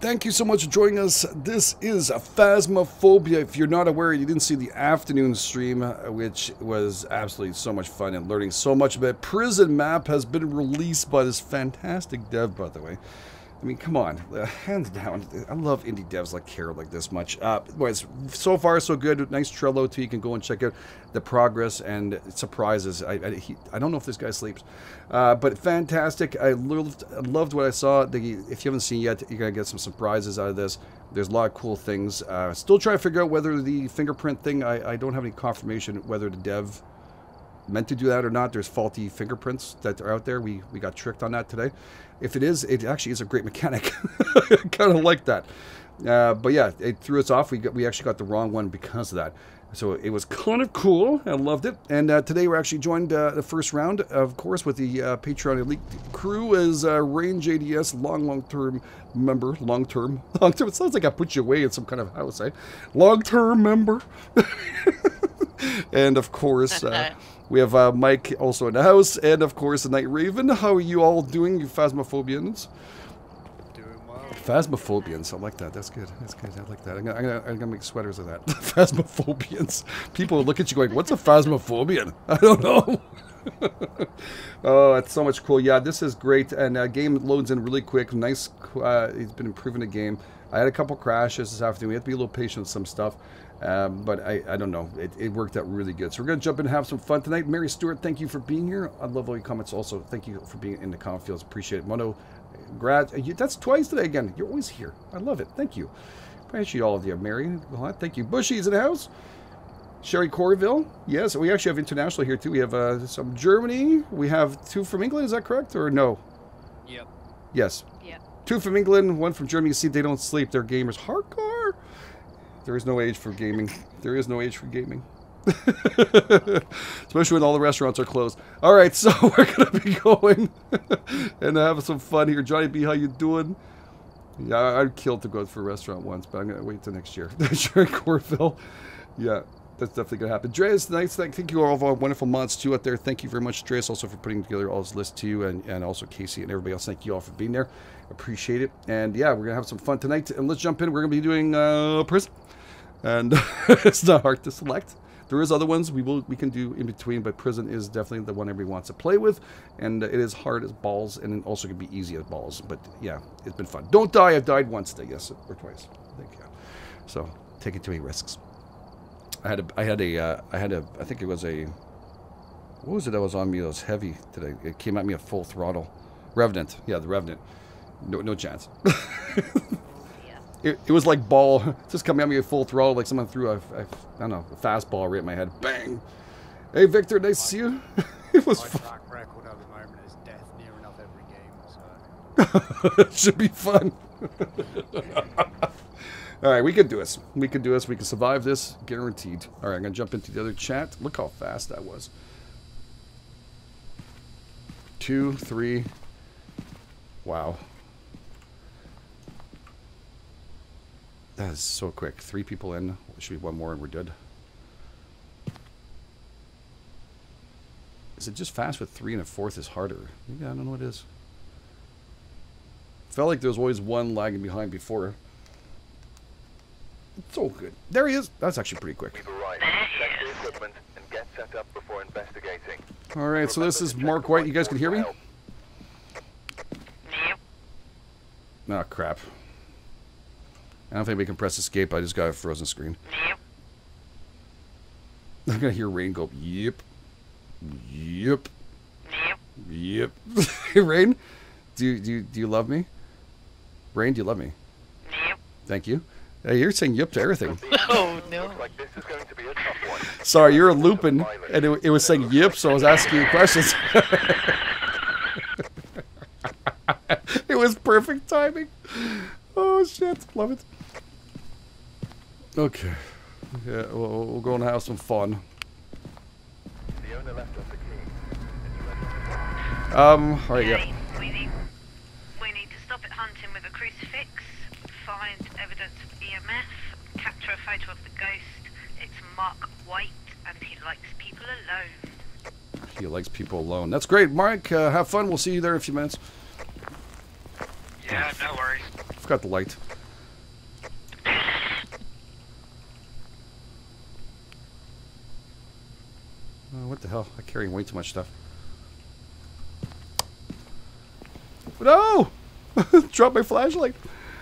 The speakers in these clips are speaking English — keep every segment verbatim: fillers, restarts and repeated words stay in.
thank you so much for joining us. This is Phasmophobia. If you're not aware, you didn't see the afternoon stream, uh, which was absolutely so much fun and learning so much about it. Prison Map has been released by this fantastic dev, by the way. I mean, come on, uh, hands down. I love indie devs like care like this much. Uh, well, it's so far so good. Nice Trello too. You can go and check out the progress and surprises. I I, he, I don't know if this guy sleeps, uh, but fantastic. I loved I loved what I saw. The, if you haven't seen yet, you're gonna get some surprises out of this. There's a lot of cool things. Uh, still trying to figure out whether the fingerprint thing. I I don't have any confirmation whether the dev meant to do that or not. There's faulty fingerprints that are out there. We we got tricked on that today. If it is, it actually is a great mechanic. I kind of like that. Uh, but yeah, it threw us off. We got, we actually got the wrong one because of that. So it was kind of cool. I loved it. And uh, today we're actually joined uh, the first round, of course, with the uh, Patreon Elite crew as uh, Range A D S, long, long-term member. Long-term. Long-term. It sounds like I put you away in some kind of house, eh? Long-term member. And of course... Uh, we have uh, Mike also in the house, and of course the Night Raven. How are you all doing, you Phasmophobians? Doing well. Phasmophobians, I like that. That's good. That's good. I like that. I'm gonna, I'm gonna, I'm gonna make sweaters of that. Phasmophobians. People look at you going, "What's a Phasmophobian?" I don't know. Oh, it's so much cool. Yeah, this is great, and uh, game loads in really quick. Nice. Uh, it's been improving the game. I had a couple crashes this afternoon. We have to be a little patient with some stuff. Um, but I, I don't know. It, it worked out really good. So we're going to jump in and have some fun tonight. Mary Stewart, thank you for being here. I love all your comments also. Thank you for being in the comment fields. Appreciate it. Mono, grad, that's twice today again. You're always here. I love it. Thank you. Appreciate all of you. Mary, thank you. Bushy's in the house. Sherry Corville. Yes, we actually have international here too. We have uh, some Germany. We have two from England. Is that correct or no? Yep. Yes. Yep. Two from England, one from Germany. You see, they don't sleep. They're gamers. Hardcore. There is no age for gaming. There is no age for gaming. Especially when all the restaurants are closed. All right, so we're going to be going and have some fun here. Johnny B, how you doing? Yeah, I'd kill to go for a restaurant once, but I'm going to wait till next year. Sherry Corville. Yeah, that's definitely going to happen. Dreas, nice. Thank you all of our wonderful mods, too, out there. Thank you very much, Dreas, also for putting together all this list, too, and, and also Casey and everybody else. Thank you all for being there. Appreciate it. And, yeah, we're going to have some fun tonight. And let's jump in. We're going to be doing uh, Prison. And it's not hard to select. There is other ones we will we can do in between, but Prison is definitely the one everybody wants to play with, and it is hard as balls, and it also can be easy as balls. But yeah, it's been fun. Don't die. I've died once today, yes, or twice. Thank you. So taking too many risks. I had a I had a uh, I had a I think it was a what was it that was on me that was heavy today? It came at me at full throttle. Revenant, yeah, the Revenant. No no chance. It, it was like ball, just coming at me at full throttle, like someone threw a, a I don't know, a fastball right at my head. Bang! Hey, Victor, nice to see you. It was fun. My track record at the moment is death near enough every game, so... It should be fun. All right, we can do this. We can do this. We can survive this, guaranteed. All right, I'm going to jump into the other chat. Look how fast that was. Two, three. Wow. That is so quick. Three people in. Should be one more and we're dead. Is it just fast with three and a fourth is harder? Maybe I don't know what it is. Felt like there was always one lagging behind before. It's so good. There he is. That's actually pretty quick. All right, so this is Mark White. You guys can hear me? Oh, crap. I don't think we can press escape. I just got a frozen screen. Yep. I'm gonna hear Rain go, yep. Yep. Yep. Yep. Rain, do you, do, you, do you love me? Rain, do you love me? Yep. Thank you. Hey, you're saying yep to everything. Oh, no. Sorry, you're looping, and it, it was saying yep, so I was asking you questions. It was perfect timing. Oh, shit. Love it. Okay. Yeah, we'll, we'll go and have some fun. Um, alright, yeah. We need, we need to stop it hunting with a crucifix, find evidence of E M F, capture a photo of the ghost. It's Mark White, and he likes people alone. He likes people alone. That's great, Mark. Uh, have fun. We'll see you there in a few minutes. Yeah, no worries. Forgot the light. What the hell? I'm carrying way too much stuff. No! Drop my flashlight.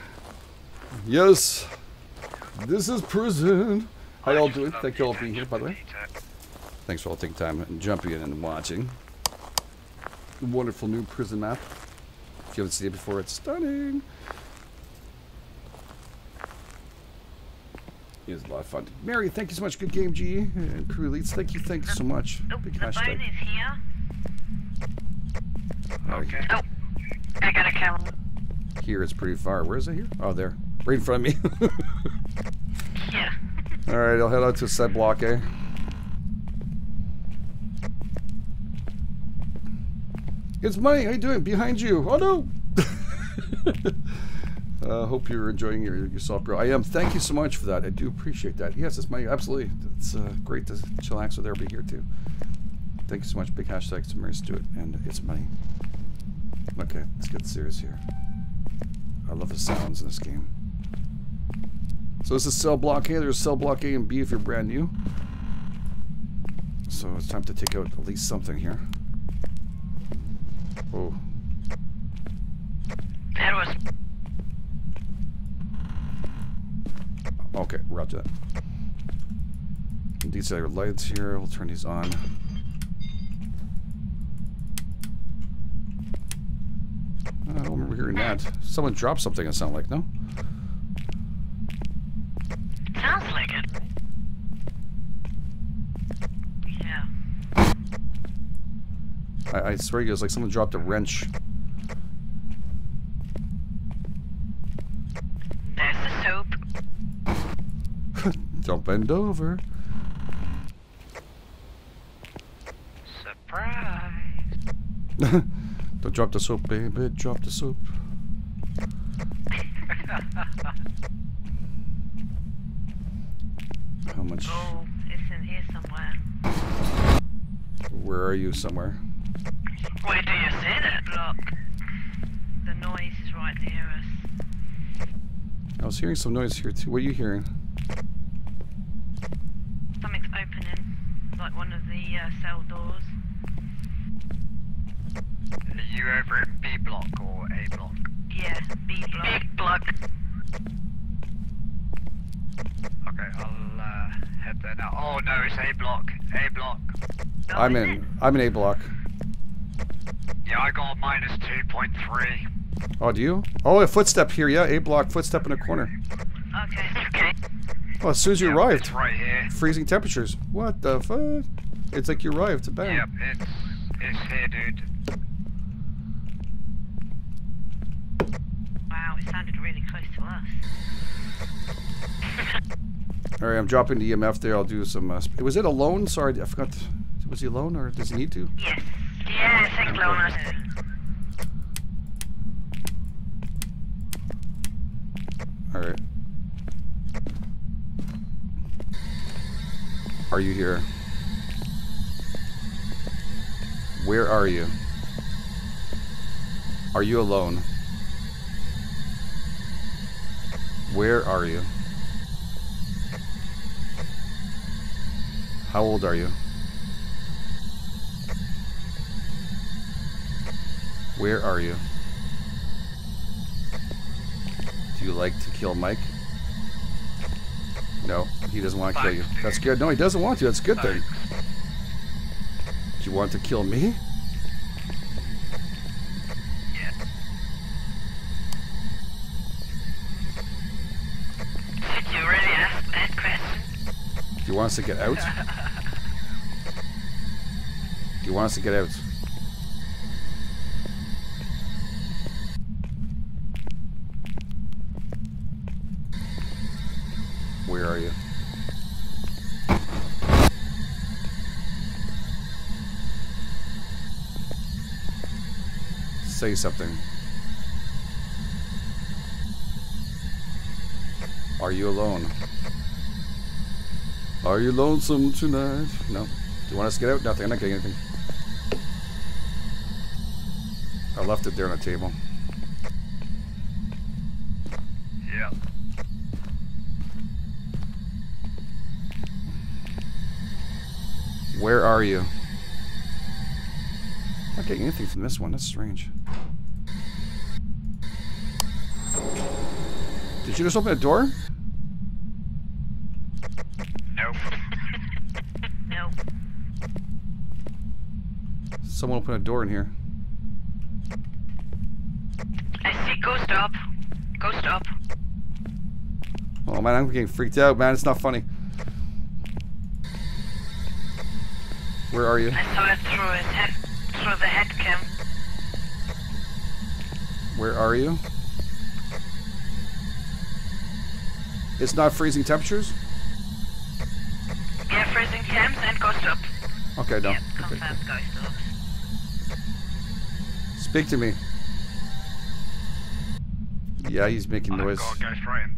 Yes. This is prison. How y'all doing? Thank you all for being here, by the way. Thanks for all taking time and jumping in and watching. The wonderful new prison map. If you haven't seen it before, it's stunning. It is a lot of fun. Mary, thank you so much. Good game, G. And crew leads, thank you, thank you so much. Oh, Big the bone hashtag. is here. Okay. Oh, I got a camera. Here it's pretty far. Where is it here? Oh, there. Right in front of me. Yeah. Alright, I'll head out to said block, eh? It's Money. How you doing? Behind you. Oh, no. uh, hope you're enjoying your, yourself, bro. I am. Thank you so much for that. I do appreciate that. Yes, it's Money. Absolutely. It's uh, great to chillax with everybody here, too. Thank you so much. Big hashtag to Mary Stewart. And it's Money. Okay, let's get serious here. I love the sounds in this game. So this is cell block A. There's cell block A and B if you're brand new. So it's time to take out at least something here. Oh. That was. Okay, roger that. These are lights here. We'll turn these on. I don't remember hearing that. Someone dropped something, it sounded like, no? Sounds like it. Yeah. I, I swear to you, it's like someone dropped a wrench. There's the soap. Don't bend over. Surprise. Don't drop the soap, baby. Drop the soap. How much? Oh, it's in here somewhere. Where are you? Somewhere? Where do you see that block? The noise is right near us. I was hearing some noise here too. What are you hearing? Something's opening, like one of the uh, cell doors. Are you over in B block or A block? Yeah, B block. Big block. Okay, I'll uh, head there now. Oh no, it's A block. A block. Oh, I'm is in. it? I'm in A block. Yeah, I got a minus two point three. Oh, do you? Oh, a footstep here. Yeah, A block. Footstep in the corner. Okay. Okay. Oh, as soon as you Yep, arrived. It's right here. Freezing temperatures. What the fuck? It's like you arrived. Bam. Yep, it's it's here, dude. Wow, it sounded really close to us. All right, I'm dropping the E M F there. I'll do some. Uh, sp- was it alone? Sorry, I forgot. Was he alone, or does he need to? Yes. Yeah, thanks, Lona. All right. Are you here? Where are you? Are you alone? Where are you? How old are you? Where are you? Do you like to kill Mike? No, he doesn't want to kill you. That's good. No, he doesn't want to. That's a good thing. Do you want to kill me? Yeah. Did you really ask that question? Do you want us to get out? Do you want us to get out? Where are you? Say something. Are you alone? Are you lonesome tonight? No. Do you want us to get out? Nothing. I'm not getting anything. I left it there on the table. Yep. Where are you? not getting anything from this one. That's strange. Did you just open a door? Nope. Nope. Someone open a door in here. I see ghost up. Ghost up. Oh man, I'm getting freaked out, man. It's not funny. Where are you? I saw it through his head, through the head cam. Where are you? It's not freezing temperatures? Yeah, freezing temps and ghost up. Okay, no. Yep, Okay, confirmed cool. ghost up. Speak to me. Yeah, he's making noise. I've got a ghost right in.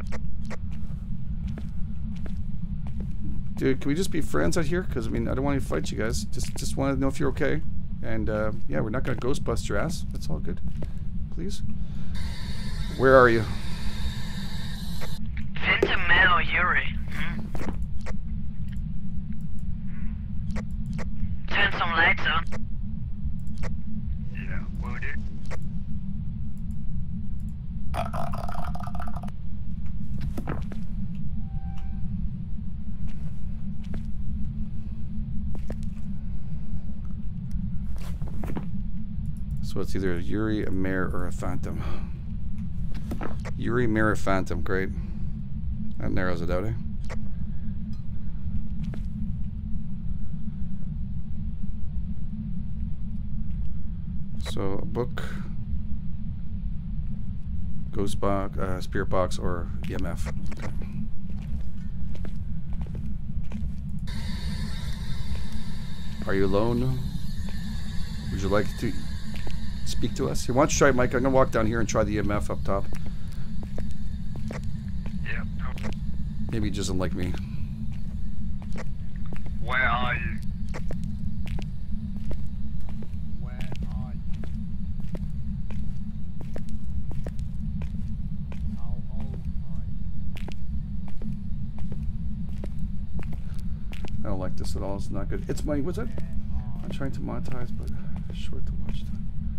Dude, can we just be friends out here? Because, I mean, I don't want to fight you guys. Just just want to know if you're okay. And, uh, yeah, we're not going to ghost bust your ass. That's all good. Please. Where are you? Phantom Man or Yuri? Hmm. Turn some lights on. Yeah, will do. So it's either a Yuri, a Mare, or a Phantom. Yuri, Mare, Phantom. Great. That narrows it out, eh? So, a book, ghost box, uh, spirit box, or E M F. Okay. Are you alone? Would you like to speak to us? Here, why don't you try it, Mike? I'm gonna walk down here and try the E M F up top. Yep. Maybe he doesn't like me. Where are you? Where are you? How old are you? I don't like this at all. It's not good. It's my, what's that? I'm trying to monetize, but short to watch time.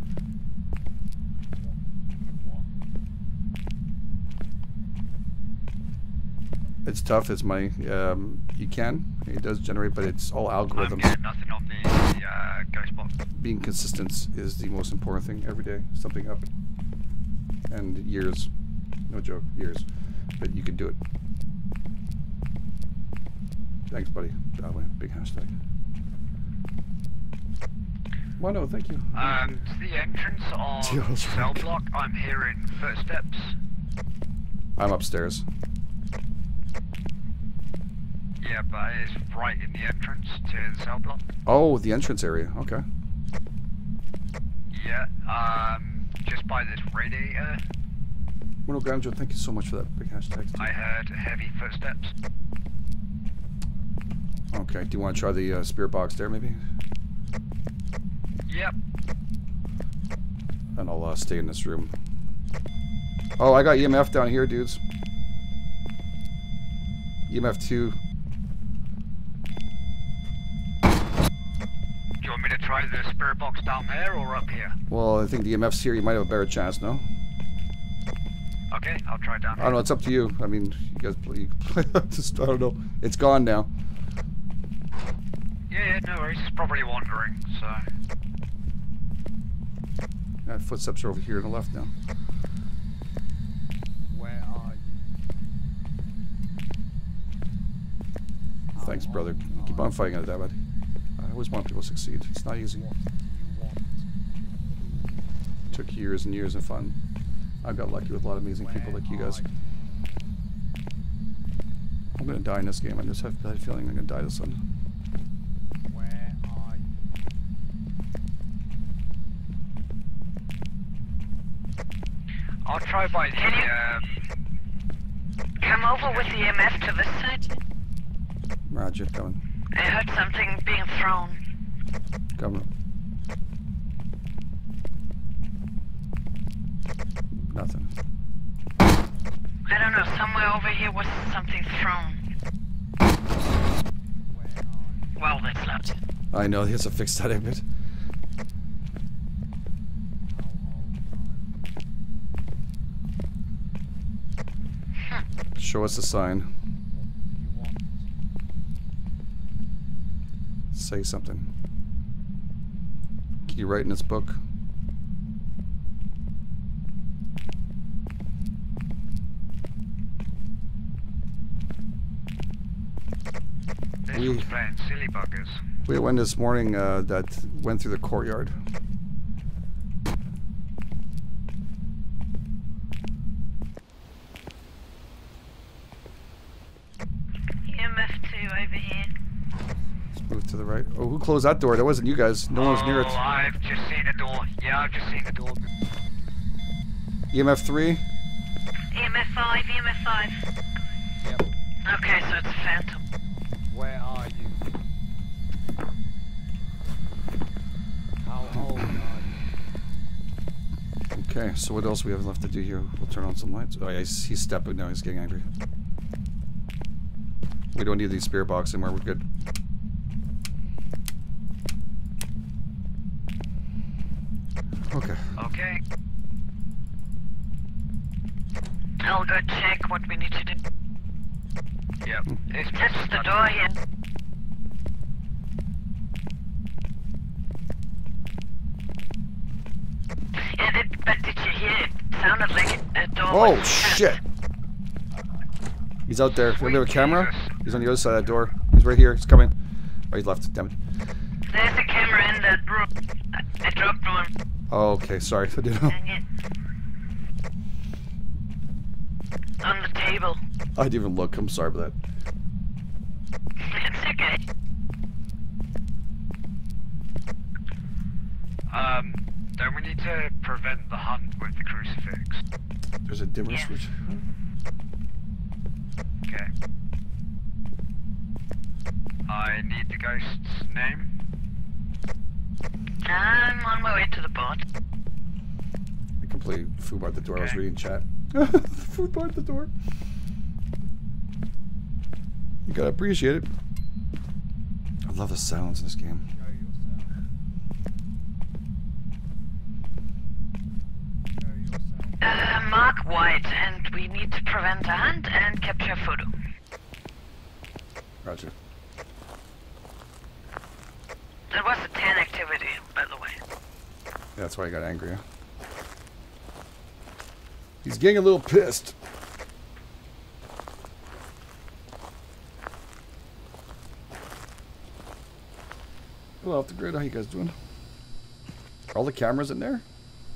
It's tough. It's money. Um, you can. It does generate, but it's all I'm algorithms. getting nothing on the uh, ghost box. Being consistent is the most important thing. Every day, something up. And years. No joke. Years. But you can do it. Thanks, buddy. That way. Big hashtag. Well, no, thank you. Um, to the entrance on Deals, cell Frank. block, I'm hearing footsteps. I'm upstairs. Yeah, but it's right in the entrance to the cell block. Oh, the entrance area. Okay. Yeah, um, just by this radiator, Well, Gramjo, thank you so much for that big hashtag. I heard heavy footsteps. Okay. Do you want to try the uh, spirit box there, maybe? Yep. And I'll uh, stay in this room. Oh, I got E M F down here, dudes. E M F two. Do you want me to try the spirit box down there or up here? Well, I think the E M F's here. You might have a better chance, no? Okay, I'll try down I here. don't know. It's up to you. I mean, you guys play. You play just, I don't know. It's gone now. Yeah, yeah, no worries. It's probably wandering, so... That footsteps are over here on the left now. Where are you? Thanks, brother. You keep on fighting at that, buddy. I always want people to succeed. It's not easy. It took years and years of fun. I got lucky with a lot of amazing people like you guys. I'm gonna die in this game. I just have a bad feeling I'm gonna die this one. Where are you? I'll try by the, Can you- um... Come over with the E M F to this side. Roger, coming. I heard something being thrown. Coming. Nothing. I don't know, somewhere over here was something thrown. Well, that's loud. I know, he has to fix that a bit. Show us a sign. You want? Say something. Can you write in this book? This We- one's playing silly buggers. We had one this morning uh, that went through the courtyard. E M F two over here. Let's move to the right. Oh, who closed that door? That wasn't you guys. No one was near Oh, it. I've just seen a door. Yeah, I've just seen the door. E M F three. E M F five, E M F five. Yep. Okay, so it's a phantom. Where are you? How old are you? Okay, so what else we have left to do here? We'll turn on some lights. Oh yeah, he's, he's stepping now. He's getting angry. We don't need these spirit box anymore. We're good. Okay. Okay. I'll go check what we need to do. Yep. This Test the door here. Yeah, did, but did you hear it? Sounded like a door Oh was shut. shit! He's out there. Do we have a camera? Jesus. He's on the other side of that door. He's right here. He's coming. Oh, he's left. Damn it. There's a camera in that room. I, I dropped one. Oh, okay. Sorry. I didn't know. Dang it. On the table. I didn't even look. I'm sorry about that. It's okay. Um, don't we need to prevent the hunt with the crucifix? There's a dimmer Yeah. switch. Okay. I need the ghost's name. I'm on my way to the bot. I completely foobarred the door. I was Okay. reading chat. Foobarred the door. You gotta appreciate it. I love the sounds in this game. Show yourself. Show yourself. Uh, Mark White, and we need to prevent a hunt and capture a photo. Roger. There was a ten activity, by the way. Yeah, that's why I got angry. Huh? He's getting a little pissed. Hello, off the grid. How you guys doing? Are all the cameras in there?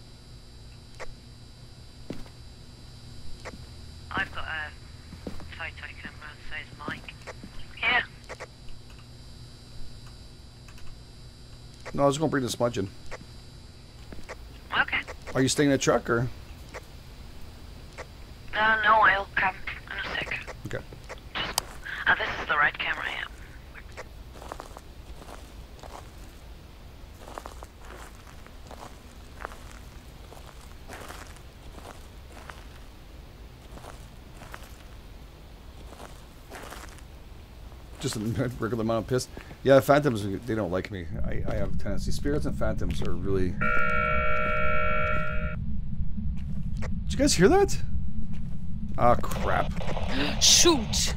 I've got a photo camera that says Mike. Here. No, I was going to bring the smudge in. Okay. Are you staying in the truck or? Uh, no, I'll come in a sec. Okay. Ah, this is the right camera, yeah. Just a regular amount of piss. Yeah, phantoms, they don't like me. I, I have a tendency. Spirits and phantoms are really... Did you guys hear that? Ah, crap. Shoot!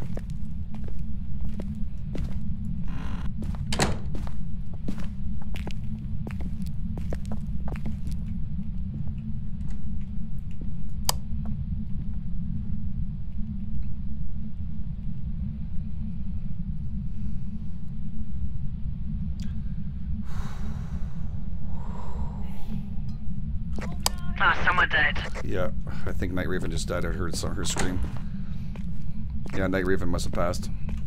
Ah, someone died. Yeah, I think Night Raven just died. I heard saw her scream. Yeah, Night Raven must have passed.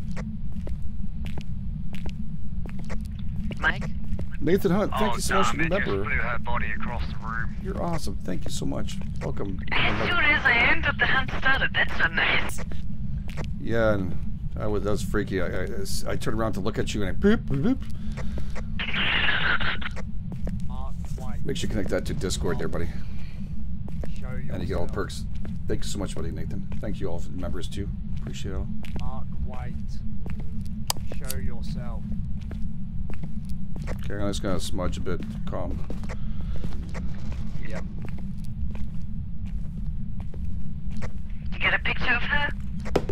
Mike? Nathan Hunt, thank oh, you so much for damn, the it just member. blew her body across the room. You're awesome. Thank you so much. Welcome. As soon as I entered, the hunt started. That's not nice. Yeah, and I was, that was freaky. I, I, I turned around to look at you and I boop, boop, boop. Mark White. Make sure you connect that to Discord there, buddy. Show yourself. And you get all the perks. Thank you so much, buddy, Nathan. Thank you all for the members, too. Appreciate it all. Mark White. Show yourself. Okay, I'm just gonna smudge a bit. Calm. Yep. You get a picture of her?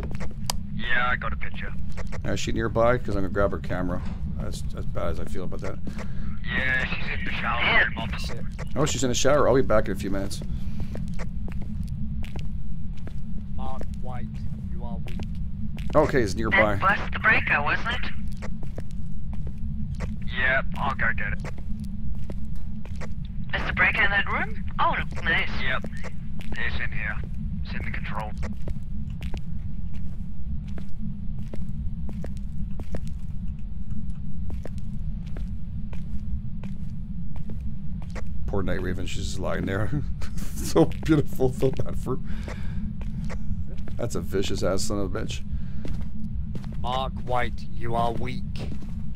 Yeah, I got a picture. Is she nearby? Because I'm going to grab her camera. As, as bad as I feel about that. Yeah, she's in the shower room opposite. Oh, she's in the shower. I'll be back in a few minutes. Mark White, you are weak. Okay, it's nearby. That was the breaker, wasn't it? Yep, I'll go get it. Is the breaker in that room? Oh, nice. Yep, it's in here. It's in the control. Poor Night Raven, she's just lying there. So beautiful, so bad for her. That's a vicious ass son of a bitch. Mark White, you are weak.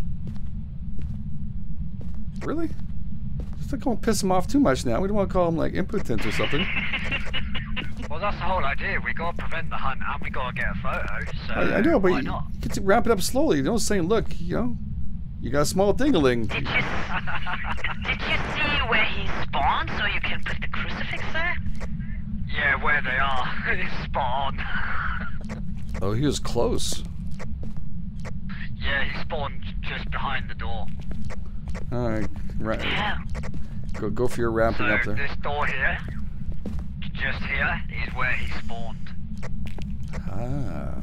Really? Just don't go and piss him off too much now. We don't want to call him like impotent or something. Well, that's the whole idea. We gotta prevent the hunt and we gotta get a photo, so I, I know, but why you, not? you can ramp it up slowly. You know, saying, look, you know, you got a small dingaling. Did you, did you see where he spawned so you can put the crucifix there? Yeah, where they are. It's spot on. Oh, he was close. Yeah, he spawned just behind the door. All right, right. Yeah. Go, go for your ramping So up there. this door here, just here, is where he spawned. Ah.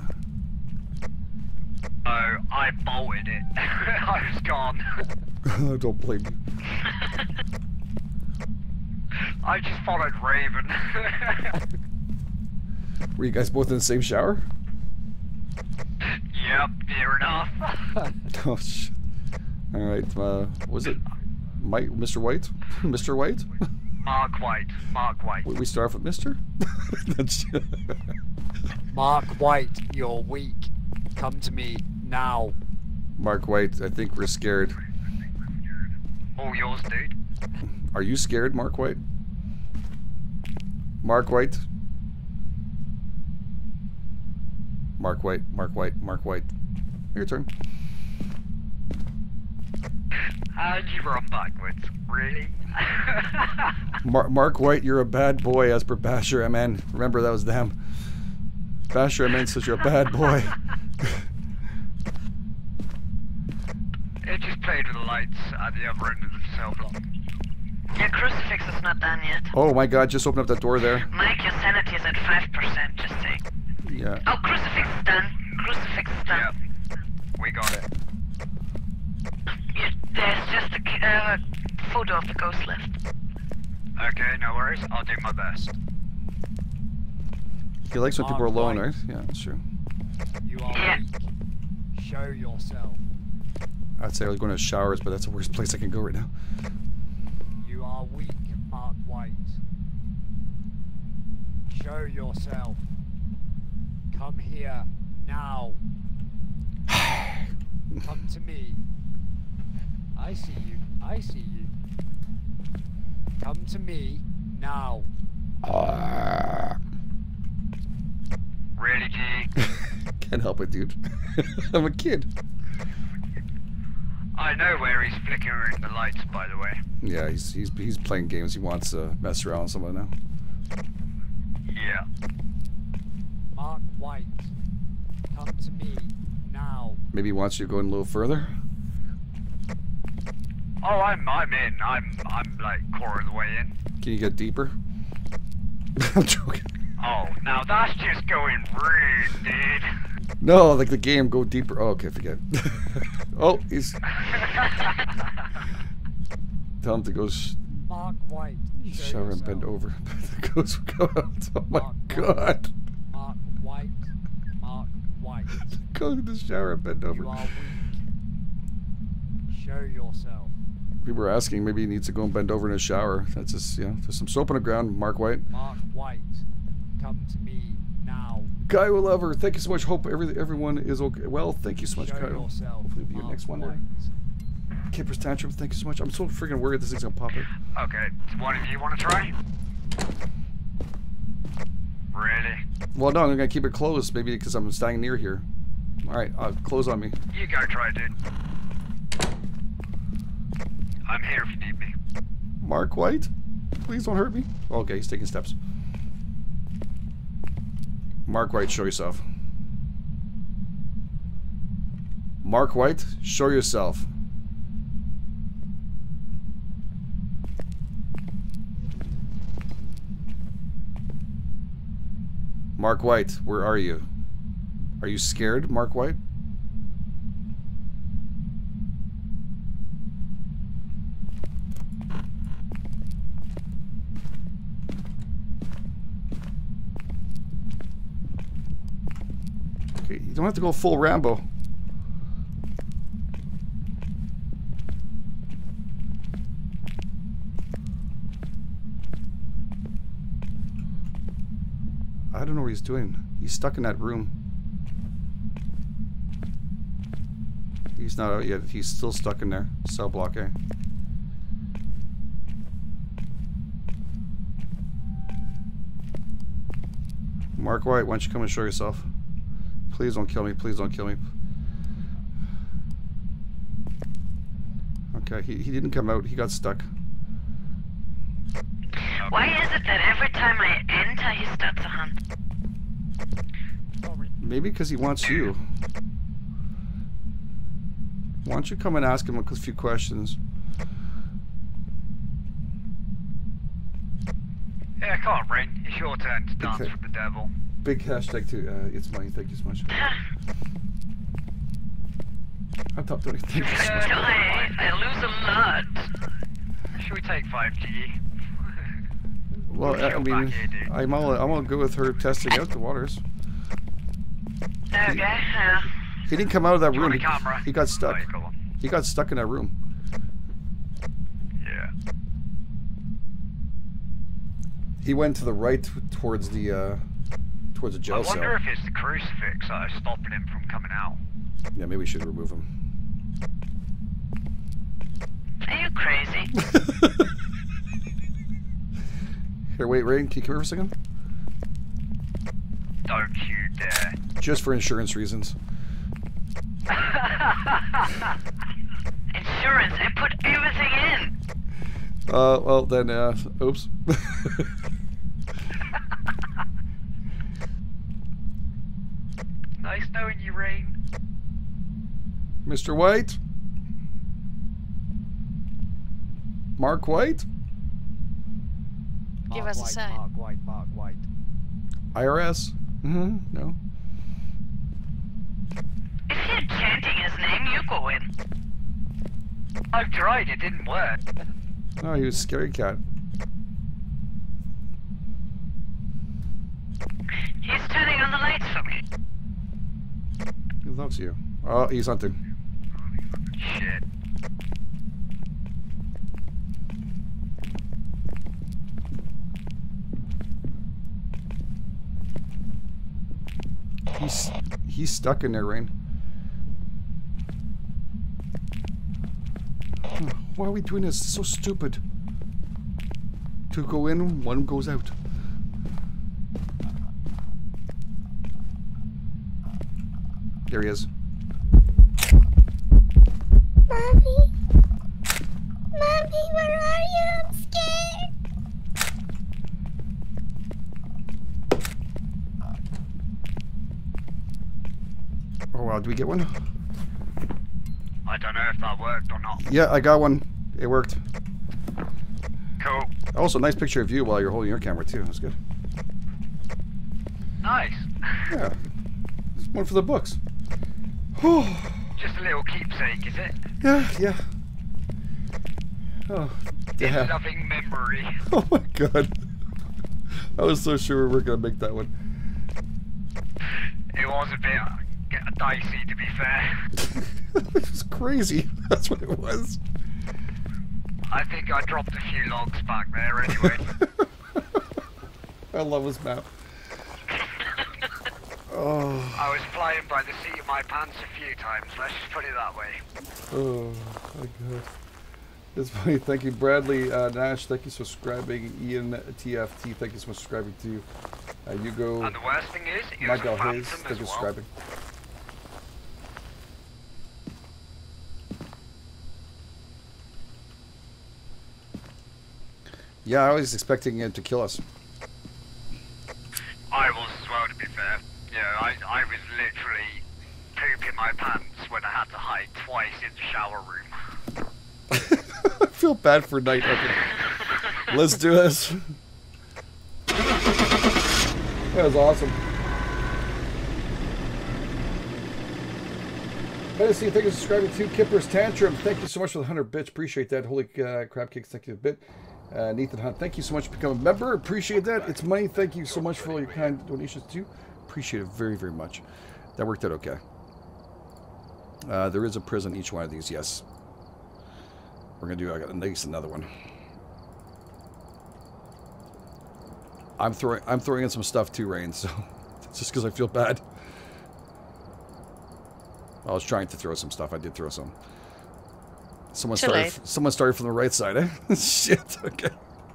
So I bolted it. I was gone. Don't blame me. I just followed Raven. Were you guys both in the same shower? Yep, near enough. Oh shit. All right. Uh, was it Mike, Mister White? Mister White? Mark White. Mark White. We start off with Mister That's Mark White, you're weak. Come to me now. Mark White. I think we're scared. All yours, dude. Are you scared, Mark White? Mark White. Mark White. Mark White. Mark White. Your turn. And you run backwards. Really? Mar Mark White, you're a bad boy, as per Basher M N. Remember, that was them. Basher M N says you're a bad boy. It just played with the lights at the other end of the cell block. Your crucifix is not done yet. Oh my god, just open up that door there. Mike, your sanity is at five percent, just saying. Yeah. Oh, crucifix is done. Crucifix is done. Yep. We got it. You, there's just a c- uh, photo of the ghost left. Okay, no worries. I'll do my best. He likes when people are Mark alone, White. right? Yeah, that's true. You are Yeah. weak. Show yourself. I'd say I was going to showers, but that's the worst place I can go right now. You are weak, Mark White. Show yourself. Come here now. Come to me. I see you. I see you. Come to me now. Ah. Really, G? Can't help it, dude. I'm a kid. I know where he's flickering the lights, by the way. Yeah, he's he's he's playing games. He wants to mess around with someone now. Yeah. Mark White. Come to me now. Maybe he wants you to go in a little further. Oh, I'm I'm in. I'm I'm like quarter of the way in. Can you get deeper? I'm joking. Oh, now that's just going rude, dude. No, like the game, go deeper. Oh, okay, forget. Oh, he's. Tell him to go sh Mark White. Show shower and bend yourself. over. The ghost will go out. Oh my Mark god. Mark White. Mark White. Go to the shower and bend You over. are weak. Show yourself. People were asking, maybe he needs to go and bend over in his shower. That's just, you know, there's some soap on the ground. Mark White. Mark White. Come to me now. Kyle Lover, thank you so much. Hope every, everyone is okay. Well, thank you so much, Show Kyle. yourself. Hopefully, it'll be your Mark next one there. White. Kipper's Tantrum, thank you so much. I'm so freaking worried this thing's gonna pop it. Okay, one of you want to try? Really? Well, no, I'm gonna keep it closed, maybe because I'm standing near here. All right, uh, close on me. You go try, dude. I'm here if you need me. Mark White, please don't hurt me. Okay, he's taking steps. Mark White, show yourself. Mark White, show yourself. Mark White, where are you? Are you scared, Mark White? Okay, you don't have to go full Rambo. I don't know what he's doing. He's stuck in that room. He's not out yet. He's still stuck in there. Cell block A. Mark White, why don't you come and show yourself? Please don't kill me. Please don't kill me. Okay, he, he didn't come out. He got stuck. Why is it that every time I enter, he starts a hunt? Maybe because he wants you. Why don't you come and ask him a few questions? Yeah, come on, Rain. It's your turn to dance Okay. with the devil. Big hashtag too. Uh, it's money. Thank you so much. I'm top thirty. Thank you so much. I, I lose a lot. Should we take five G? Well, I, I mean, Back here, dude. I'm all I'm all good with her testing out the waters. Okay, yeah. He didn't come out of that Do you room. want He, a camera? he got stuck. Right, go on. He got stuck in that room. Yeah. He went to the right t- towards the uh, towards the I jail cell. wonder if it's the crucifix that is stopping him from coming out. Yeah, maybe we should remove him. Are you crazy? Here, wait, Rain, can you come here for a second? Don't you dare. Just for insurance reasons. Insurance, I put everything in. Uh, well then, uh, oops. Nice knowing you, Rain. Mister White? Mark White? Mark Give us a White, sign. Mark White, Mark White. I R S? Mm-hmm, no. If you're chanting his name, you go in. I've tried, it didn't work. No, he was a scary cat. He's turning on the lights for me. He loves you. Oh, he's hunting. Shit. He's he's stuck in there, Rain. Huh, why are we doing this? It's so stupid. Two go in, one goes out. There he is. Mommy? Mommy, where are you? I'm scared. Oh wow, do we get one? I don't know if that worked or not. Yeah, I got one. It worked. Cool. Also, nice picture of you while you're holding your camera too. That's good. Nice. Yeah. It's one for the books. Whew. Just a little keepsake, is it? Yeah, yeah. Oh, In yeah. loving memory. Oh my god. I was so sure we were gonna make that one. It was a bit uh, dicey, to be fair. It was crazy. That's what it was. I think I dropped a few logs back there anyway. I love this map. Oh, I was flying by the seat of my pants a few times, let's just put it that way. oh my god. It's funny. Thank you, Bradley uh, Nash. Thank you for subscribing. Ian T F T. Thank you so much for subscribing too. Uh, Hugo. And the worst thing is, it was Michael a phantom Hayes. as Thank you for well. subscribing. Yeah, I was expecting it to kill us. I was as well, to be fair. Yeah, I, I was literally pooping my pants when I had to hide twice in the shower room. I feel bad for Knight. Okay. Let's do this. That was awesome. Fantasy, thank you for subscribing to Kipper's Tantrum. Thank you so much for the one hundred bits. Appreciate that. Holy uh, crab cakes, thank you a bit. Uh, Nathan Hunt, thank you so much for becoming a member. Appreciate that. It's money. Thank you so much for all your kind donations too. Appreciate it very, very much. That worked out okay. Uh, there is a prison each one of these, yes. We're going to do I got a nice another one. I'm throwing I'm throwing in some stuff too, Rain, so it's just because I feel bad. I was trying to throw some stuff. I did throw some. Someone Too started. late. Someone started from the right side, eh? Shit. Okay.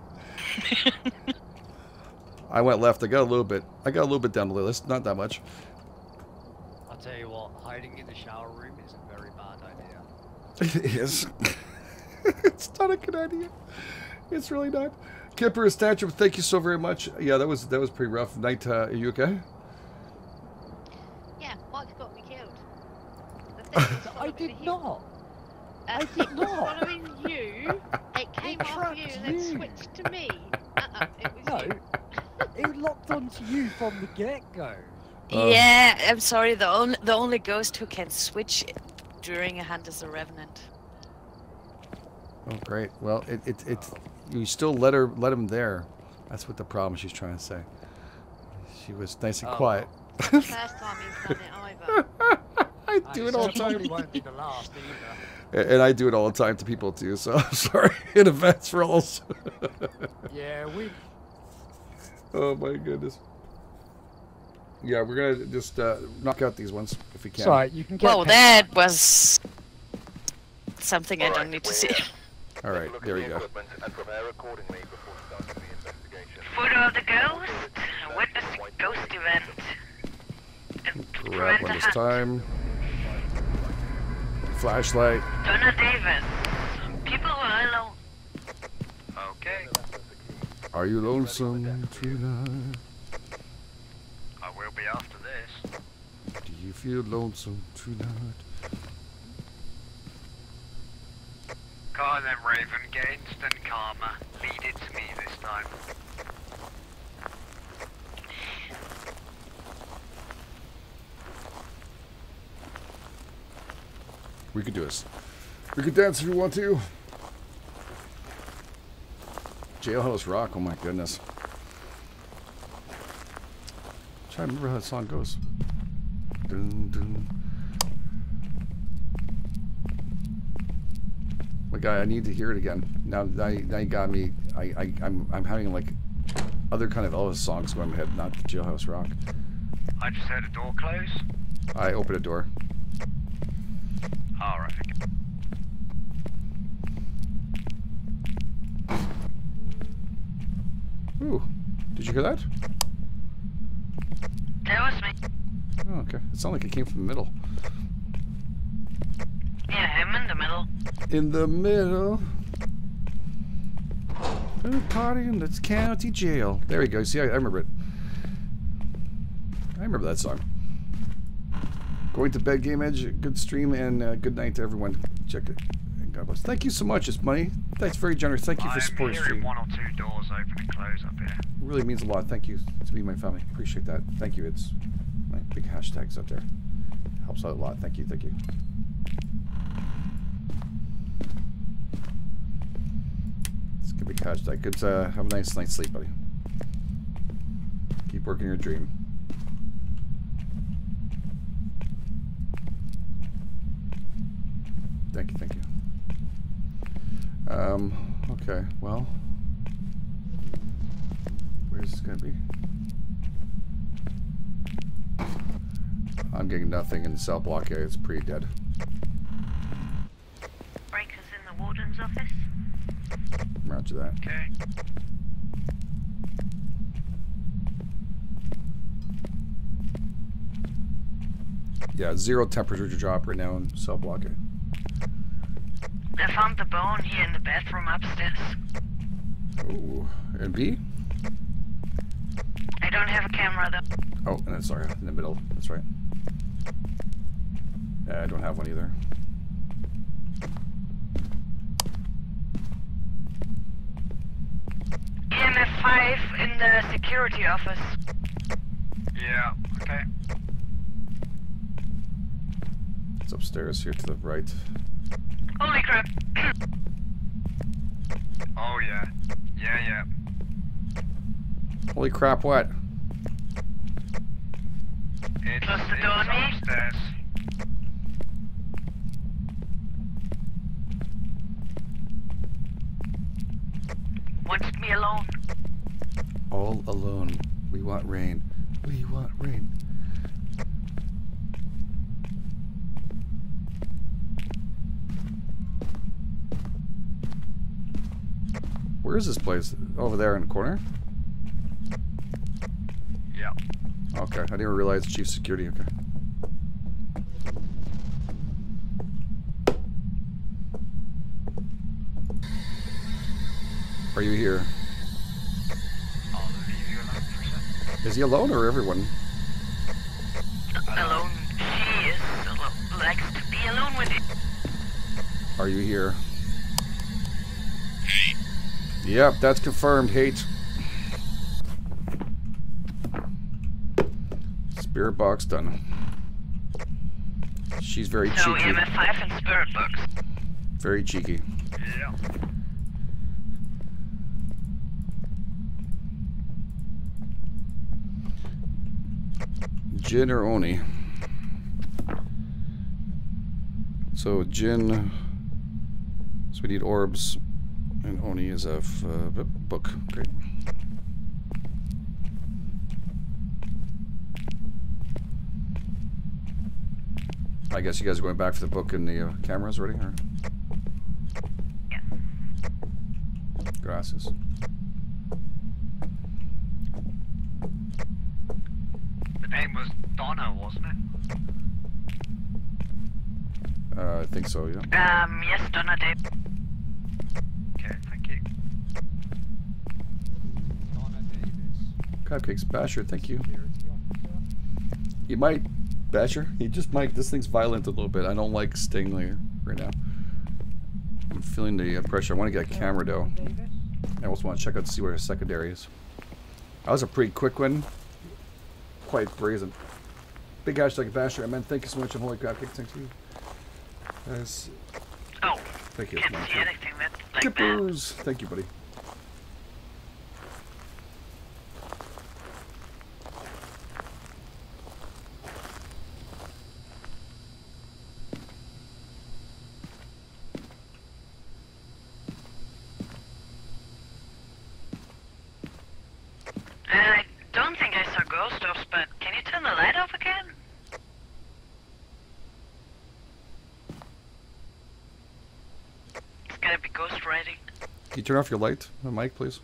I went left. I got a little bit. I got a little bit down the list. Not that much. I'll tell you what, hiding in the shower room is a very bad idea. It is. It's not a good idea. It's really not. Kipper Statue, thank you so very much. Yeah, that was that was pretty rough. Night, uh, are you okay? Yeah, Mike got me killed. The thing is, I following did him- not. I did not. Following you, it came It off you tracked and then you. switched to me. Uh-uh, it was No, you. it locked onto you from the get-go. Uh, Yeah, I'm sorry. The only the only ghost who can switch during a hunt is a revenant. Oh, great. Well, it it it you still let her let him there. That's what the problem she's trying to say. She was nice and Oh. quiet. First time he's done it either. I do it all the Probably time, won't be the last either. and I do it all the time to people too. So I'm sorry in advance for all. Yeah, we. Oh my goodness. Yeah, we're gonna just uh, knock out these ones if we can. Sorry, you can get. Well, Pen- that was something I don't need to see. All right, there we go. Photo of the ghost. Witness the ghost event. And Grab prevent one a this hunt. time. Flashlight. Donna Davis. People who are alone. Okay, Are you lonesome tonight? I will be after this. Do you feel lonesome tonight? Come on then, Raven, get instant karma. Lead it to me this time. We could do this. We could dance if you want to. Jailhouse Rock, oh my goodness. I'm trying to remember how that song goes. Dun, dun. My guy, I need to hear it again. Now, now, you- now you got me. I, I, I'm, I'm having like other kind of Elvis songs going in my head, not the Jailhouse Rock. I just heard a door close. I opened a door. Alright. Ooh, did you hear that? That was me. Oh, okay. It sounded like it came from the middle. Yeah, I'm in the middle. In the middle. At a party in the county jail. There we go. See, I, I remember it. I remember that song. Going to bed, Game Edge. Good stream and uh, good night to everyone. Check it. And God bless. Thank you so much. It's money. Thanks, very generous. Thank you for I'm supporting the hearing stream. one or two doors open and close up here. It really means a lot. Thank you to me and my family. Appreciate that. Thank you. It's my big hashtags up there. Helps out a lot. Thank you. Thank you. It's a good big hashtag. Good. Uh, have a nice night's sleep, buddy. Keep working your dream. Thank you. Thank you. Um. Okay. Well. Where's this gonna be? I'm getting nothing in the cell block area. It's pretty dead. Breakers in the warden's office. Roger that. Okay. Yeah, zero temperature drop right now in cell block area. I found the bone here in the bathroom upstairs. Ooh. And B? I don't have a camera though. Oh, and then sorry, in the middle. That's right. Yeah, I don't have one either. M F five in the security office. Yeah, okay. It's upstairs here to the right. Holy crap. Oh yeah. Yeah, yeah. Holy crap, what? It's, Close the it's door on me. upstairs. Wants me alone. All alone. We want rain. We want rain. Where is this place? Over there in the corner? Yeah. Okay, I didn't realize chief security. Okay. Are you here? I'll leave you alone for a second. Is he alone or everyone? Alone. She is alone. Likes to be alone with you. Are you here? Yep, that's confirmed. Hate. Spirit box done. She's very So cheeky. M F five and spirit books. Very cheeky. Yeah. Jin or Oni? So Jin. So we need orbs, and Oni is a f uh, b- book. Great. I guess you guys are going back for the book and the uh, cameras already, or? Yeah. Gracias. The name was Donna, wasn't it? Uh, I think so. Yeah. Um, yes, Donna Dave. Okay, thank you. Donna Davis, Cupcakes, Basher. Thank you. security officer. You might, Basher. You just might. This thing's violent a little bit. I don't like staying there right now. I'm feeling the uh, pressure. I want to get a camera though. Davis. I also want to check out to see where his secondary is. That was a pretty quick one. Quite brazen. Big hashtag Basher. I meant thank you so much. I'm holy cupcakes. Thank you. Guys, Oh, thank you. can't It's see my anything that like that. Kippers. Thank you, buddy. I don't think I saw ghost orbs, but can you turn the light off again? It's gotta be ghost writing. Can you turn off your light, uh, Mike, please?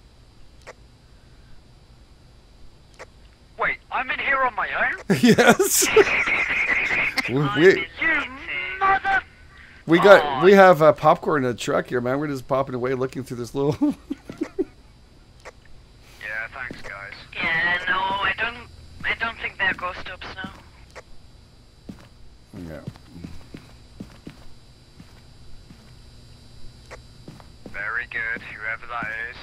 Wait, I'm in here on my own? Yes. we, I'm we, in You too. mother... we got Aw. we have uh, popcorn in the truck here, man. We're just popping away, looking through this little. Yeah, thanks, guys. Yeah, no, I don't. I don't think they're ghost orbs now. Yeah. Very good, whoever that is.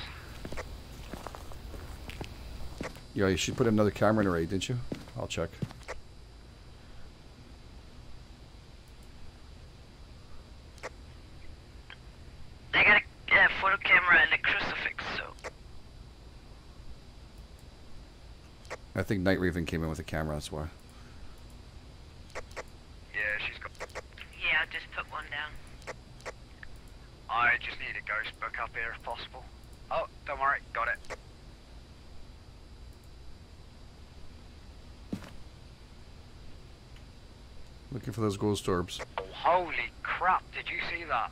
Yeah, you should put another camera in array, didn't you? I'll check. I got a uh, photo camera and a crucifix, so. I think Night Raven came in with a camera. That's why. Yeah, she's got... Yeah, I'll just put one down. I just need a ghost book up here if possible. Oh, don't worry, got it. Looking for those ghost orbs. Oh, holy crap, did you see that?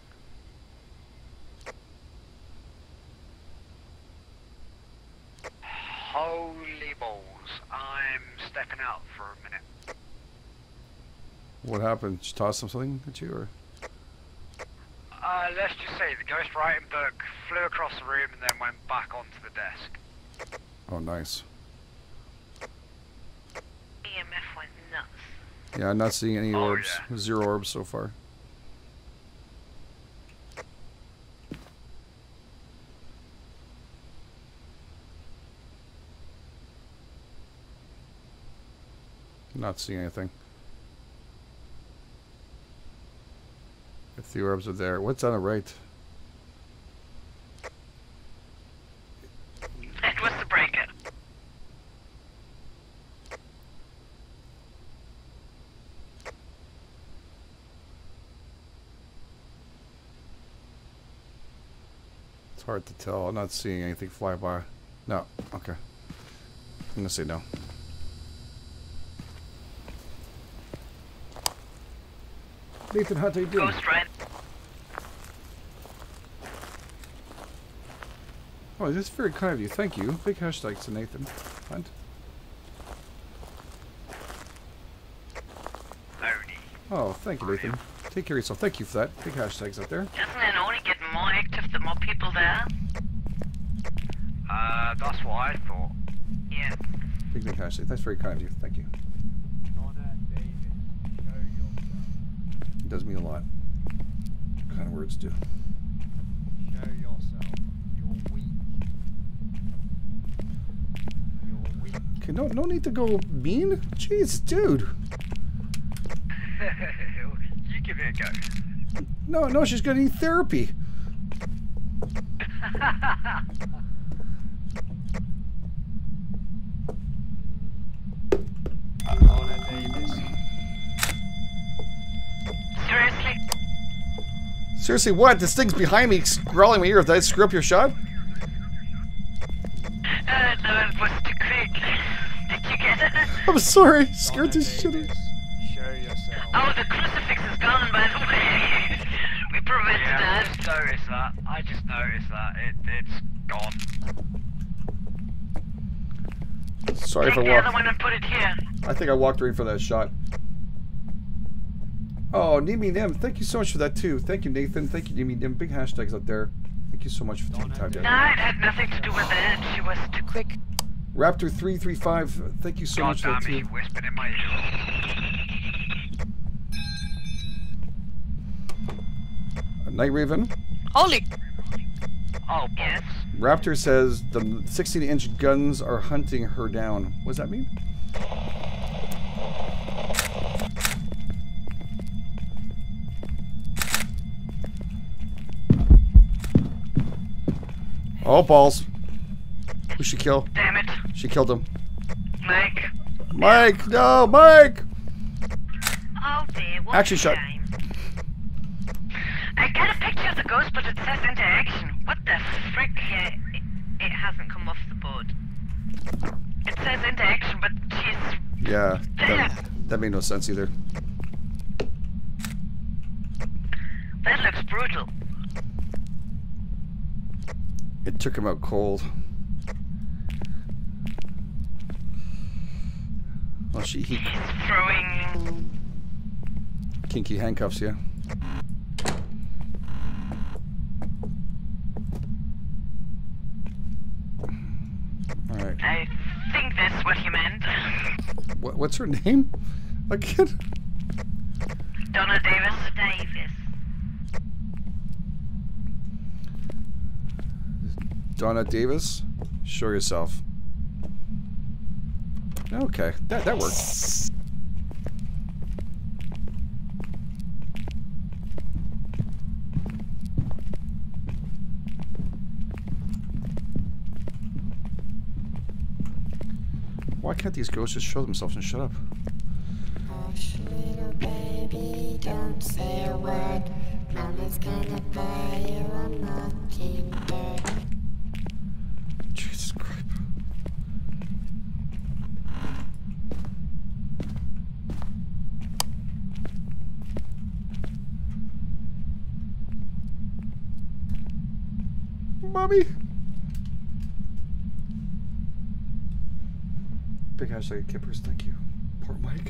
Holy balls, I'm stepping out for a minute. What happened? Did you toss something at you, or? Uh, let's just say the ghost writing book flew across the room and then went back onto the desk. Oh, nice. E M F went nuts. Yeah, I'm not seeing any Oh, orbs. yeah. Zero orbs so far. Not seeing anything. If the orbs are there, what's on the right? It was the breaker. It's hard to tell. I'm not seeing anything fly by. No. Okay. I'm gonna say no. Nathan, how do you doing? Ghost Rider. Oh, that's very kind of you. Thank you. Big hashtag to Nathan Hunt. Only. Oh, thank you, Nathan. Take care of yourself. Thank you for that. Big hashtags out there. Doesn't it only get more active the more people there? Uh, that's what I thought. Yeah. Big, big hashtag. That's very kind of you. Thank you. Donna Davis, show yourself. It does mean a lot. What kind of words do? Show yourself. You're weak. You're weak. Okay, no, no need to go mean. Jeez, dude. You give it a go. No, no, she's gonna need therapy. Donna Davis. Seriously? Seriously, what? This thing's behind me, growling in my ear. Did I screw up your shot? Uh, no, it was too quick. Did you get it? I'm sorry. Scared Donna the shit out of Davis, show yourself. Oh, the crucifix is gone, by the way. We prevented Yeah, I that. just noticed that. I just noticed that. It, it's gone. Sorry if Take I the other walked. one and put it here. I think I walked right for that shot. Oh, Nimi Nim, thank you so much for that too. Thank you, Nathan. Thank you, Nimi Nim. Big hashtags out there. Thank you so much for taking time No, down. it had nothing to do with it. She was too quick. Raptor three three five, thank you so God much for damn that it, too. you whispered in my ear. Night Raven. Holy! Oh, Yes. Raptor says the sixteen inch guns are hunting her down. What does that mean? Oh, balls. Who should kill? Damn it. She killed him. Mike. Mike, no, Mike! Oh dear, what Action a shot. shame. I got a picture of the ghost, but it says interaction. What the frick? Yeah, it, it hasn't come off the board. It says interaction, but she's... Yeah, that, that made no sense either. That looks brutal. It took him out cold. Well, she he He's throwing... kinky handcuffs, yeah. All right. I think that's what he meant. What, what's her name? Again? Donna Davis. Davis. Donna Davis. Show yourself. Okay, that that worked. Why can't these ghosts just show themselves and shut up? Hush, little baby, don't say a word. Mama's gonna buy you a mockingbird. Jesus Christ. Mommy. Big hashtag Kippers, thank you. Poor Mike.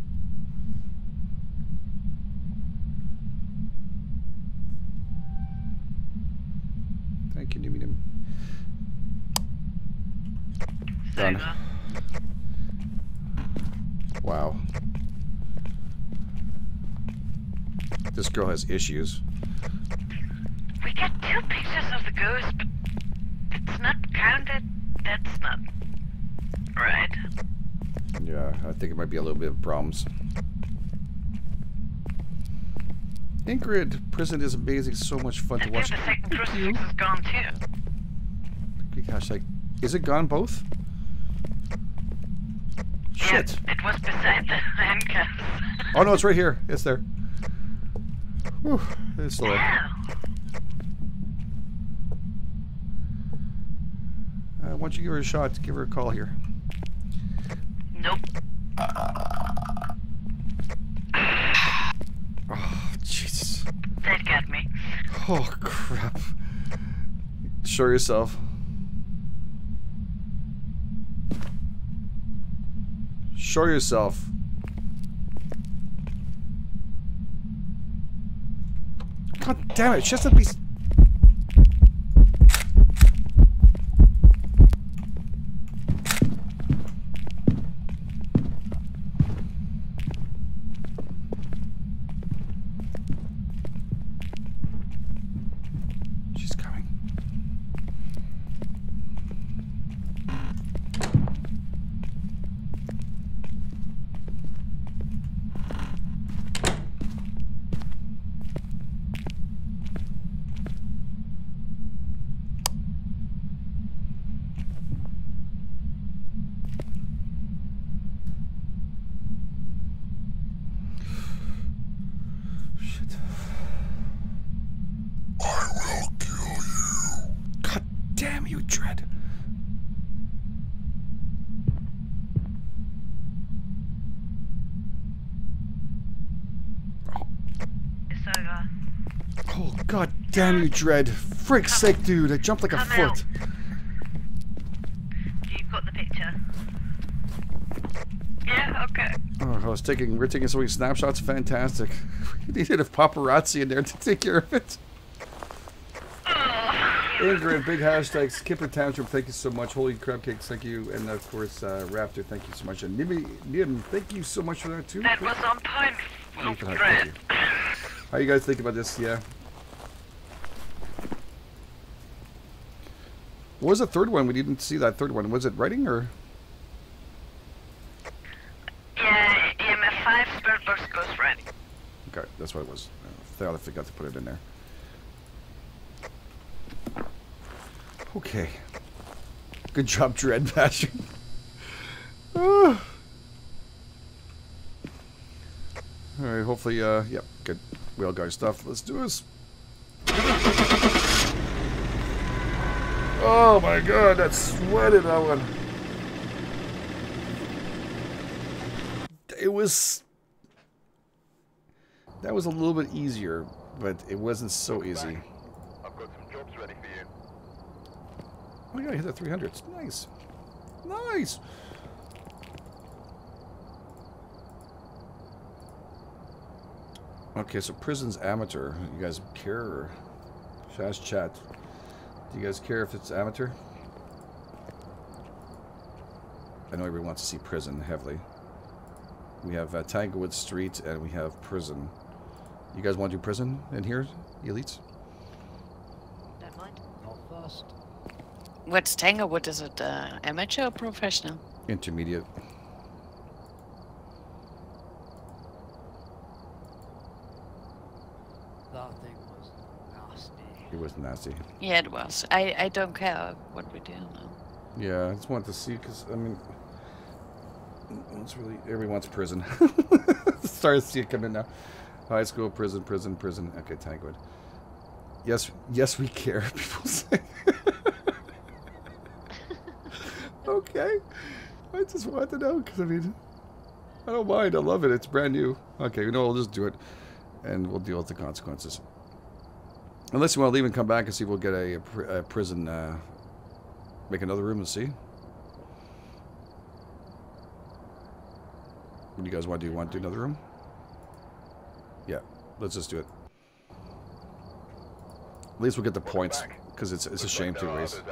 Thank you, Nimmy Nim. Done. Sober. Wow. This girl has issues. We got two pictures of the ghost, but it's not counted. That's not right. Yeah, I think it might be a little bit of problems. Ingrid, prison is amazing. So much fun to watch. The second crucifix is gone too. Quick hashtag. Is it gone both? Shit. Yeah, it was beside the handcuffs. Oh no, it's right here. It's there. Whew, it's still there. Wow. Uh, why don't you give her a shot? Give her a call here. Nope. Oh, Jesus. That got me. Oh, crap. Show yourself. Show yourself. God damn it, she has to be... She's coming. Shit. I will kill you. God damn you, Dread. Oh, It's over. oh god damn you, Dread. Frick's sake, dude. I jumped like a Come foot. out. You've got the picture. Yeah, okay. Oh, I was taking, we're taking so many snapshots. Fantastic. We needed a paparazzi in there to take care of it. Ingrid, big hashtags. Skipper Tantrum, thank you so much. Holy Crab Cakes, thank you. And of course, uh, Raptor, thank you so much. And Nibby, Nim, thank you so much for that too. That was on point. Thank you. Dread. How you guys think about this? Yeah. What was the third one? We didn't see that third one. Was it writing or? Yeah, E M F five, Spirit Box Ghost Riding. Okay, that's what it was. I thought I forgot to put it in there. Okay. Good job, Dread Bastard. Ah. Alright, hopefully, uh, yep, good. We all got our stuff. Let's do this. Oh my god, that sweated that one. It was... That was a little bit easier, but it wasn't so easy. I've got some jobs ready for you. Oh yeah, I hit the three hundreds. Nice. Nice! Okay, so prison's amateur. You guys care or... Should I ask chat? Do you guys care if it's amateur? I know everyone wants to see prison heavily. We have uh, Tanglewood Street and we have prison. You guys want to do prison in here, elites? Don't mind. Not first. What's Tanglewood? Is it uh, amateur or professional? Intermediate. That thing was nasty. It was nasty. Yeah, it was. I, I don't care what we do now. Yeah, I just wanted to see because I mean, it's really everyone's prison. Starting to see it come in now. High school, prison, prison, prison. Okay, Tanglewood. Yes, yes, we care. People say. Okay, I just wanted to know because I mean, I don't mind. I love it. It's brand new. Okay, you know, we'll just do it, and we'll deal with the consequences. Unless you want to leave and come back and see, if we'll get a, a, pr a prison. Uh, make another room and see. What do you guys want to do? Want to do another room? Yeah, let's just do it. At least we'll get the points because it's it's a shame to waste.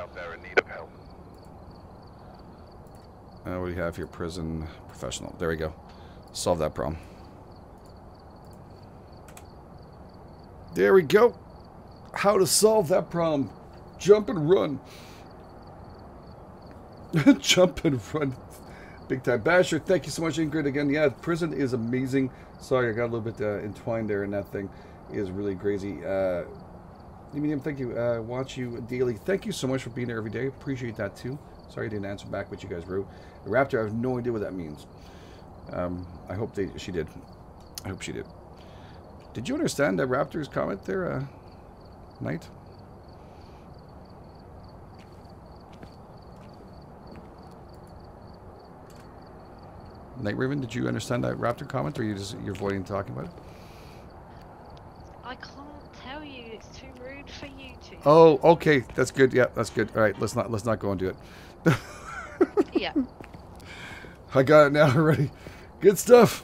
Uh, what do you have here? Prison professional. There we go. Solve that problem. There we go. How to solve that problem. Jump and run. Jump and run. Big time. Basher, thank you so much, Ingrid. Again, yeah, prison is amazing. Sorry, I got a little bit uh, entwined there, and that thing is really crazy. Uh, Medium, thank you. Uh, watch you daily. Thank you so much for being there every day. Appreciate that too. Sorry I didn't answer back what you guys wrote. Raptor, I have no idea what that means. Um, I hope they she did. I hope she did. Did you understand that Raptor's comment there, uh, Knight? Night Raven, did you understand that Raptor comment, or you just you're avoiding talking about it? I can't tell you. It's too rude for you to. Oh, okay, that's good. Yeah, that's good. All right, let's not let's not go and do it. Yeah. I got it now already. Good stuff.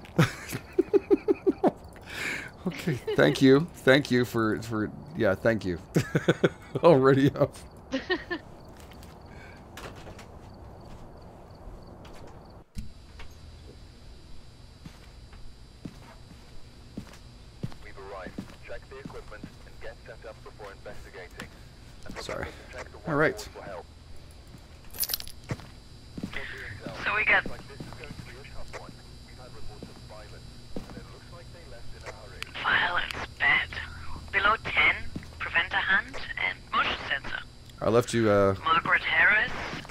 Okay, thank you, thank you for for yeah, thank you. Already up. Sorry. All right. So we got violence bad. Below ten, preventer hand and motion sensor. I left you. Uh, Margaret Harris.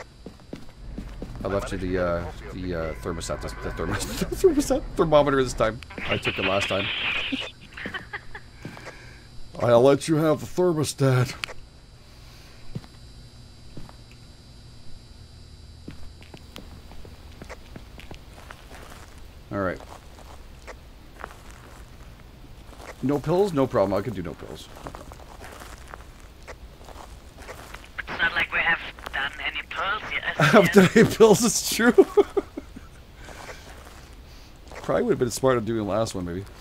I left you the uh, the uh, thermostat. This, the thermostat, thermostat thermometer this time. I took it last time. I'll let you have the thermostat. All right. No pills? No problem. I can do no pills. It's not like we have done any pills yet. I have done any pills, it's true. Probably would have been smart to do the last one, maybe.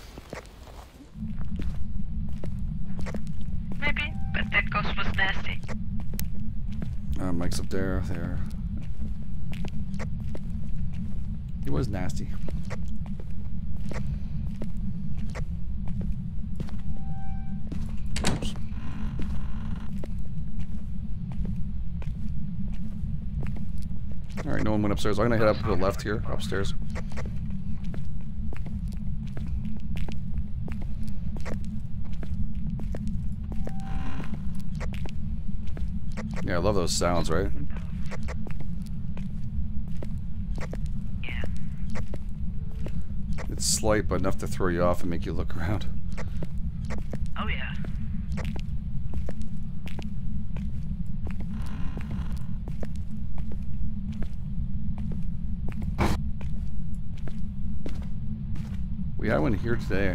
Maybe, but that ghost was nasty. Uh, Mike's up there, there. He was nasty. Oops. Alright, no one went upstairs. I'm gonna head up to the left here, upstairs. Yeah, I love those sounds, right? Yeah. It's slight, but enough to throw you off and make you look around. Oh yeah. We had one here today.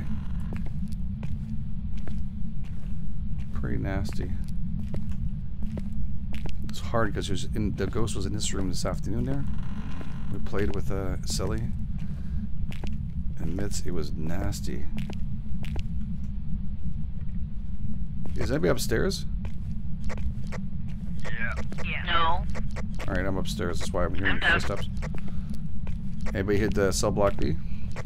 Pretty nasty. It's hard because was in the ghost was in this room this afternoon. There, we played with uh, Silly and Mitz. It was nasty. Is anybody upstairs? Yeah. Yeah. No. All right, I'm upstairs. That's why I'm hearing I'm down. footsteps. Anybody hit the cell block B?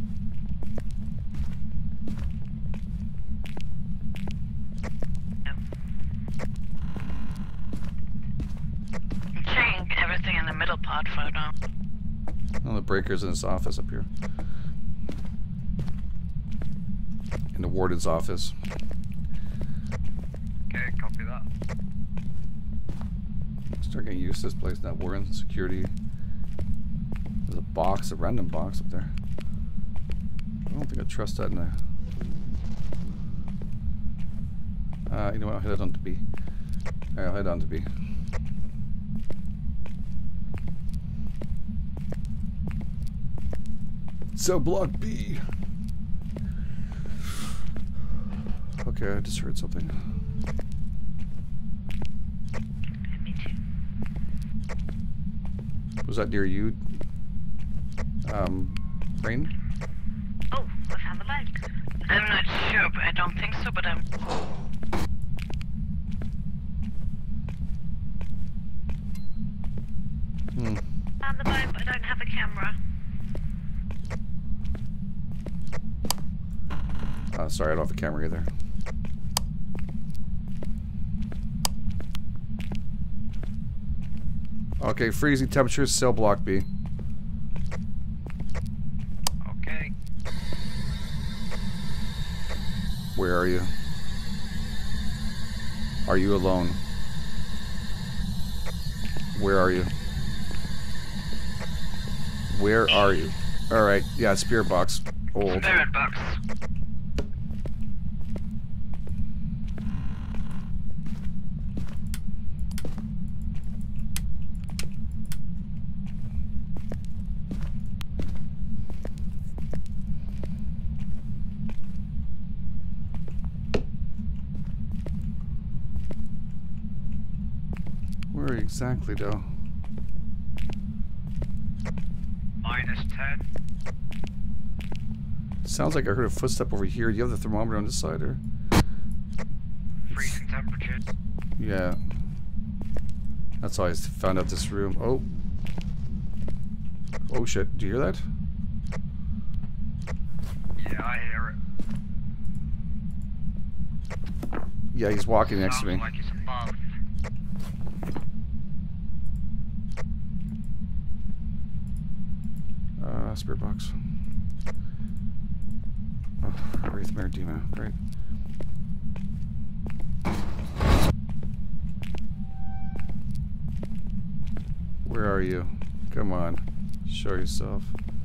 I'm checking everything in the middle part for now. Oh, the breaker's in his office up here. In the warden's office. Okay, copy that. Start getting used to this place. That warden security. There's a box, a random box up there. I don't think I trust that in a. Uh, you know what? I'll head on to B. Alright, I'll head on to B. So block B. Okay, I just heard something. Me too. Was that near you? Um, Rain? Oh, I found the light. I'm not sure, but I don't think so, but I'm... Hmm. Found the light, but I don't have a camera. Uh, sorry, I don't have a camera either. Okay, freezing temperatures, cell block B. Where are you? Are you alone? Where are you? Where are you? Alright, yeah, spirit box. Old. Spirit box. Where exactly, though? Minus ten. Sounds like I heard a footstep over here. Do you have the thermometer on the side, or? Freezing temperature. Yeah. That's how I found out this room. Oh. Oh shit. Do you hear that? Yeah, I hear it. Yeah, he's walking next to Sounds me. like it's above. Uh, spirit box. Oh, Wraith Mare Demo. Great. Where are you? Come on. Show yourself.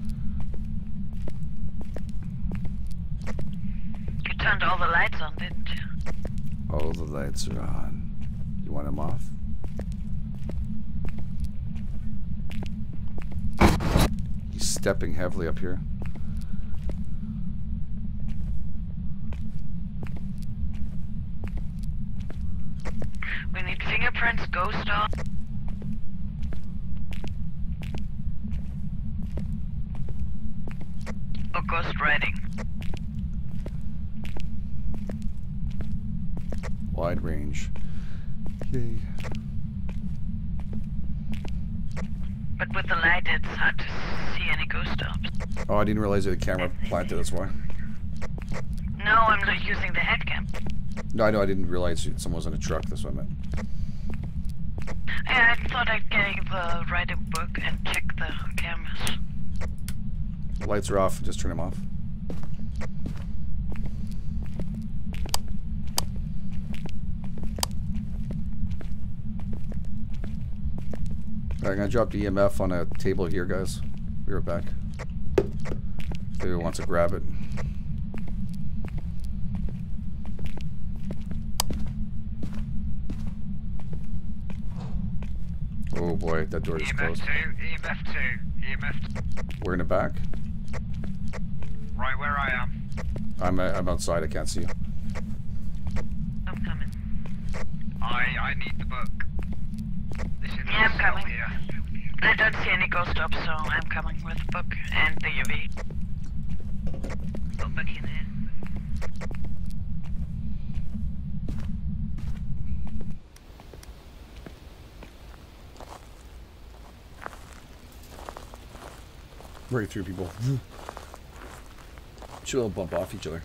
You turned all the lights on, didn't you? All the lights are on. You want them off? He's stepping heavily up here. We need fingerprints, ghost dog. Or ghost writing. Wide range. Yay. But with the light, it's hard to see any ghost stops. Oh, I didn't realize you had a camera planted, that's why. No, I'm not using the head cam. No, I know, I didn't realize you- someone was in a truck, that's what I meant. Yeah, I thought I'd get the write a book and check the cameras. Lights are off, just turn them off. Alright, I'm gonna drop the E M F on a table here, guys. Be right back. If anyone wants to grab it. Oh boy, that door is E M F closed. two, E M F two, E M F two. We're in the back. Right where I am. I'm uh, I'm outside. I can't see you. I'm coming. I I need the book. This is Yeah, I'm the cell coming. here. I don't see any ghost stops, so I'm coming with the book and the U V. Got book in here. Right through people. Should all bump off each other.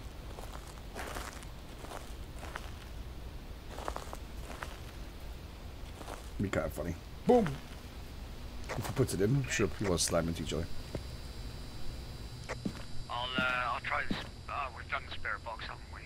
Be kind of funny. Boom. If he puts it in, I'm sure people will slam into each other. I'll uh, I'll try this. Oh, we've done the spirit box, haven't we?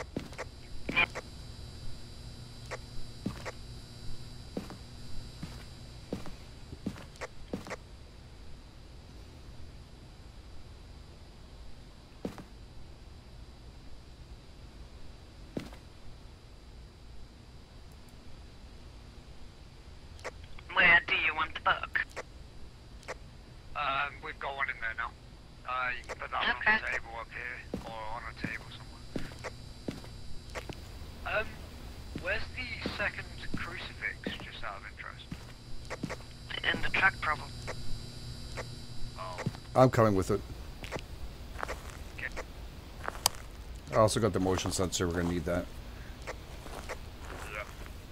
Where do you want the book? Um, we've got one in there now. Uh, you can put that one Okay. on the table up here, or on a table somewhere. Um, where's the second crucifix, just out of interest? In the truck, probably. Oh, I'm coming with it. okay. I also got the motion sensor. We're gonna need that. Yeah.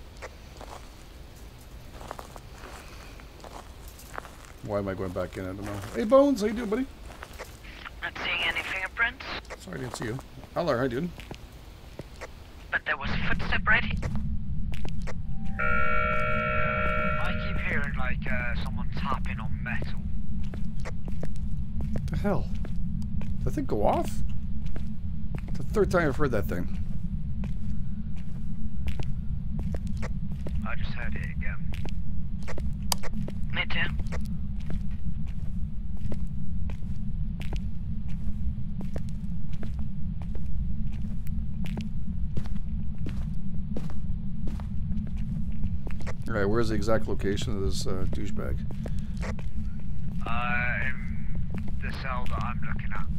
Why am I going back in? I don't know. Hey Bones, how you doing, buddy? Not seeing any fingerprints, Sorry, I didn't see you. Hello, how you doing? but there was a footstep right here. I keep hearing like uh, someone tapping on metal. What the hell? Did that thing go off? Did third time I've heard that thing. I just heard it again. Me too. Alright, where's the exact location of this uh, douchebag? Uh, in the cell that I'm looking at.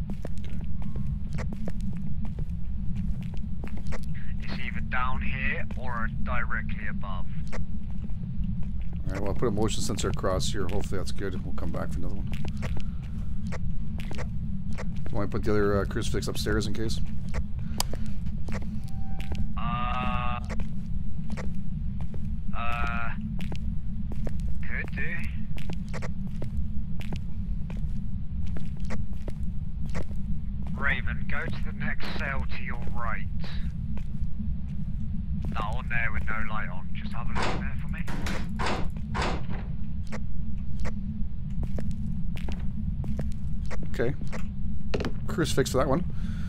It's either down here or directly above. Alright, well, I'll put a motion sensor across here. Hopefully that's good. We'll come back for another one. You want to put the other uh, crucifix upstairs in case? Uh, uh, could do. Raven, go to the next cell to your right. That one there with no light on. Just have a look there for me. Okay. Crucifix for that one.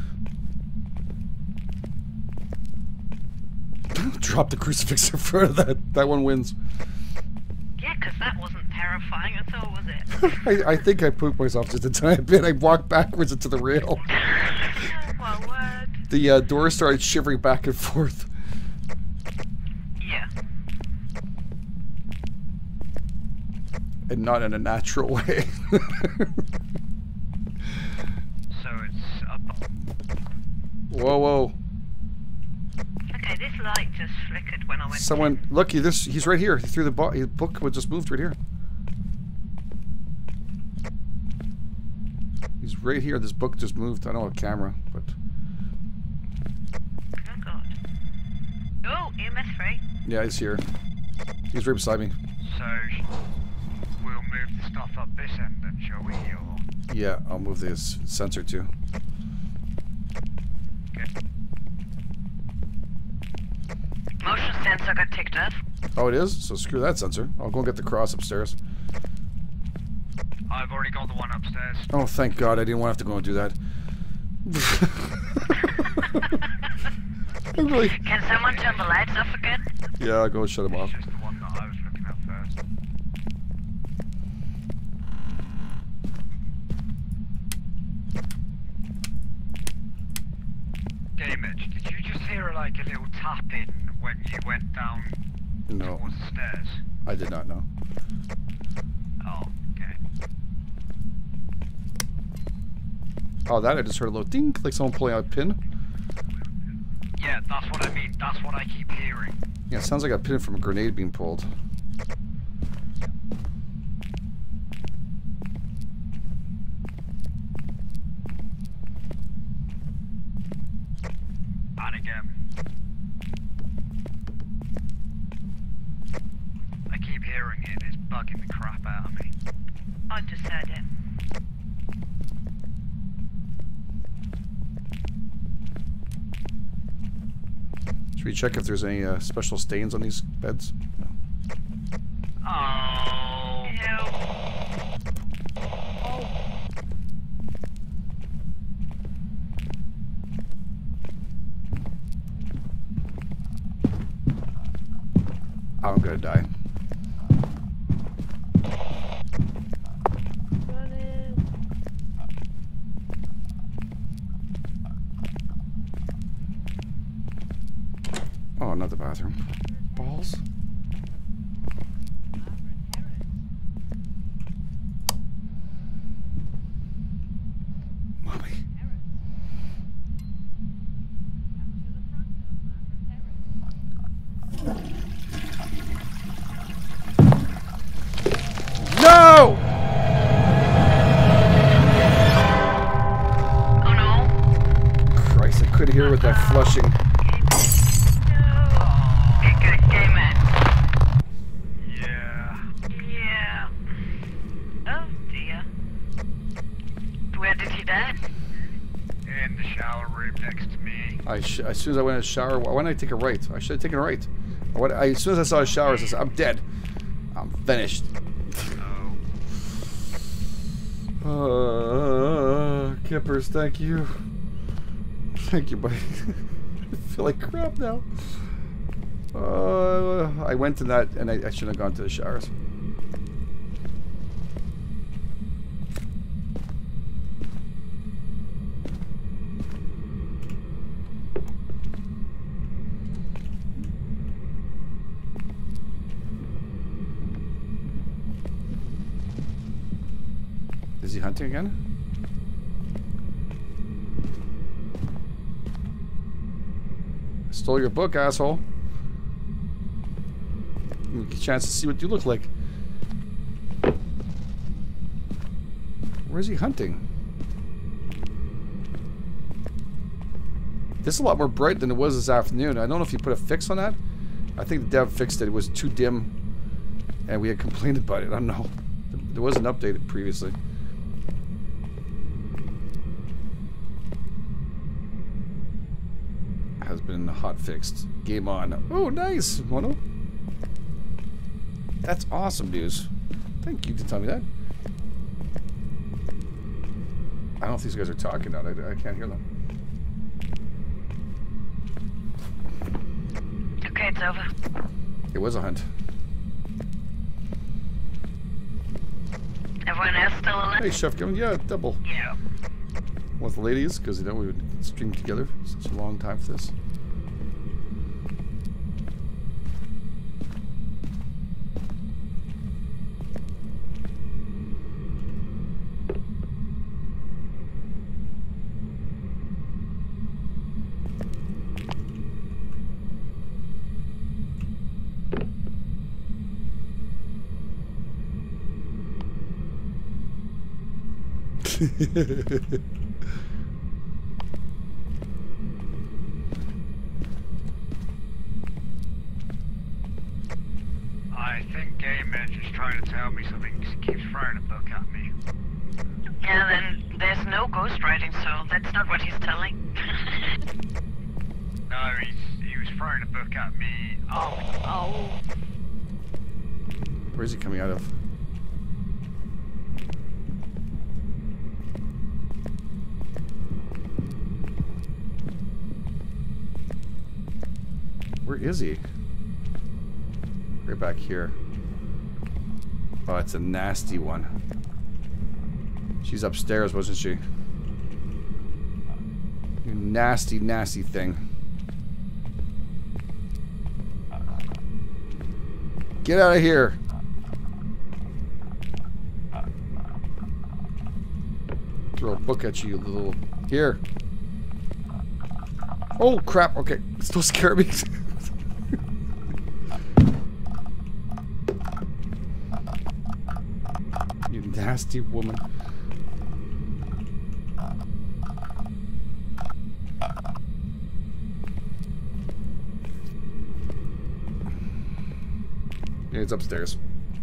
Drop the crucifix in front of that. That one wins. Yeah, because that wasn't terrifying at all, was it? I, I think I pooped myself just a tiny bit. I walked backwards into the rail. Oh my word. The uh, door started shivering back and forth. Yeah. And not in a natural way. So it's above. Whoa, whoa. Okay, this light just flickered when I went. Someone, look, he, this, he's right here. He threw the bo his book was just moved right here. He's right here. This book just moved. I don't have a camera, but... Oh god. Oh, E M S free. Yeah, he's here. He's right beside me. So we'll move the stuff up this end then, shall we? Or... Yeah, I'll move this sensor too. Okay. Motion sensor got ticked off. Oh, it is? So screw that sensor. I'll go get the cross upstairs. I've already got the one upstairs. Oh, thank God. I didn't want to have to go and do that. I'm really... Can someone turn the lights off again? Yeah, I'll go and shut him off. It's just the one that I was looking at first. Gamage, did you just hear like a little tapping when you went down No, towards the stairs? I did not know. Oh, okay. Oh, that I just heard a little ding, like someone pulling out a pin. Yeah, that's what I mean. That's what I keep hearing. Yeah, it sounds like a pin from a grenade being pulled. And again. I keep hearing it. It's bugging the crap out of me. I just heard it. Should we check if there's any uh, special stains on these beds? No. Oh. Ew. I'm gonna die. Oh, not the bathroom. Balls. Mommy. No! Oh no. Christ, I couldn't hear with that flushing. Get good, game in. Yeah. Yeah. Oh dear. Where did he die? In the shower room next to me. I sh as soon as I went in the shower, why didn't I take a right? I should have taken a right. What, I, as soon as I saw a shower, I said, I'm dead. I'm finished. Oh. Uh, Kippers, thank you. Thank you, buddy. I feel like crap now. Uh, I went to that, and I, I shouldn't have gone to the showers. Is he hunting again? I stole your book, asshole. Give me a chance to see what you look like. Where is he hunting? This is a lot more bright than it was this afternoon. I don't know if you put a fix on that. I think the dev fixed it. It was too dim, and we had complained about it. I don't know. There wasn't updated previously. Has been hot fixed. Game on. Oh, nice, Mono. That's awesome news. Thank you to tell me that. I don't know if these guys are talking now. I, I can't hear them. Okay, it's over. It was a hunt. Everyone else still alive? Hey, Chef Kevin. Yeah, double. Yeah. With the ladies, because you know we would stream together for such a long time for this. I think Game Edge is trying to tell me something. He keeps throwing a book at me. Yeah, then there's no ghostwriting, so that's not what he's telling. No, he's he was throwing a book at me. Oh, oh. Where's he coming out of? Where is he? Right back here. Oh, it's a nasty one. She's upstairs, wasn't she? You nasty, nasty thing. Get out of here. Throw a book at you, you little... Here. Oh, crap. Okay. Still scare me. You nasty woman. Yeah, it's upstairs.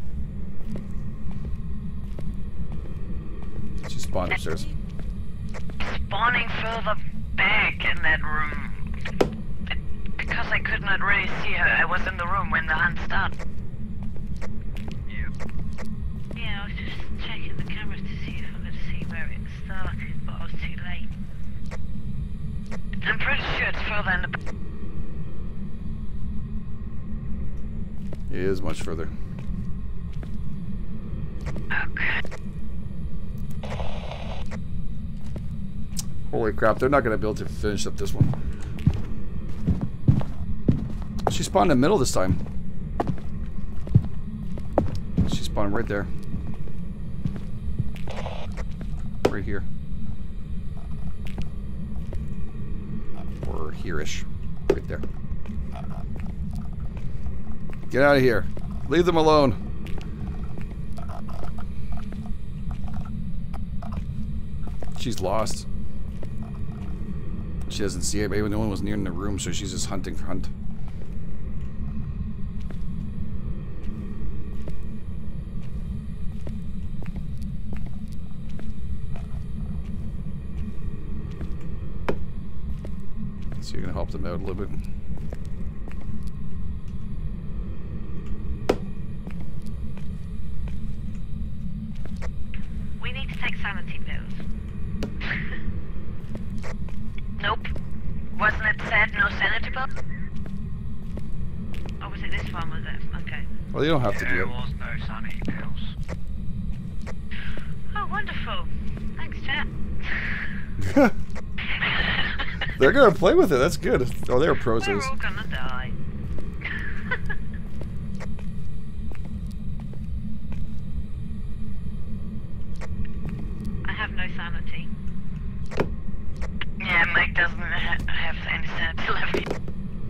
She spawned upstairs. Spawning further back in that room. Because I could not really see her. I was in the room when the hunt started. Yep. Yeah, I was just checking the cameras to see if I could see where it started, but I was too late. I'm pretty sure it's further in the back. It is much further. Okay. Holy crap, they're not going to be able to finish up this one. She spawned in the middle this time. She spawned right there. Right here. Or here-ish. Right there. Get out of here. Leave them alone. She's lost. She doesn't see anybody. No one was near in the room, so she's just hunting for hunt. So you're gonna help them out a little bit. We need to take sanity pills. Nope. Wasn't it said no sanity pill? Oh, was it this one, was it? Okay. Well, you don't have to do There it. was no sanity pills. Oh, wonderful. Thanks, chat. They're gonna play with it. That's good. Oh, they're pros. We're all gonna die. I have no sanity. Yeah, Mike doesn't ha have any sanity left.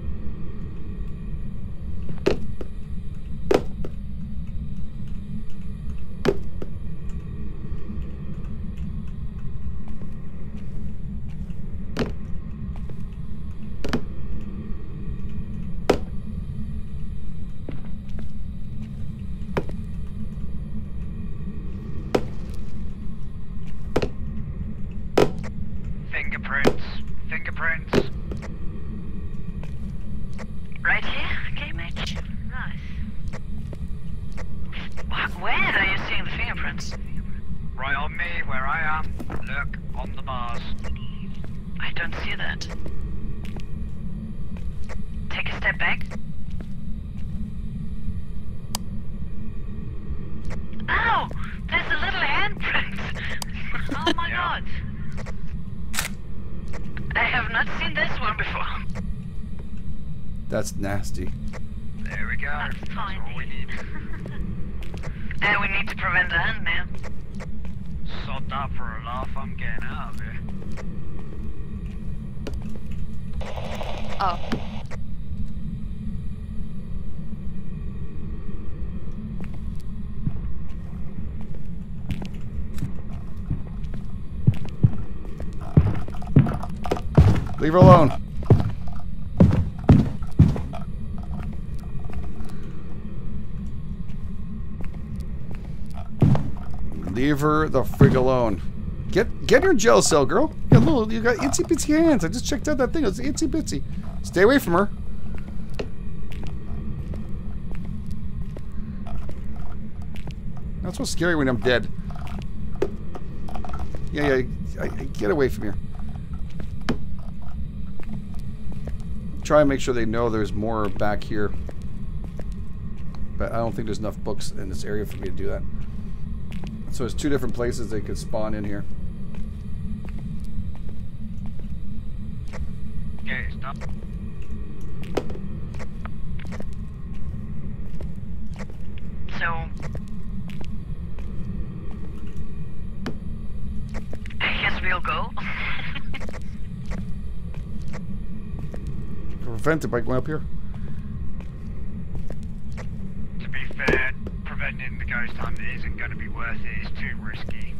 Fingerprints. Fingerprints. Right here, okay, Mitch? Nice. Wh- Where are you seeing the fingerprints? Right on me, where I am. Look, on the bars. I don't see that. Take a step back. Ow! There's a little handprint! Oh my Yeah. god. I have not seen this one before. That's nasty. There we go. That's That's all we tiny. need. And we need to prevent the hand now. Sod that for a laugh, I'm getting out of here. Oh. Leave her alone. Leave her the frig alone. Get get in your jail cell, girl. You got little, you got itsy bitsy hands. I just checked out that thing. It's itsy bitsy. Stay away from her. Not so scary when I'm dead. Yeah, yeah. I, I, get away from here. Try and make sure they know there's more back here. But I don't think there's enough books in this area for me to do that. So there's two different places they could spawn in here. Okay, stop. So... I guess we'll go. Prevent it by going up here. To be fair, preventing the ghost hunt isn't going to be worth it. It's too risky.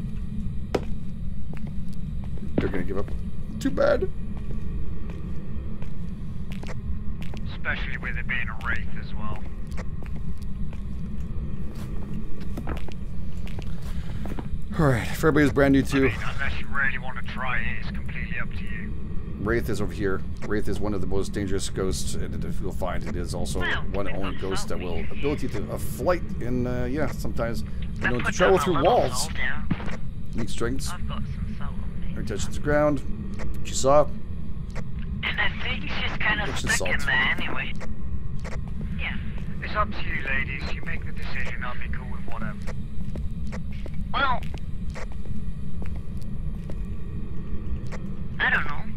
They're gonna give up. Too bad. Especially with it being a wraith as well. Alright, if everybody's brand new I too, mean, unless you really want to try it, it's completely up to you. Wraith is over here. Wraith is one of the most dangerous ghosts, and if you'll find it is also Well, one we've only got ghost that will something. ability to a flight and uh, yeah, sometimes you know I to put travel down a through little walls. salt there. Unique strengths. I've got some salt on me. Her touches the ground. She saw. And I think she's kind of Which is stuck in salt. there anyway. Yeah. It's up to you, ladies. You make the decision. I'll be cool with whatever. Well... I don't know.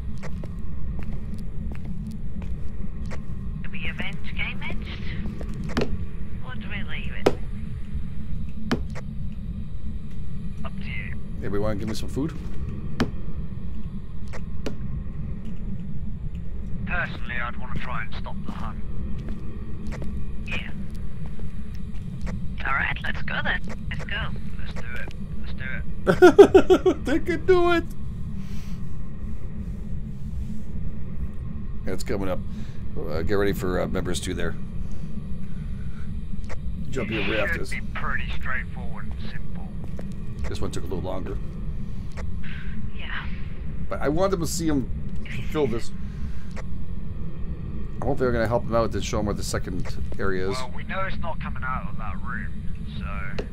Do we avenge game edged? Or do we leave it? Up to you. Anybody want to give me some food? Personally, I'd want to try and stop the hunt. Yeah. Alright, let's go then. Let's go. Let's do it. Let's do it. They can do it. Yeah, it's coming up. Uh, get ready for uh, members two there. Jump in right after It this. should be pretty straightforward and simple. This one took a little longer, Yeah. but I wanted to see him fulfill this. I hope they're going to help him out to show him where the second area is. Well, we know it's not coming out of that room, so...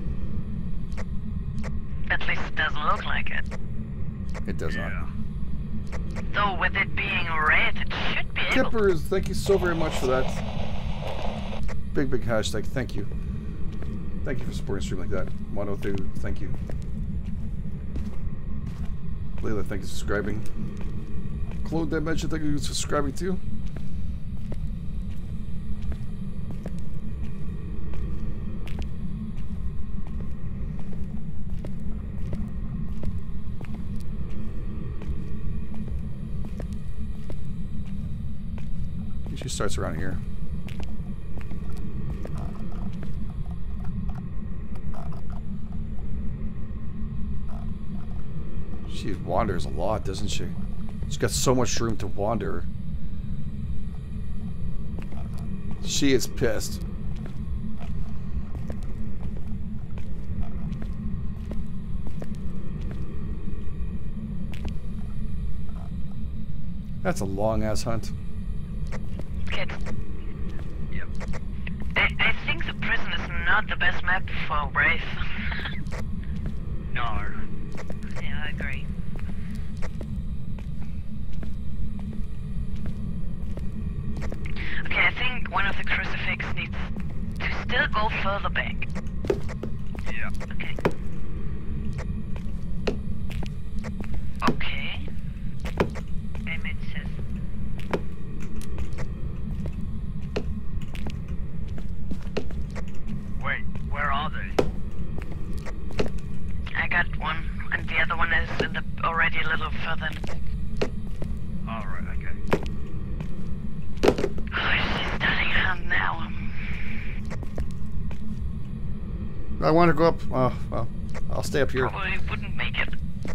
At least it doesn't look like it. It does not. Yeah. Though with it being red, it should be able. Kippers, thank you so very much for that. Big, big hashtag. Thank you. Thank you for supporting a stream like that. one oh two, thank you. Layla, thank you for subscribing. Claude Dimension, thank you for subscribing too. She starts around here. She wanders a lot, doesn't she? She's got so much room to wander. She is pissed. That's a long ass hunt. Kid. Yep. I, I think the prison is not the best map for Wraith. No. Yeah, I agree. Okay, I think one of the crucifix needs to still go further back. Yeah. Okay. Okay. Amen says. Wait, where are they? I got one, and the other one is in the already a little further in the back. Alright, okay. Oh, she's starting out now. Um, I want to go up. Oh, well, I'll stay up here. probably wouldn't make it.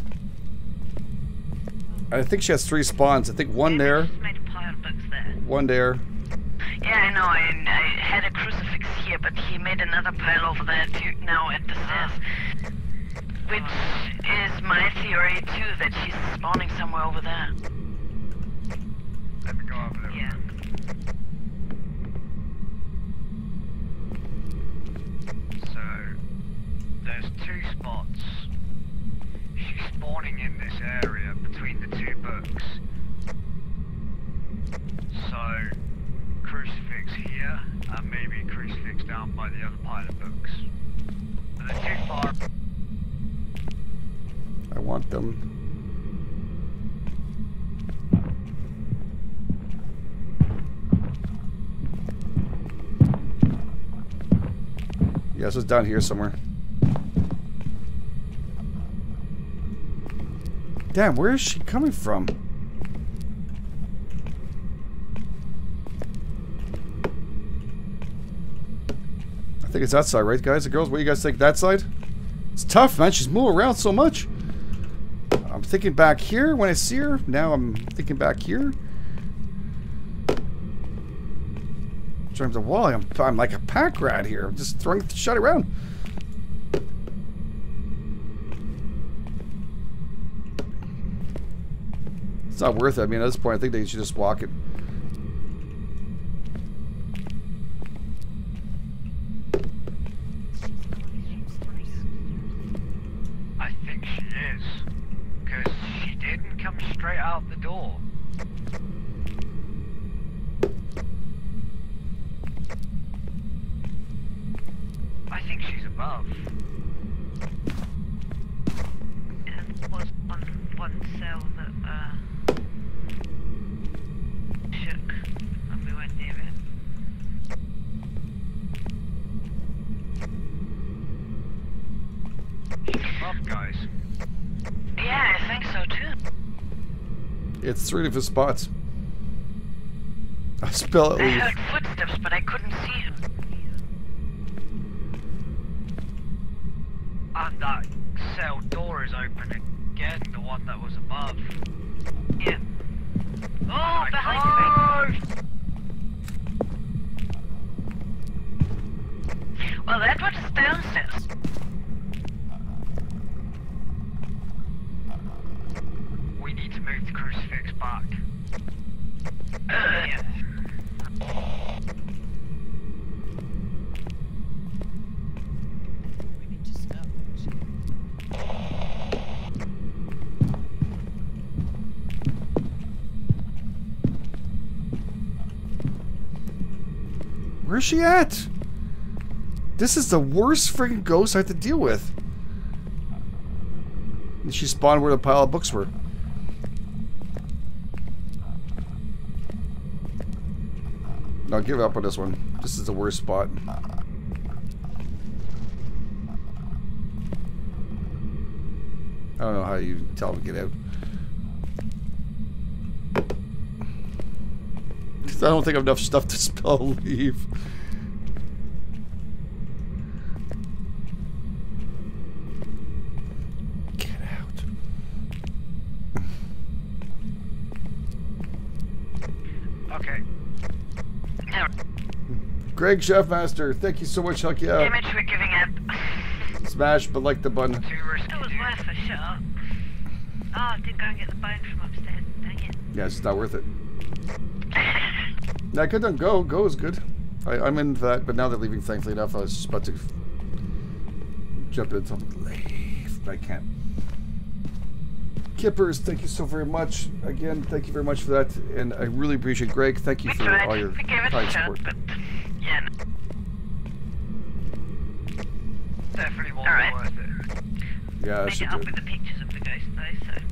I think she has three spawns. I think one there, Just made a pile of books there. one there. Yeah, I know. I, I had a crucifix here, but he made another pile over there too. Now at the stairs, which is my theory too, that she's spawning somewhere over there. Let me go over there. Yeah. So, there's two spots. She's spawning in this area between the two books. So, crucifix here, and maybe a crucifix down by the other pile of books. But they're too far. I want them. Yeah, so it's down here somewhere. Damn, where is she coming from? I think it's that side, right, guys? The girls, what do you guys think? That side? It's tough, man. She's moving around so much. I'm thinking back here when I see her. Now I'm thinking back here. In terms of wall, I'm, I'm like a pack rat here. I'm just throwing shit around. It's not worth it. I mean, at this point, I think they should just walk it. I think she is. Because she didn't come straight out the door. I think she's above. And there was one, one cell that uh, shook when we went near it. She's above, guys. Yeah, I think so too. It's three different spots. I spell it. I heard footsteps, but I couldn't see him. And that cell door is open again, the one that was above. Yeah. Oh, my behind you, God! Well, that was downstairs. We need to move the crucifix back. Uh, yeah. We need to stop. Where's she at? This is the worst freaking ghost I have to deal with. And she spawned where the pile of books were. No, give up on this one. This is the worst spot. I don't know how you tell them to get out. I don't think I have enough stuff to spell leave. Get out. Okay. No. Greg Chefmaster, thank you so much. Heck yeah. Damage, we're giving up. Smash, but like the button. Too risky. It was worth a shot. Oh, I didn't go and get the bone from upstairs. Dang it. Yeah, it's just not worth it. Yeah, I could have done Go. Go is good. I, I'm in that, but now they're leaving, thankfully enough. I was just about to jump into something leave, but I can't. Kippers, thank you so very much. Again, thank you very much for that, and I really appreciate Greg. Thank you We for tried. all your We gave it kind a shot, support. but yeah. No. Definitely won't All be right. worth it. Yeah, I Made should it do up it. with the pictures of the ghost though, so.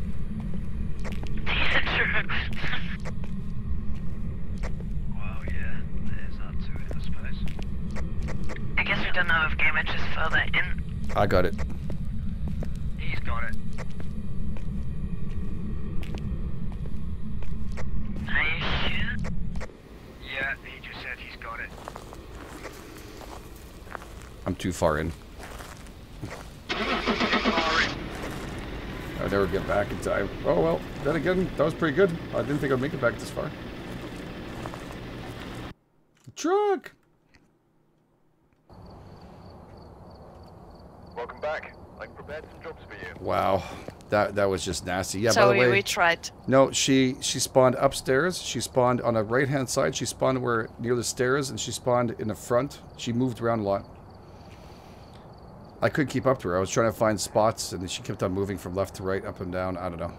Well, yeah, there's that to it, I suppose. I guess we don't know if Game Edge is further in. I got it. He's got it. Are you sure? Yeah, he just said he's got it. I'm too far in. I'll never get back in time. Oh well, then again, that was pretty good. I didn't think I'd make it back this far. Truck! Welcome back. I prepared some jobs for you. Wow. That that was just nasty. Yeah, so by the we, way. we tried. No, she she spawned upstairs. She spawned on the right hand side. She spawned where near the stairs, and she spawned in the front. She moved around a lot. I couldn't keep up to her. I was trying to find spots, and she kept on moving from left to right, up and down. I don't know.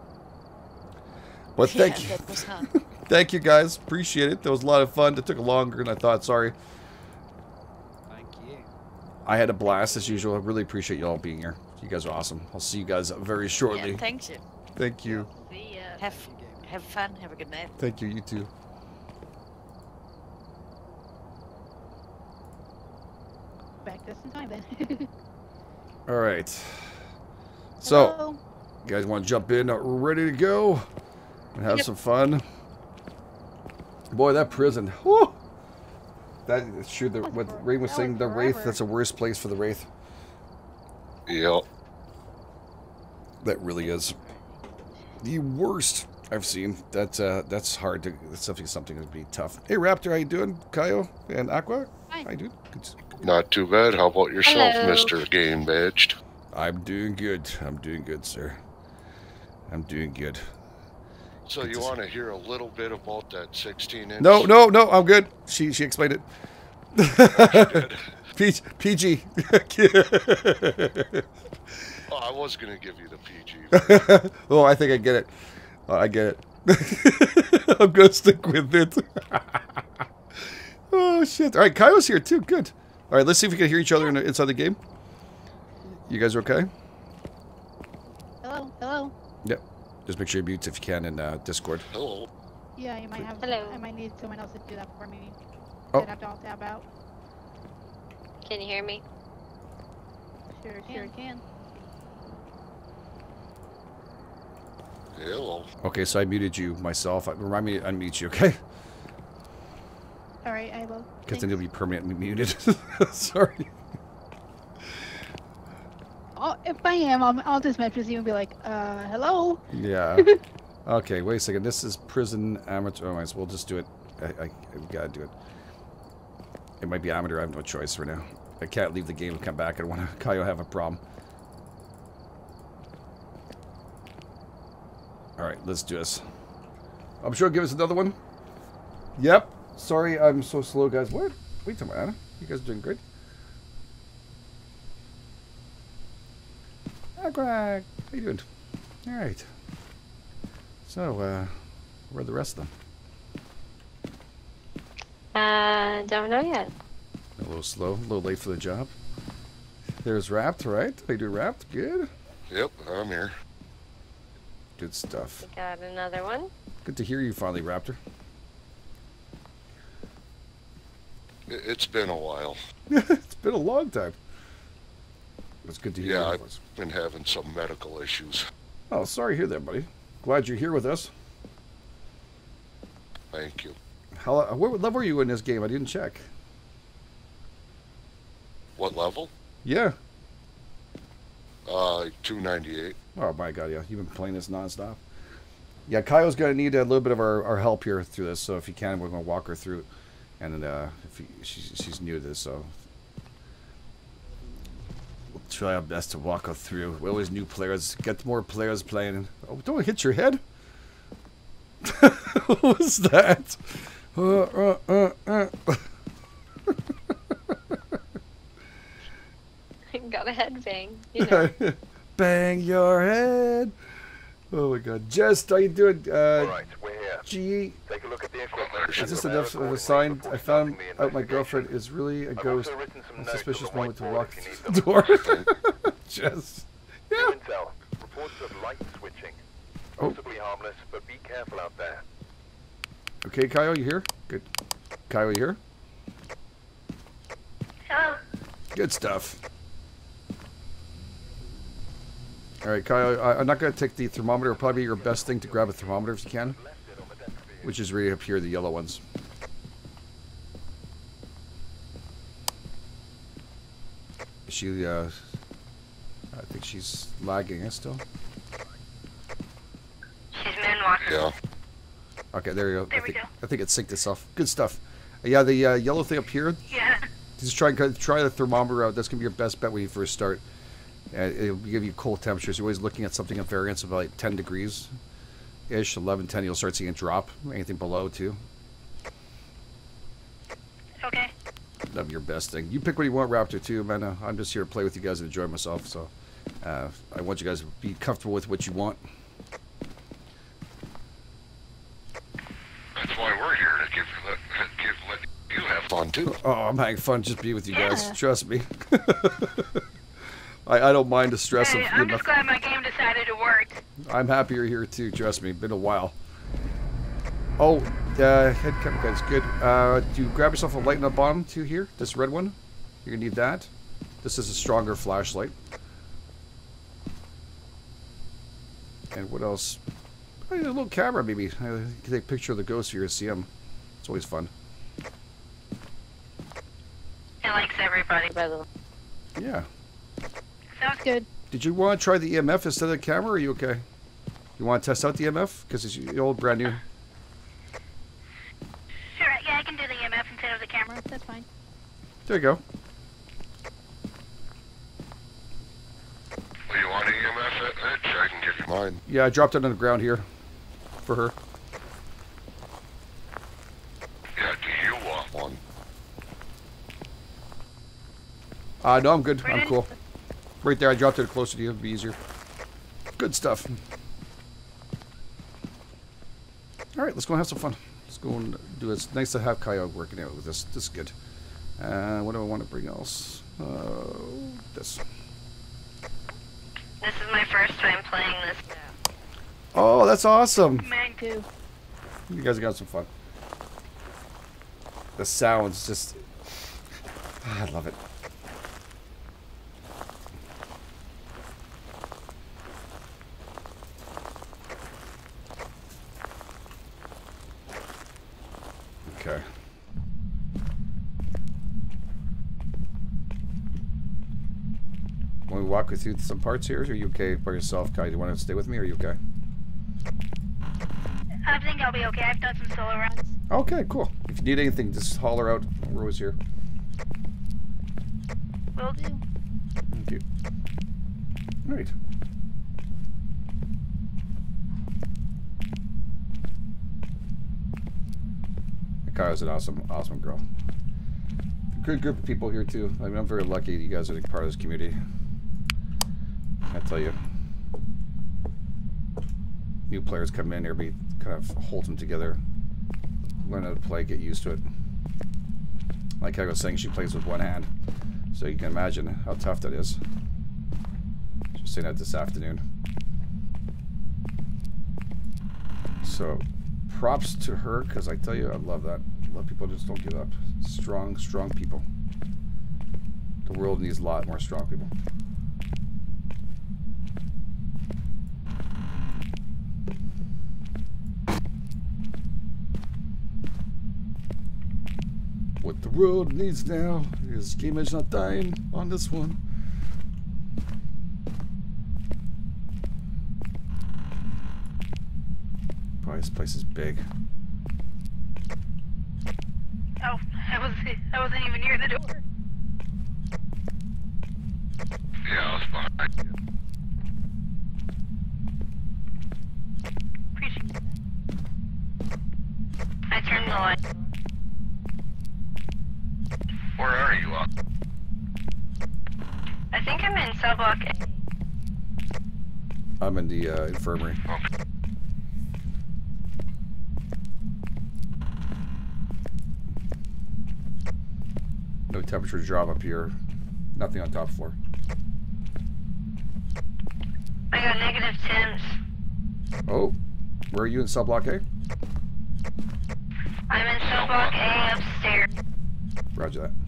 But thank Yeah, you, that was hard. thank you guys. Appreciate it. That was a lot of fun. It took longer than I thought. Sorry. Thank you. I had a blast as usual. I really appreciate you all being here. You guys are awesome. I'll see you guys very shortly. Yeah, thank you. Thank you. We, uh, have have fun. Have a good night. Thank you. You too. Back just in time then. All right. So. Hello. You guys want to jump in? We're ready to go and have Yep. some fun. Boy, that prison. Whew. That is true. The, what Ray was That saying, was the Wraith, forever. that's the worst place for the Wraith. Yep. That really is. The worst I've seen. That's uh, that's hard to, that's something, something that would be tough. Hey, Raptor, how you doing? Kaio and Aqua? Hi. How you doing? Good. Not too bad. How about yourself, Hello. Mister Game Badged? I'm doing good. I'm doing good, sir. I'm doing good. So Good you to want to hear a little bit about that sixteen inch? No, no, no, I'm good. She she explained it. P- PG. Oh, I was going to give you the P G. Oh, I think I get it. Oh, I get it. I'm gonna stick with it. Oh shit! All right, Kaio's here too. Good. All right, let's see if we can hear each other in, inside the game. You guys are okay? Hello. Hello. Yep. Just make sure you mute if you can in uh, Discord. Hello. Yeah, you might have. Hello. I might need someone else to do that for me. Oh. I'd have to all tab out. Can you hear me? Sure, sure can. Hello. Okay, so I muted you myself. Remind me to unmute you, okay? All right, I will. Because then Thanks. you'll be permanently muted. Sorry. Oh, if I am, I'll, I'll just message you and be like, uh, hello. Yeah. Okay, wait a second. This is prison amateur. Oh, we'll just do it. I, I, I gotta do it. It might be amateur. I have no choice for now. I can't leave the game and come back. I don't want to. Kaio have a problem. All right, let's do this. I'm sure. Give us another one. Yep. Sorry, I'm so slow, guys. What? Wait a minute, Anna. You guys are doing great. Hi, Greg. How you doing? All right. So, uh, where are the rest of them? Uh, don't know yet. A little slow, a little late for the job. There's Rapt, right? They do Rapt, good. Yep, I'm here. Good stuff. We got another one. Good to hear you finally, Raptor. It- It's been a while. It's been a long time. It's good to hear. Yeah, your I've voice. been having some medical issues. Oh, sorry to hear that, buddy. Glad you're here with us. Thank you. How, uh, what level were you in this game? I didn't check. What level? Yeah. Uh, two ninety-eight. Oh my god, yeah. You've been playing this nonstop. Yeah, Kaio's going to need a little bit of our, our help here through this, so if you can, we're going to walk her through it. And uh, if you, she's, she's new to this, so we'll try our best to walk her through. We always new players. Get more players playing. Oh, don't hit your head. What was that? Uh, uh, uh, uh. Got a head bang. You know. Bang your head. Oh my god. Jess, how you doing? Uh, Alright, we're here. G. Take a look at the equipment. Is this enough of a sign? I found out my girlfriend is really a ghost. A suspicious moment to walk through the door. Jess. Yeah. Intel. Reports of light switching. Possibly harmless, but be careful out there. Okay, Kyle, you here? Good. Kyle, you here? Hello. Good stuff. All right, Kyle, I, I'm not going to take the thermometer. It'll probably be your best thing to grab a thermometer if you can, which is right up here, the yellow ones. Is she, uh, I think she's lagging, eh, still? She's moonwalking. Yeah. Okay, there you go. There I we think, go. I think it synced itself. Good stuff. Uh, yeah, the uh, yellow thing up here, Yeah. just try and try the thermometer out. That's going to be your best bet when you first start. Uh, it'll give you cold temperatures. You're always looking at something at variance of like ten degrees ish, eleven, ten. You'll start seeing it drop. Anything below, too. Okay. That'd be your best thing. You pick what you want, Raptor, too, man. Uh, I'm just here to play with you guys and enjoy myself. So uh, I want you guys to be comfortable with what you want. That's why we're here, to give, let, give, let you have fun, too. Oh, I'm having fun just being with you guys. Yeah. Trust me. I, I don't mind the stress Hey, of... I'm you know, just glad my game decided to work. I'm happy you're here too, trust me. Been a while. Oh, uh, head camera guy's good. Uh, do you grab yourself a light up bomb too here? This red one? You're gonna need that. This is a stronger flashlight. And what else? Oh, a little camera maybe. Uh, you can take a picture of the ghost here to see him. It's always fun. It likes everybody. By the way. Yeah. Sounds good. Did you want to try the E M F instead of the camera, or are you okay? You want to test out the E M F? Because it's the old brand new. Sure, yeah, I can do the E M F instead of the camera. That's fine. There you go. Well, you want an E M F, Edge? I can give you mine. Yeah, I dropped it on the ground here for her. Yeah, do you want one? Uh, no, I'm good. I'm Brilliant. cool. Right there, I dropped it closer to you. It'd be easier. Good stuff. All right, let's go and have some fun. Let's go and do it. It's nice to have Kyle working out with this. This is good. Uh, what do I want to bring else? Uh, this. This is my first time playing this. Oh, that's awesome. Man, too. You guys got some fun. The sounds just... I love it. Okay. Want me to walk you through some parts here? Or are you okay by yourself, Kai? Do you want to stay with me, or are you okay? I think I'll be okay. I've done some solo runs. Okay, cool. If you need anything, just holler out. We're always here. Will do. Thank you. All right. Kai's an awesome, awesome girl. Good group of people here too. I mean, I'm very lucky you guys are part of this community. I tell you, new players come in, everybody kind of holds them together, learn how to play, get used to it. Like I was saying, she plays with one hand. So you can imagine how tough that is. She's saying that this afternoon. So, props to her, because I tell you, I love that. I love people who just don't give up. Strong, strong people. The world needs a lot more strong people. What the world needs now is Game Edge not dying on this one. Boy, this place is big. Oh, I was I wasn't even near the door. Yeah, I was behind you. Appreciate that. I turned the light. Where are you at? I think I'm in cell block A. I'm in the uh, infirmary. Okay. No temperature drop up here. Nothing on top floor. I got negative temps. Oh, where are you in cell block A? I'm in cell block A upstairs. Roger that.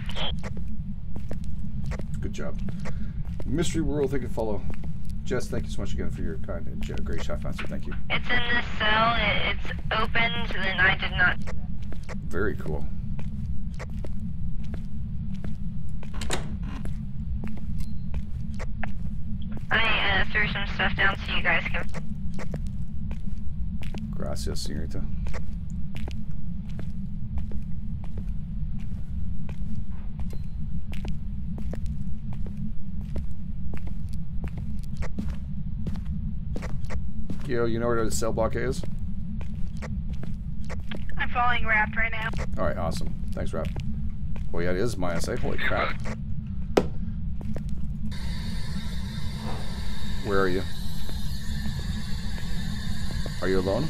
Good job. Mystery World, thank you for follow. Jess, thank you so much again for your kind and great chef answer. Thank you. It's in this cell. It, it's opened, and I did not do that. Very cool. I uh, threw some stuff down so you guys can. Gracias, señorita. Yo, you know where the cell block is? I'm following Rapt right now. Alright, awesome. Thanks, Rap. Well, yeah, it is minus A. Holy crap. Where are you? Are you alone?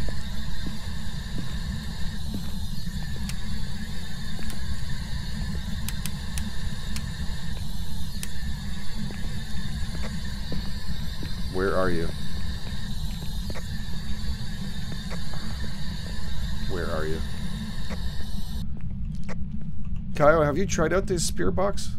Where are you? Where are you? Kyle, have you tried out this spear box?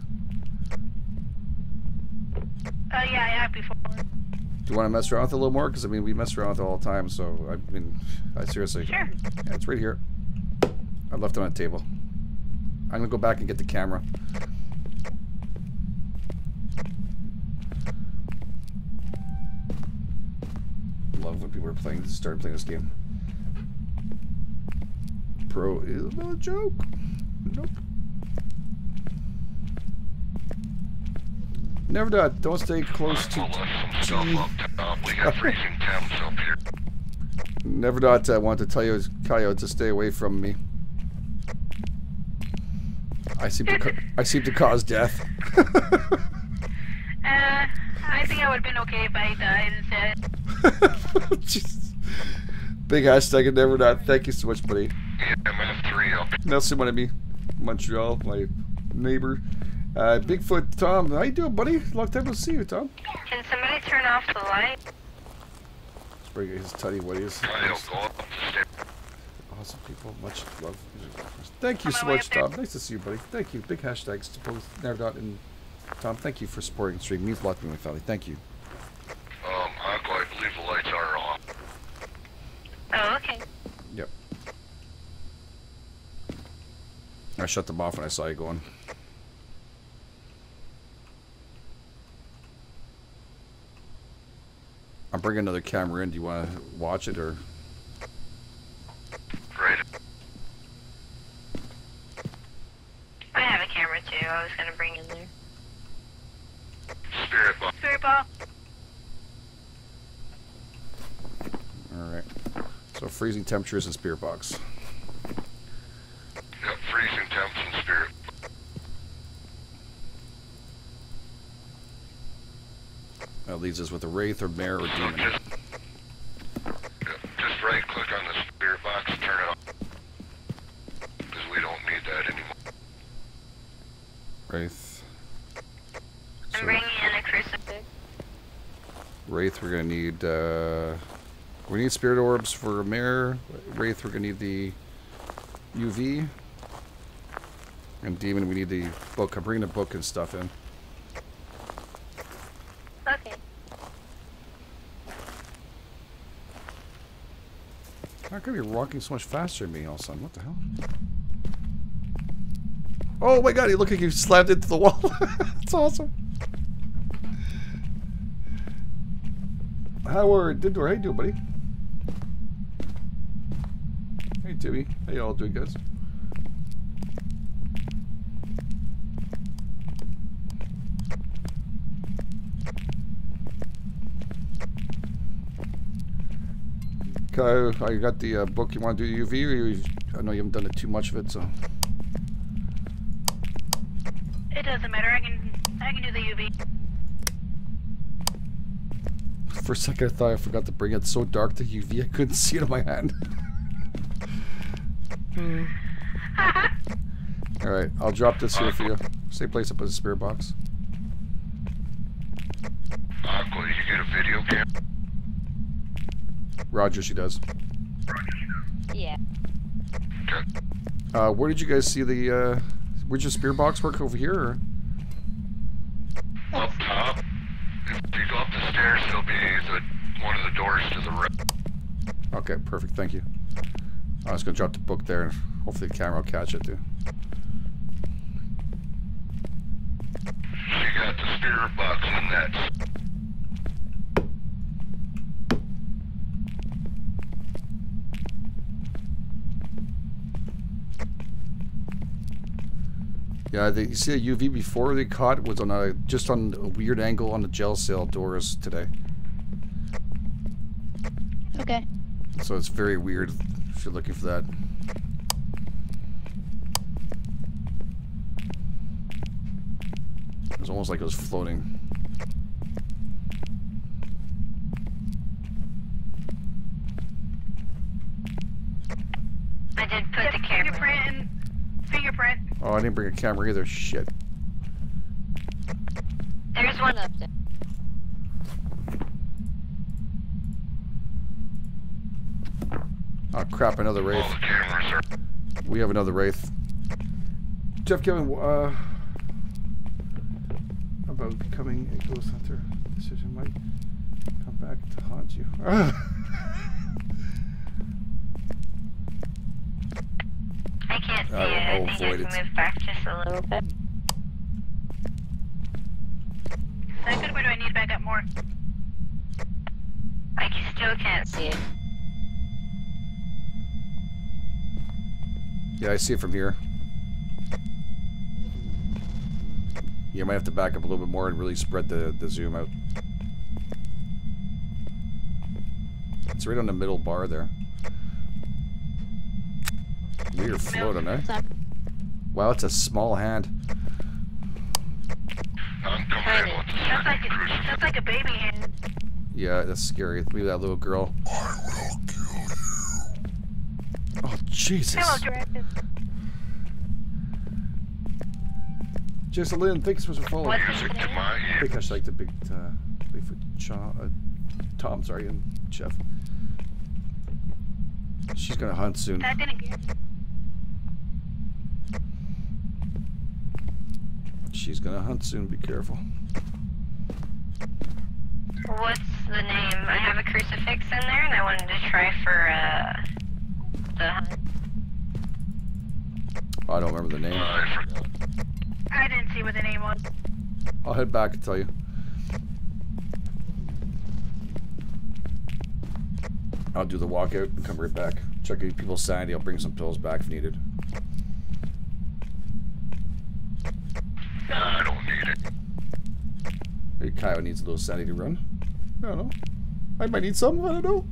Uh, yeah, I have before. Do you want to mess around with it a little more? Because, I mean, we mess around with it all the time, so, I mean, I seriously... Sure. Yeah, it's right here. I left it on a table. I'm going to go back and get the camera. Love when people are playing, start playing this game. Pro is not a joke. Nope. Never that. Don't stay close to. Stuff up top. We got freezing temps up here. Never not uh, want to tell you, Kyle, to stay away from me. I seem to. ca I seem to cause death. uh, I think I would have been okay if I died instead. Big hashtag never not. Thank you so much, buddy. Yeah, M F three up. Nelson Money, Montreal, my neighbor. Uh, Bigfoot Tom, how you doing, buddy? Long time no see you, Tom. Can somebody turn off the light? Let's bring his Tutty Wuddies. I'll go up the stairs. Awesome people, much love. Thank you so much, Tom. Nice to see you, buddy. Thank you. Big hashtags to both Nerdot and Tom. Thank you for supporting the stream. It means a lot to me, my family. Thank you. Um, Aqua, I believe the lights are off. Oh, okay. Yep. I shut them off when I saw you going. I'm bringing another camera in. Do you want to watch it or? Right. I have a camera too. I was gonna bring in there. Spirit ball. Spirit ball. All right. So freezing temperatures and spirit box. Yep, freezing temps and spirit. That leaves us with a wraith or mare or demon. Just, yep, just right click on the spirit box and turn it off. Because we don't need that anymore. Wraith, we're gonna need. Uh, we need spirit orbs for Mare. Wraith, we're gonna need the U V. And Demon, we need the book. I'm bringing the book and stuff in. Okay. How come you're walking so much faster than me all of a sudden? What the hell? Oh my god, you look like you slammed into the wall. That's awesome. How are did how you doing, buddy? Hey Timmy. How you all doing, guys? Okay, I got the uh, book. You want to do the U V, or you, I know you haven't done it too much of it, so. It doesn't matter. I can I can do the U V. For a second, I thought I forgot to bring it. It's so dark the U V, I couldn't see it on my hand. All right, I'll drop this here for you. Same place I put the spirit box. Aqua, you get a video cam? Roger, she does. Yeah. Okay. Uh, where did you guys see the? Uh, where'd your spirit box work over here? Or? Up top. If you go up the stairs, there'll be the one of the doors to the right. Okay, perfect. Thank you. I was gonna drop the book there, and hopefully the camera will catch it too. She got the spirit box in that. Yeah, the, you see a U V before they caught was on a just on a weird angle on the gel cell doors today. Okay. So it's very weird if you're looking for that. It was almost like it was floating. I did put Yep, the camera. fingerprint and fingerprint. Oh, I didn't bring a camera either. Shit. There's one up there. Oh crap! Another wraith. All the cameras are. We have another wraith. Jeff, Kevin, uh, about becoming a ghost hunter. Decision might come back to haunt you. I can't see I will- it. I will I think I avoid can it. move back just a little bit. Is that good? Where do I need to back up more? I can- still can't see it. Yeah, I see it from here. You might have to back up a little bit more and really spread the, the zoom out. It's right on the middle bar there. Weird floating, eh? Wow, it's a small hand. I'm coming in with the That's like second a, crucifix. that's like a baby hand. Yeah, that's scary. Maybe that little girl. I will kill you. Oh, Jesus. Hello, Dragon. Jason Lynn, thanks for following. What's Music his to name? my I ears. think I should like the big, uh, Bigfoot Cha, uh, Tom, sorry, and Chef. She's gonna hunt soon. That didn't get. She's gonna hunt soon. Be careful. What's the name? I have a crucifix in there, and I wanted to try for uh the hunt. Oh, I don't remember the name. Uh, I forgot. I didn't see what the name was. I'll head back and tell you. I'll do the walkout and come right back. Check people's sanity. I'll bring some pills back if needed. Nah, I don't need it. Maybe Kyle needs a little sanity run. I don't know. I might need some. I don't know.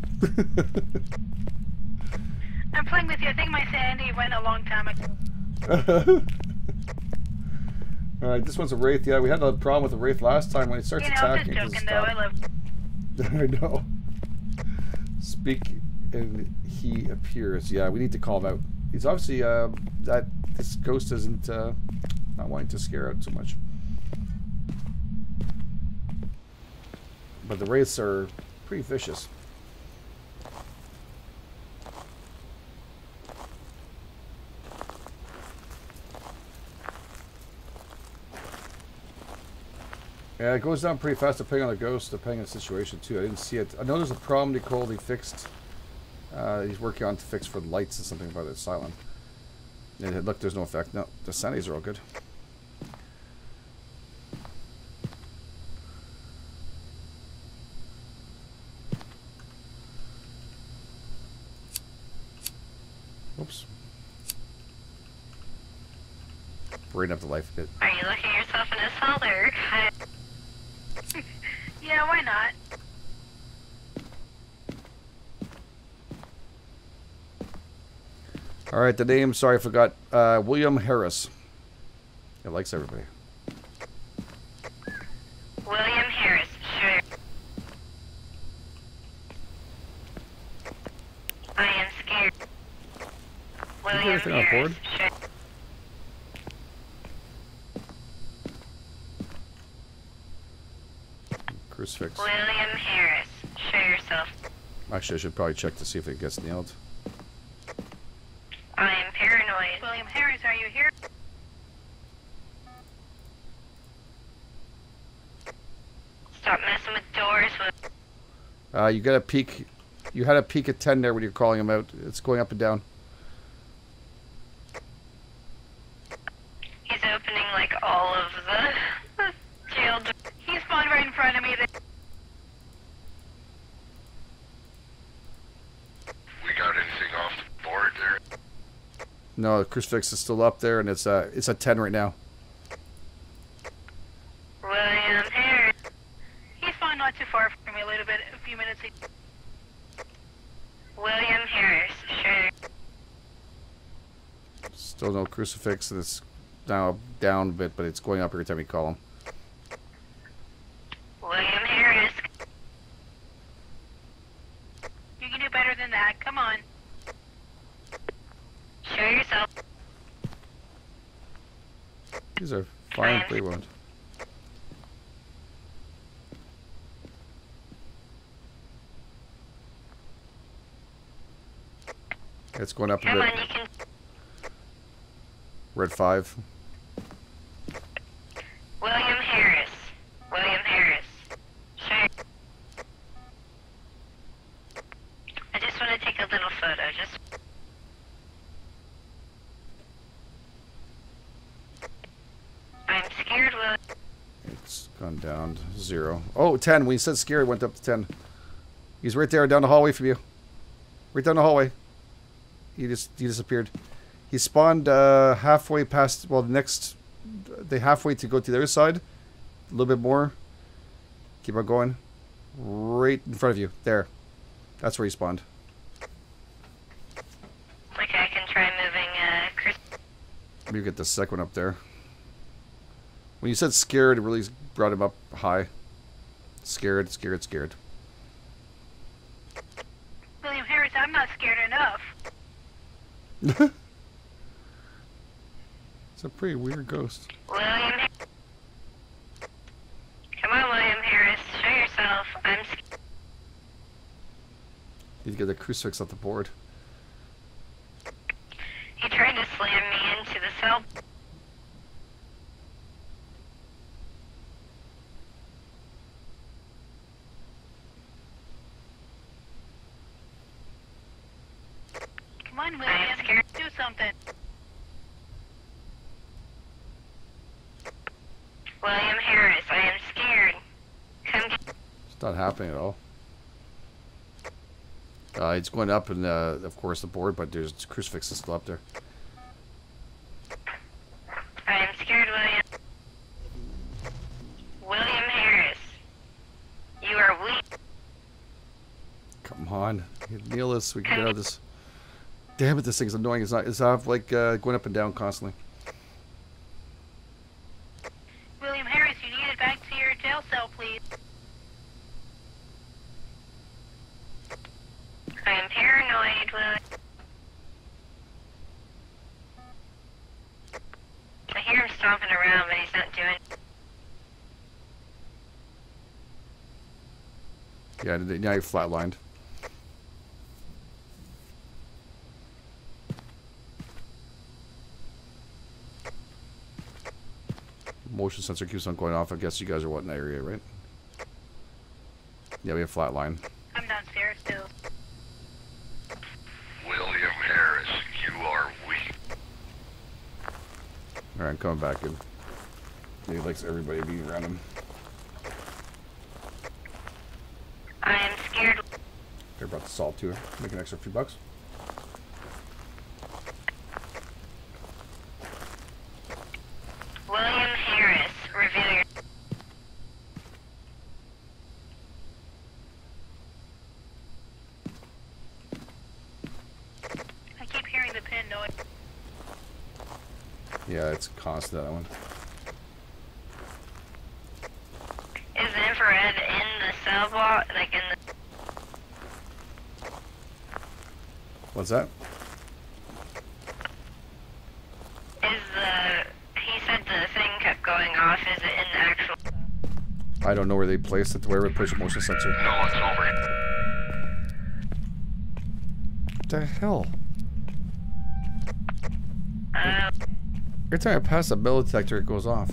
I'm playing with you. I think my sanity went a long time ago. Alright, this one's a wraith. Yeah, we had a problem with the wraith last time when it starts You know, I'm attacking. just it joking though. doesn't I love. stop. I know. Speak and he appears. Yeah, we need to call him out. He's obviously uh, that this ghost isn't uh, not wanting to scare out so much. but the wraiths are pretty vicious. Yeah, it goes down pretty fast depending on the ghost, depending on the situation too. I didn't see it. I know there's a problem Nicole he fixed. Uh, he's working on to fix for the lights and something about it silent. And look, there's no effect. No, the sanities are all good. Oops. Bring up the life a bit. Are you looking yourself in a cellar? Yeah, why not? All right, the name. Sorry, I forgot. Uh, William Harris. It likes everybody. William Harris, sure. I am scared. William everything on Harris, board? sure. Crucifix. William Harris, show yourself. Actually, I should probably check to see if it gets nailed. I am paranoid. William Harris, are you here? Stop messing with doors. With Uh, you got a peek. You had a peek at ten there when you're calling him out. It's going up and down. He's opening like all of the, the jail doors. He spawned right in front of me. We got anything off the board there? No, the crucifix is still up there, and it's uh, it's at ten right now. William Harris. He spawned not too far from me, a little bit, a few minutes ago. William Harris, sure. Still no crucifix, and it's now down a bit, but it's going up every time you call him. William Harris. You can do better than that. Come on. Show yourself. These are fine three wound. It's going up a Come bit. on, you can. Red five. William Harris. William Harris. Sure. I just want to take a little photo. Just. I'm scared, Will. It's gone down to zero. Oh, ten. When you said scared, it went up to ten. He's right there down the hallway from you. Right down the hallway. He just he disappeared. He spawned uh, halfway past. Well, the next, they halfway to go to the other side. A little bit more. Keep on going. Right in front of you. There. That's where he spawned. Okay, I can try moving. Uh, Chris. Let me get the second one up there. When you said scared, it really brought him up high. Scared, scared, scared. William Harris, I'm not scared enough. It's a pretty weird ghost. William. Come on, William Harris. Show yourself. I'm scared. Need to get the crucifix off the board. He tried to slam me into the cell. Come on, William. Do something. William Harris, I am scared. Come get. It's not happening at all. Uh, it's going up, and uh, of course the board, but there's crucifix is still up there. I am scared, William. William Harris, you are weak. Come on, kneel this. We can get out of this. Damn it, this thing's annoying. It's not. It's not like uh, going up and down constantly. William Harris, you need it back to your jail cell, please. I am paranoid, William. I hear him stomping around, but he's not doing. Yeah, now you're flatlined. Motion sensor keeps on going off. I guess you guys are what in that area, right? Yeah, we have flatline. I'm downstairs still. William Harris, you are weak. Alright, I'm coming back in. He likes everybody being around him. I am scared. They brought the salt to her. Make an extra few bucks. William Harris, reveal your... I keep hearing the pin noise. Yeah, it's constant, that one. Is the infrared in the cell block, like in the... What's that? Is the... He said the thing kept going off. Is it in the actual... I don't know where they placed it, wherever they placed the motion sensor. No, it's over here. What the hell? Uh, Every time I pass a metal detector, it goes off.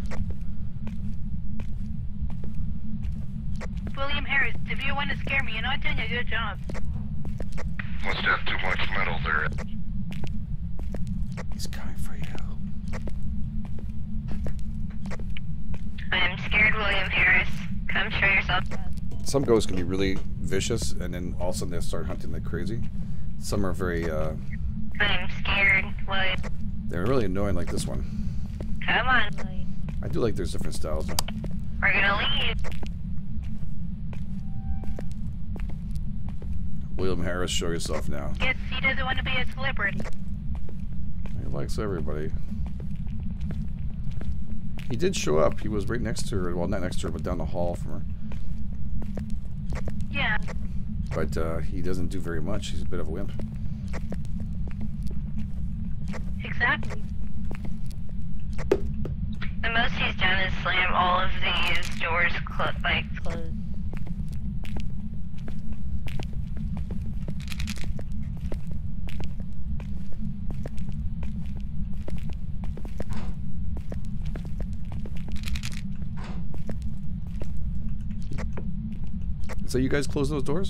William Harris, if you want to scare me, you're not doing a good job. Must have too much metal there. He's coming for you. I am scared, William Harris. Come show yourself. Some ghosts can be really vicious, and then all of a sudden they start hunting like crazy. Some are very, uh... I am scared, William. they're really annoying like this one. Come on. I do like there's different styles, though. We're gonna leave. William Harris, show yourself now. Yes, he doesn't want to be a celebrity. He likes everybody. He did show up. He was right next to her. Well, not next to her, but down the hall from her. Yeah. But uh, he doesn't do very much. He's a bit of a wimp. Exactly. The most he's done is slam all of these doors clo like closed. So you guys close those doors?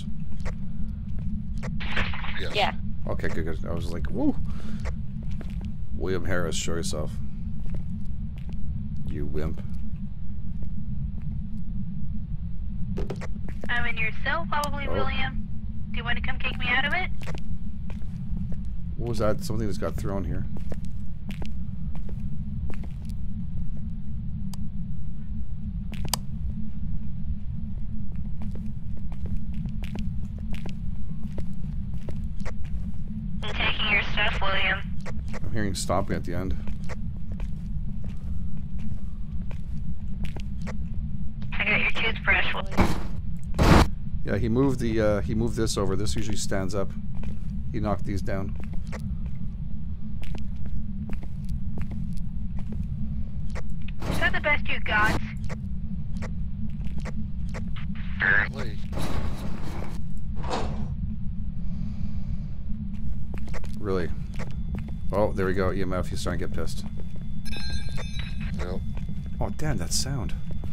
Yes. Yeah. Okay, good, good. I was like, woo. William Harris, show yourself. You wimp. I'm in your cell, probably, Oh. William. Do you want to come kick me out of it? What was that? Something just got thrown here. I'm taking your stuff, William. I'm hearing stomping at the end. I got your toothbrush, William. Yeah, he moved the uh, he moved this over. This usually stands up. He knocked these down. Is that the best you got? Apparently. Really. Oh, there we go. E M F. He's starting to get pissed. Yep. Oh, damn, that sound.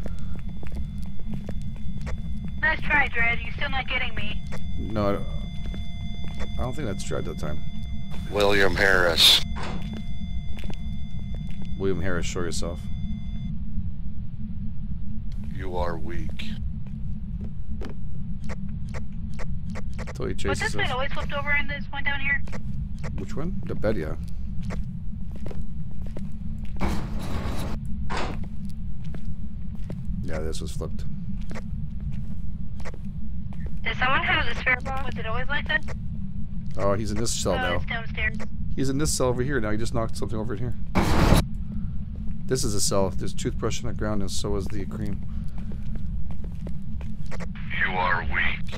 Nice try, Dredd. You're still not getting me. No, I don't, I don't think that's Dread that time. William Harris. William Harris, show yourself. You are weak. Until he Was chases this us. bed always flipped over in this one down here? Which one? The bed, yeah. Yeah, this was flipped. Does someone have the spare bomb? Was it always like that? Oh, he's in this cell Oh, now. it's downstairs. He's in this cell over here now. He just knocked something over in here. This is a cell. There's a toothbrush on the ground, and so is the cream. You are weak.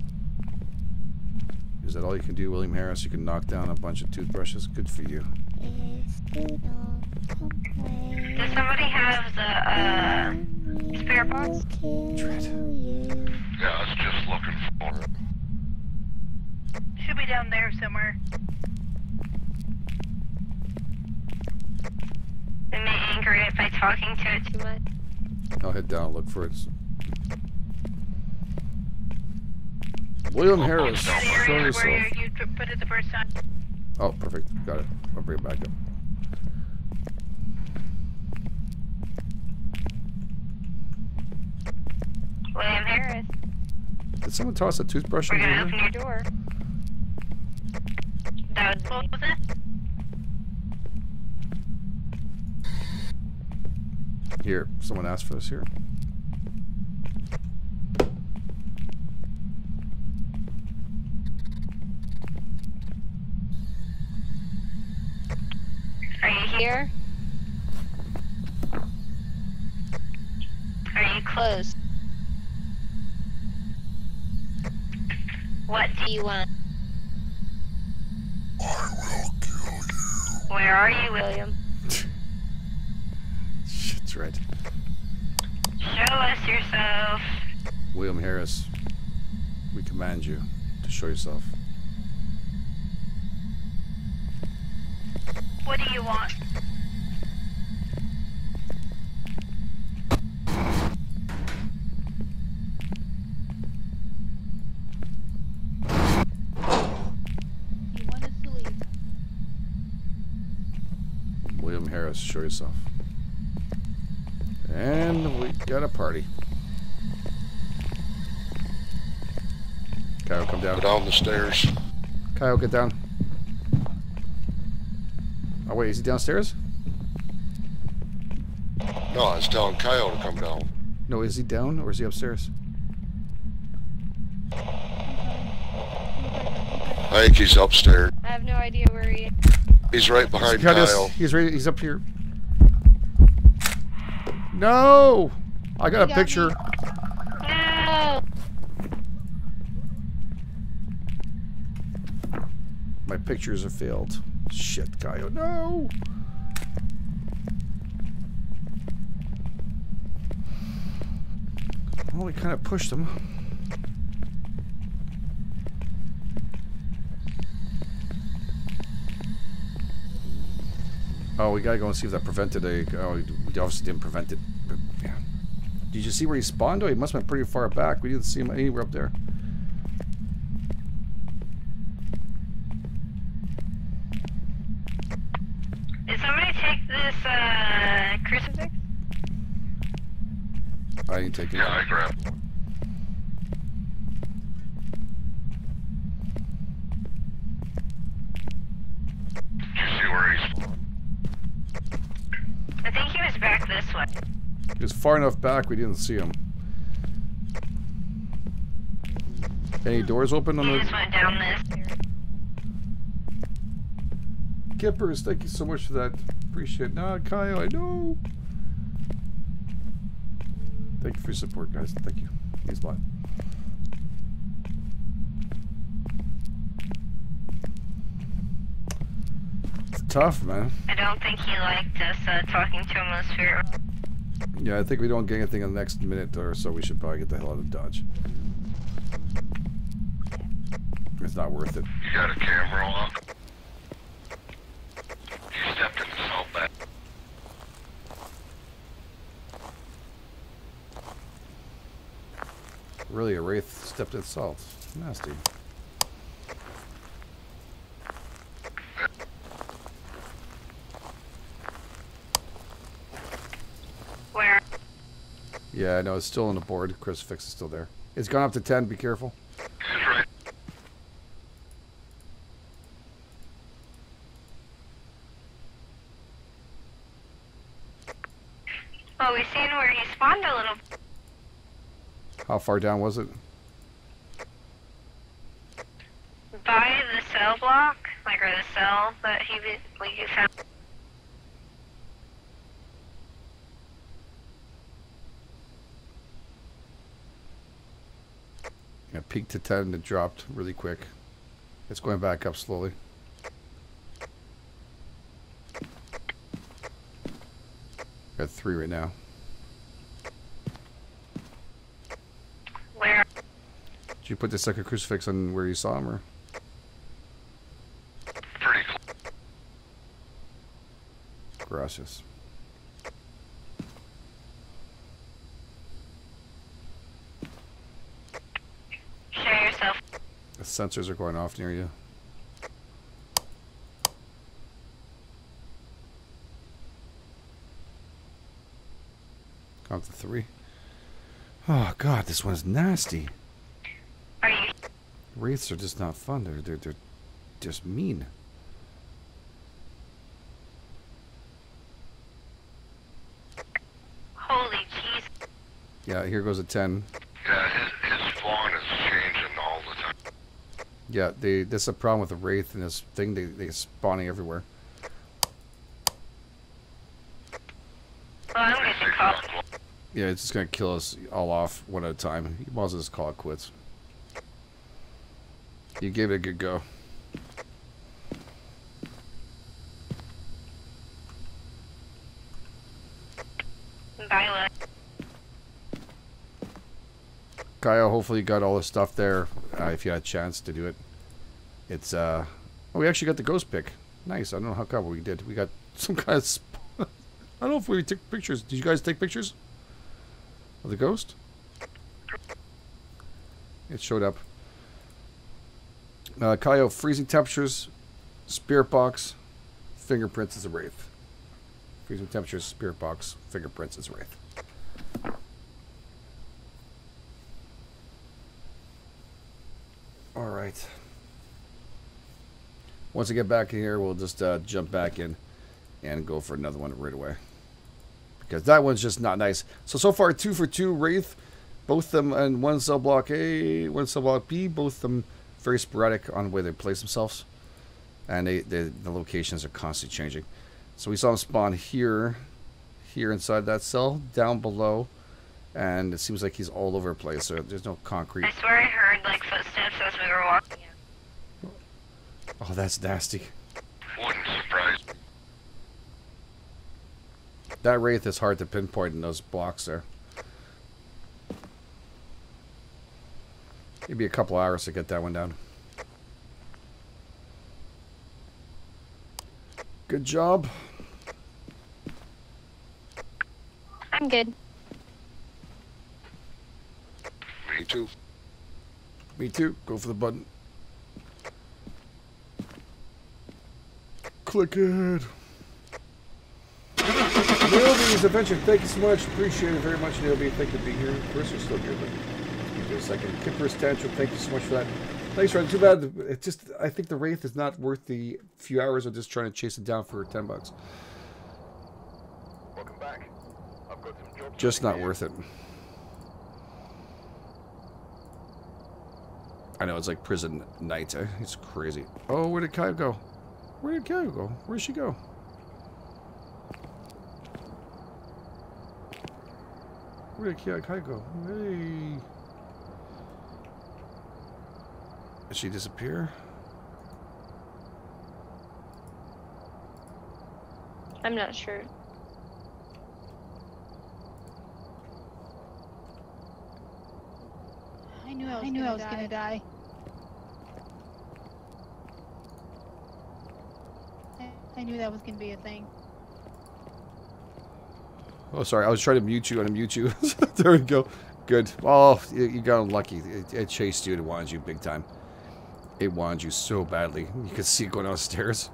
Is that all you can do, William Harris? You can knock down a bunch of toothbrushes? Good for you. Does somebody have the uh, spirit box? Yeah, I was just looking for it. Should be down there somewhere. I may anger it by talking to it too much. I'll head down and look for it. William Harris, That show area yourself. where you, you put it the first time. Oh, perfect. Got it. I'll bring it back up. William Harris. Did someone toss a toothbrush We're in gonna here? open your door. That was What was it? Here, someone asked for this here. Are you here? Are you close? What do you want? I will kill you. Where are you, William? Shit's right. Show us yourself. William Harris, we command you to show yourself. What do you want? You want us to leave? William Harris, show yourself. And we got a party. Kyle, come down. Go down the stairs. Kyle, get down. Oh wait, is he downstairs? No, I was telling Kyle to come down. No, is he down or is he upstairs? I think he's upstairs. I have no idea where he is. He's right behind Got us. Kyle. He's right. He's up here. No, I got a got picture. me. No! My pictures have failed. Shit, Kyle. No. Well, we kind of pushed him. Oh, we gotta go and see if that prevented a. Oh, we obviously didn't prevent it. But, yeah. Did you see where he spawned? Oh, he must have been pretty far back. We didn't see him anywhere up there. Did somebody take this uh, crucifix? I didn't take it. Yeah, I grabbed one. Did you see where he spawned? I think he was back this way. He was far enough back we didn't see him. Any doors open on He the... just went down this. Kippers, thank you so much for that. Appreciate it. Nah, Kyle, I know. Thank you for your support, guys. Thank you. Means a lot. It's tough, man. I don't think he liked us uh, talking to him on the spirit. Yeah, I think we don't get anything in the next minute or so. We should probably get the hell out of Dodge. It's not worth it. You got a camera on? You stepped in the salt bag. Really, a Wraith stepped in salt. Nasty. Where? Yeah, I know. It's still on the board. Crucifix is still there. It's gone up to ten. Be careful. He's right. Well, we seen where he spawned a little. How far down was it? By the cell block, like, or the cell that he was, like, you found. It peaked to ten and it dropped really quick. It's going back up slowly. At three right now. Did you put the second crucifix on where you saw him, or? Pretty close. Gracias. Show yourself. The sensors are going off near you. Count to three. Oh God, this one's nasty. Are you? Wraiths are just not fun. They're they're they're just mean. Holy jeez. Yeah, here goes a ten. Yeah, his, his spawn is changing all the time. Yeah, they this is a problem with the Wraith and this thing. They they spawning everywhere. Well, I'm going to call. Yeah, it's just gonna kill us all off one at a time. You might as well just call it quits. You gave it a good go. Violet. Kyle, hopefully you got all the stuff there. Uh, if you had a chance to do it, it's uh. Oh, we actually got the ghost pick. Nice. I don't know how come we did. We got some kind of. Sp I don't know if we took pictures. Did you guys take pictures of the ghost? It showed up. Uh, Kyle, freezing temperatures, spirit box, fingerprints is a wraith. Freezing temperatures, spirit box, fingerprints is a wraith. All right. Once I get back in here, we'll just uh, jump back in and go for another one right away. Because that one's just not nice. So, so far, two for two, Wraith. Both them and one cell block A, one cell block B. Both of them very sporadic on where they place themselves. And they, they, the locations are constantly changing. So we saw him spawn here, here inside that cell, down below. And it seems like he's all over the place. So there's no concrete. I swear I heard like footsteps as we were walking. Oh, that's nasty. Wouldn't surprise. That Wraith is hard to pinpoint in those blocks there. Maybe a couple hours to get that one down. Good job. I'm good. Me too. Me too. Go for the button. Click it. Nailby's Adventure, thank you so much. Appreciate it very much, Nailby. Thank you for being here. Chris, you're still here, but give me a second. Kipper's Tantrum, thank you so much for that. Thanks, Ryan. Too bad. It just, I think the Wraith is not worth the few hours of just trying to chase it down for ten bucks. Welcome back. I've got some jobs. Just not worth it. I know, it's like prison night. Eh? It's crazy. Oh, where did Kyle go? Where did Kyle go? Where'd she go? Where did Kyle go? Hey. Did she disappear? I'm not sure. I knew I was, I knew gonna, I was die. gonna die. I, I knew that was gonna be a thing. Oh, sorry. I was trying to mute you and unmute you. There we go. Good. Oh, you, you got unlucky. It, it chased you and it wanted you big time. It wanted you so badly. You could see it going downstairs.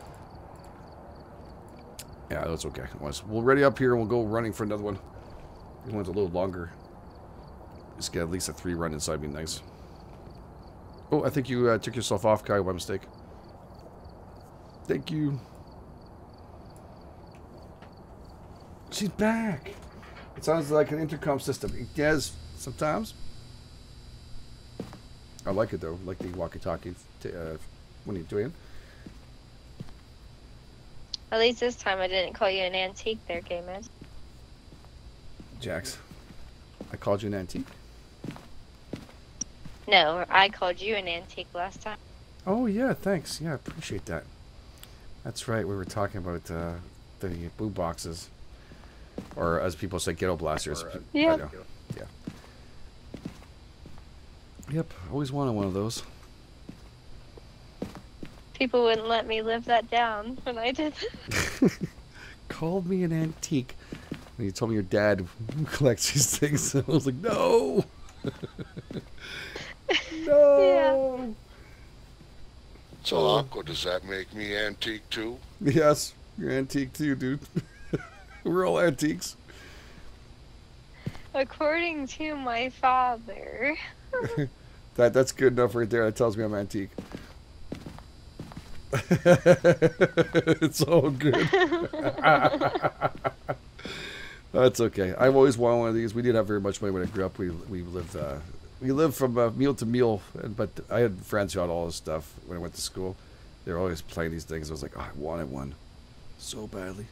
Yeah, that's okay. We'll ready up here and we'll go running for another one. This one's a little longer. Just get at least a three run inside would be nice. Oh, I think you uh, took yourself off, Kai, by mistake. Thank you. She's back. It sounds like an intercom system. It does sometimes. I like it though. I like the walkie-talkie uh, when you're doing it. At least this time I didn't call you an antique there, Gayman. Jax, I called you an antique? No, I called you an antique last time. Oh yeah, thanks. Yeah, I appreciate that. That's right. We were talking about uh, the blue boxes. Or as people say, ghetto blasters. Yeah. Yeah. Yep, always wanted one of those. People wouldn't let me live that down when I did. Called me an antique. And you told me your dad collects these things. I was like, no. No. Yeah. So, Aqua, does that make me antique too? Yes, you're antique too, dude. We're all antiques. According to my father. that that's good enough right there. That tells me I'm antique. It's all good. That's okay. I've always wanted one of these. We didn't have very much money when I grew up. We we lived uh, we lived from uh, meal to meal. But I had friends who had all this stuff when I went to school. They were always playing these things. I was like, oh, I wanted one so badly.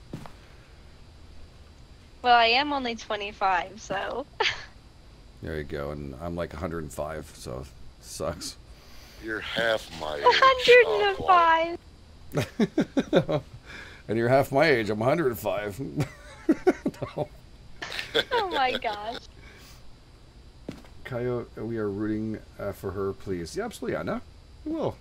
Well, I am only twenty-five, so. There you go. And I'm like one hundred and five, so it sucks. You're half my age. one hundred and five. And you're half my age. I'm one hundred and five. No. Oh my gosh. Kayo, we are rooting uh, for her, please. Yeah, absolutely, Anna. We will.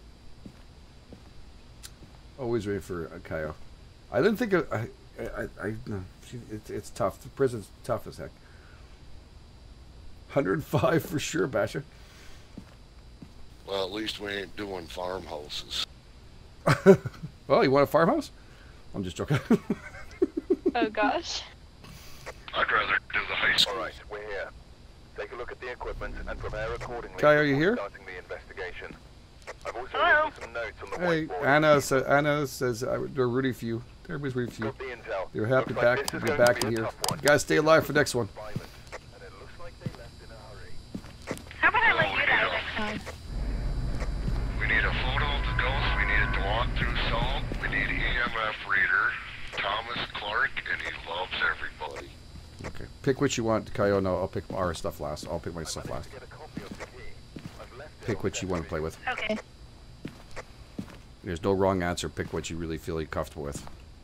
Always rooting for uh, Kayo. I didn't think of, I, I, I, no, she, it's, it's tough. The prison's tough as heck. one hundred and five for sure, Basha. Well, at least we ain't doing farmhouses. Well, you want a farmhouse? I'm just joking. Oh gosh. I'd rather do the high school. All right, we're here. Take a look at the equipment and prepare accordingly. Kai, are you here? Starting the investigation. I've also Hello? written some notes on the Hey, whiteboard. Anna, sa Anna says uh, they're rooting for you. Everybody's rooting for you. Got the intel. They're happy Looks like back this to is be going back to in be a here. tough one. You guys stay alive for next one. Violent, and it looks like they left in a hurry. How about I let you die next time? We need a photo of the ghost. We need it to walk through salt. We need E M F reader. Thomas Clark, and he loves everybody. Okay. Pick which you want, Kayo. No, I'll pick our stuff last. I'll pick my stuff last. Get a copy of the key. I've left it Pick on which you want to play with. Okay. There's no wrong answer. Pick what you really feel you're comfortable with.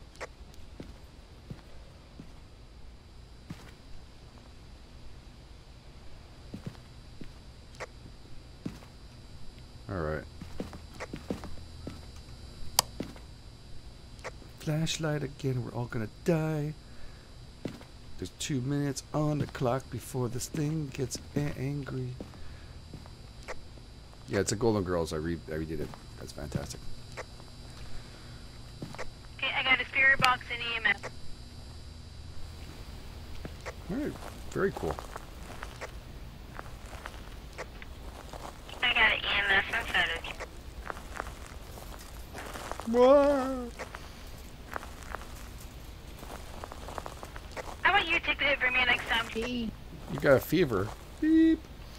Alright. Flashlight again, we're all gonna die. There's two minutes on the clock before this thing gets a angry. Yeah, it's a Golden Girls. I, re I redid it. That's fantastic. Okay, I got a spirit box and E M F. Alright, very cool. I got an E M F inside of you. What? How about you take the hit for me next time? Gee. You got a fever. Beep.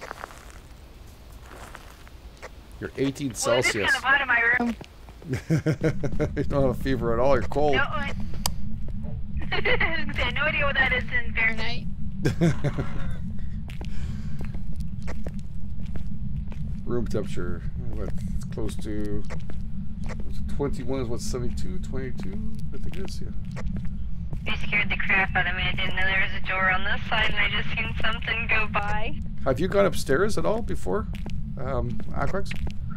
You're eighteen Well, it is Celsius. kind of hot in my room. You don't have a fever at all. You're cold. No, I... I had no idea what that is in Fahrenheit. Room temperature. What? It's close to twenty-one. Is what, seventy-two? twenty-two? I think it is. Yeah. You scared the crap out of me. I didn't know there was a door on this side, and I just seen something go by. Have you gone upstairs at all before, um, Aquax?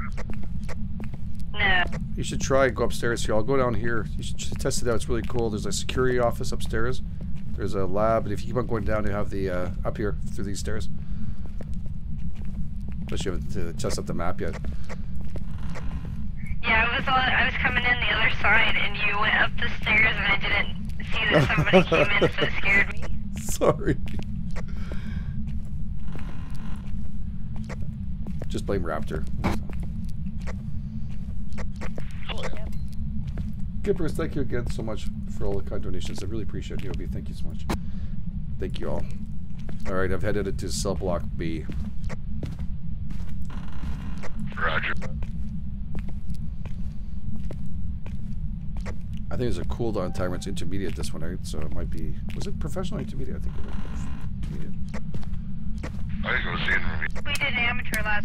No. You should try and go upstairs here. I'll go down here. You should test it out. It's really cool. There's a security office upstairs. There's a lab, and if you keep on going down, you have the uh, up here through these stairs. Unless you haven't uh, tested up the map yet. Yeah, I was on, I was coming in the other side, and you went up the stairs, and I didn't see that somebody came in, so it scared me. Sorry. Just blame Raptor. Oh, yeah. Gippers, thank you again so much for all the kind donations. I really appreciate it, Yobi. Thank you so much. Thank you all. Alright, I've headed to cell block B. Roger. I think there's a cooldown timer. It's intermediate this one, right? So it might be... Was it professional or intermediate? I think it was intermediate. I think it was the intermediate. We did amateur last.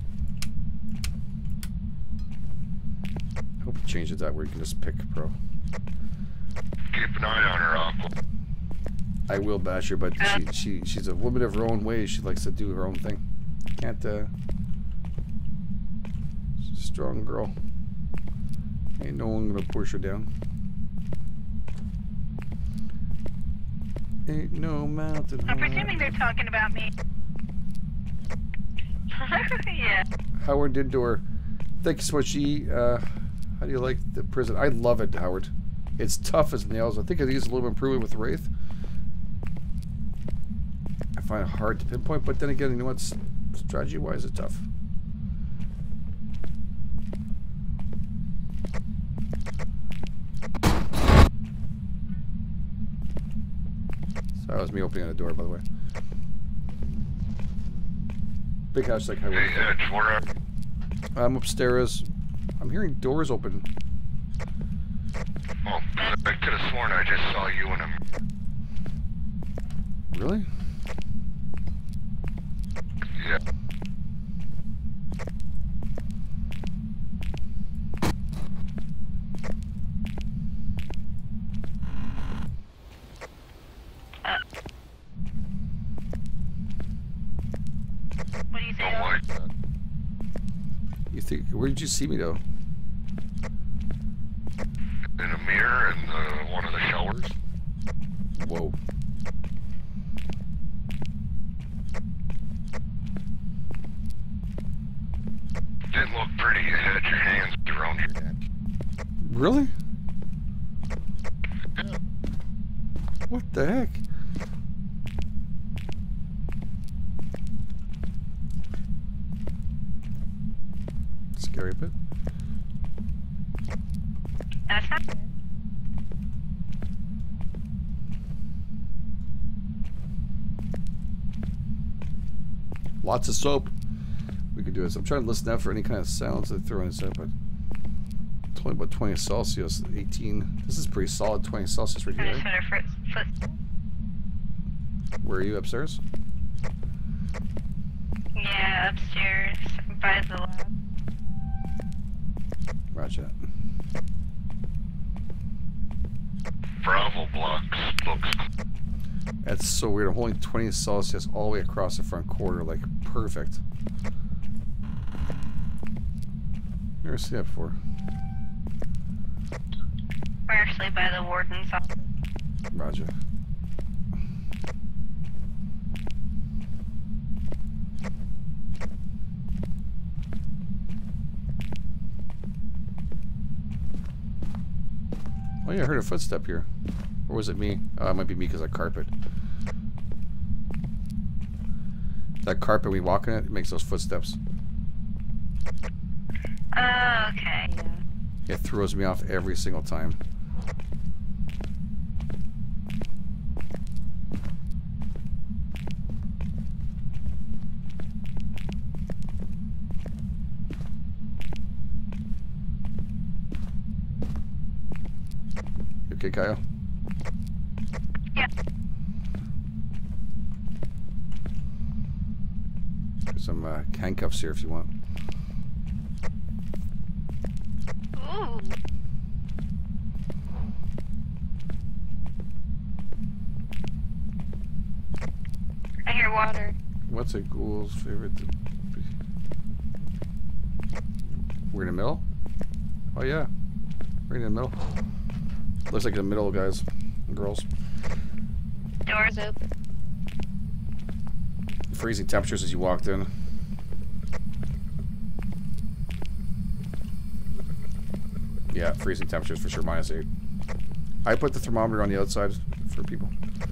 I hope you change it that where you can just pick pro. Keep an eye on her, Aqua. I will bash her, but she, she she's a woman of her own ways. She likes to do her own thing. Can't uh Strong girl. Ain't no one gonna push her down. Ain't no mountain. I'm high. presuming they're talking about me. Yeah. Howard Dindor. Thank you so much, E. Uh, how do you like the prison? I love it, Howard. It's tough as nails. I think it needs a little improvement with Wraith. I find it hard to pinpoint, but then again, you know what? Strategy-wise, it's tough. So that was me opening the door, by the way. Big hashtag highway. Hey, Edge, where are I'm upstairs. I'm hearing doors open. Oh, I could have sworn I just saw you in a... Really? Yeah. Uh, what do you say? Don't like that. You think? Where did you see me though? In a mirror in the, one of the showers. Whoa. Didn't look pretty. You had your hands around your neck. Really? What the heck? Scary bit. That's not good. Lots of soap. We could do this. I'm trying to listen out for any kind of sounds they throw in this out, but it's only about twenty Celsius, eighteen. This is pretty solid twenty Celsius right I here. just Right? heard her foot. foot. Where are you, upstairs? Yeah, upstairs by the lab. Roger that. Bravo blocks looks. That's so weird. I'm holding twenty Celsius all the way across the front quarter, like perfect. Never seen that before. We're actually by the warden's office. Roger. Oh yeah, I heard a footstep here. Or was it me? Oh, it might be me because of carpet. That carpet we walk in it, it makes those footsteps. Oh, okay. It throws me off every single time. You okay, Kyle? Yeah. There's some uh, handcuffs here if you want. Ooh. I hear water. What's a ghoul's favorite? To be? We're in the middle? Oh yeah. We're in the middle. Looks like the middle, guys and girls. Doors open. Freezing temperatures as you walked in. Yeah, freezing temperatures for sure, minus eight. I put the thermometer on the outside for people.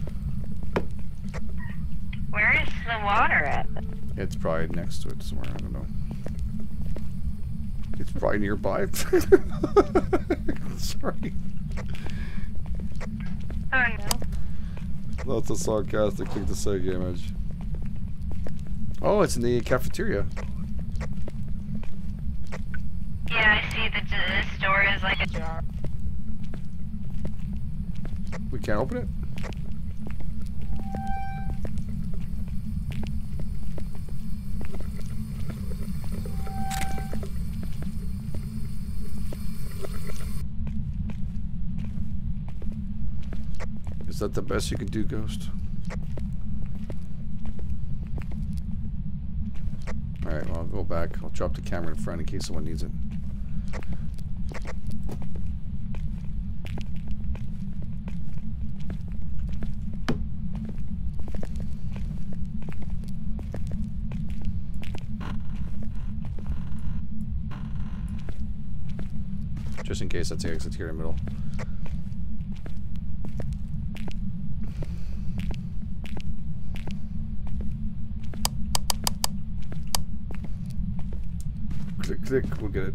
Where is the water at? It's probably next to it somewhere, I don't know. It's probably nearby. Sorry. Oh no. That's a sarcastic thing to say, Game Edge. Oh, it's in the cafeteria. Yeah, I see that this door is like a jar. We can't open it? Is that the best you can do, Ghost? Alright, well, I'll go back. I'll drop the camera in front in case someone needs it. Just in case that's the exit here in the middle. Click, click, we'll get it.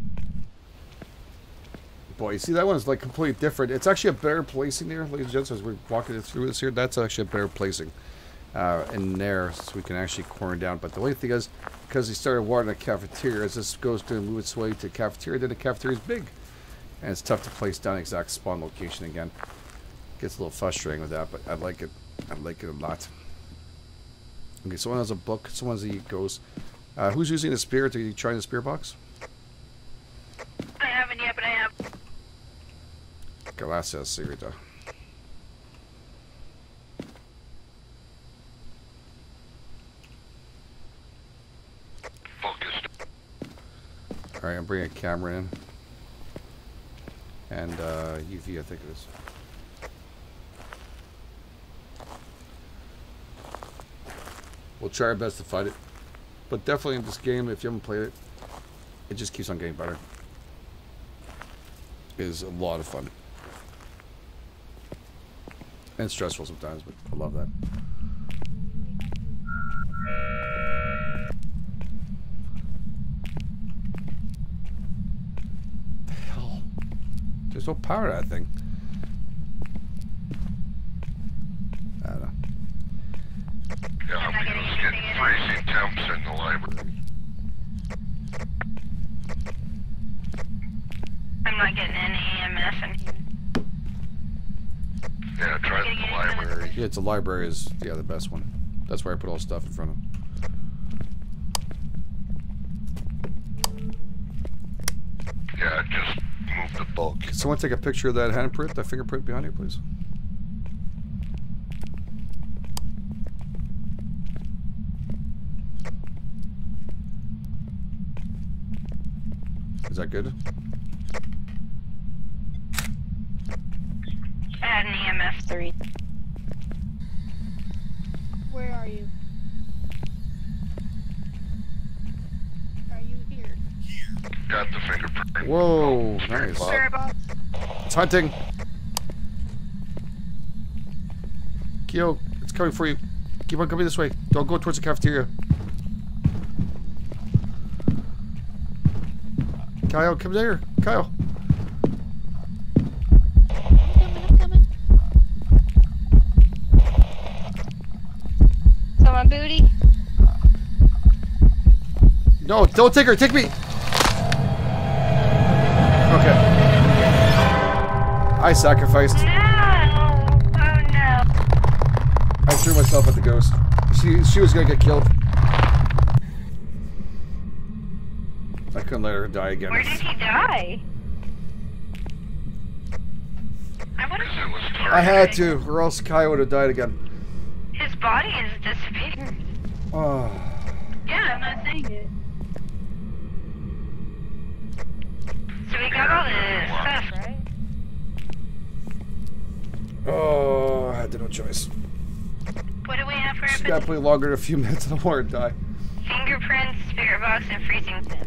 Boy, you see that one's like completely different. It's actually a better placing there, ladies and gents, as we're walking through this here. That's actually a better placing uh, in there, so we can actually corner down. But the only thing is, because he started watering the cafeteria, as this goes to move its way to cafeteria, then the cafeteria is big. And it's tough to place down exact spawn location again. Gets a little frustrating with that, but I like it. I like it a lot. Okay, someone has a book. Someone has a ghost. Uh, who's using the spear? Are you trying the spear box? I haven't yet, but I have. Gracias, señorita. Focused. Alright, I'm bringing a camera in. And uh, U V, I think it is. We'll try our best to fight it. But definitely in this game, if you haven't played it, it just keeps on getting better. It is a lot of fun. And stressful sometimes, but I love that. The hell? There's no power to that thing. I don't know. Yeah, because it's getting freezing temps in the library. I'm not getting any E M F in here. Yeah, try the library. Yeah, it's a library is yeah the best one. That's where I put all the stuff in front of. Yeah, just move the book. Can someone take a picture of that handprint, that fingerprint behind you, please? Is that good? I had an E M F three. Where are you? Are you here? Got the fingerprint. Whoa, nice. Spirit box. It's hunting. Kyo, it's coming for you. Keep on coming this way. Don't go towards the cafeteria. Kyle, come there. Kyle. I'm coming, I'm coming. So my booty. No, don't take her. Take me. Okay. I sacrificed. No! Oh no. I threw myself at the ghost. She she was gonna get killed. I couldn't let her die again. Where did he die? I want to. I had to, or else Kai would have died again. His body is disappeared. Oh. Yeah, I'm not saying it. So we got all this stuff, right? Oh, I had no choice. What do we have for She's evidence? got to play longer than a few minutes. I don't want her to die. Fingerprints, spirit box, and freezing pin.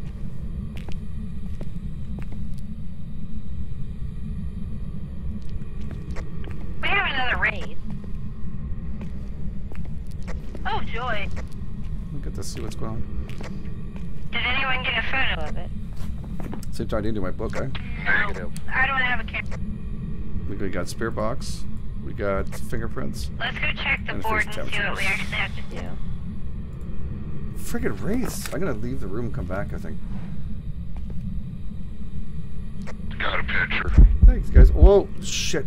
We have another raid. Oh, joy. We'll get to see what's going on. Did anyone get a photo of it? Same time I didn't do my book, eh? Negative. I don't have a camera. We got spirit box. We got fingerprints. Let's go check the And board freeze and see temp what we actually have to do. Friggin' wraiths. I'm gonna leave the room and come back, I think. Got a picture. Thanks, guys. Whoa, shit.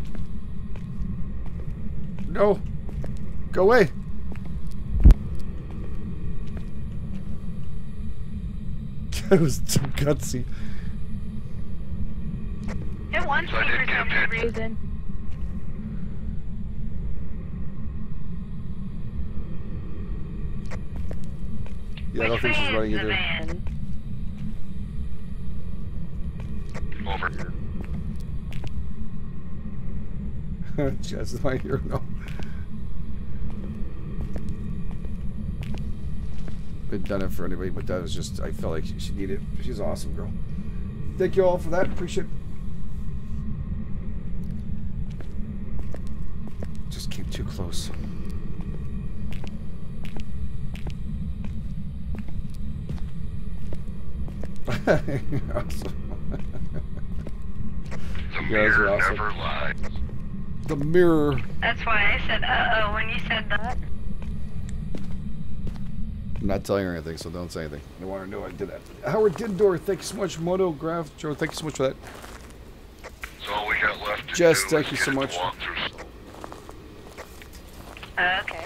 No. Go away. That was too gutsy. It wants So I me did for get a some picture. reason. Yeah, I don't think she's running the either. van? Over here. Jess is my hero. No. Been done it for anybody, but that was just, I felt like she, she needed it. She's an awesome girl. Thank you all for that. Appreciate it. Just keep too close. Awesome. The You guys are mirror awesome. never lies. The mirror. That's why I said uh oh when you said that. I'm not telling her anything, so don't say anything. I don't want her to know I did that. Howard Dindor, thank you so much. Motograph Joe, thank you so much for that. So all we got left to Jess, do thank is you get so the much. walkthrough. Uh, okay.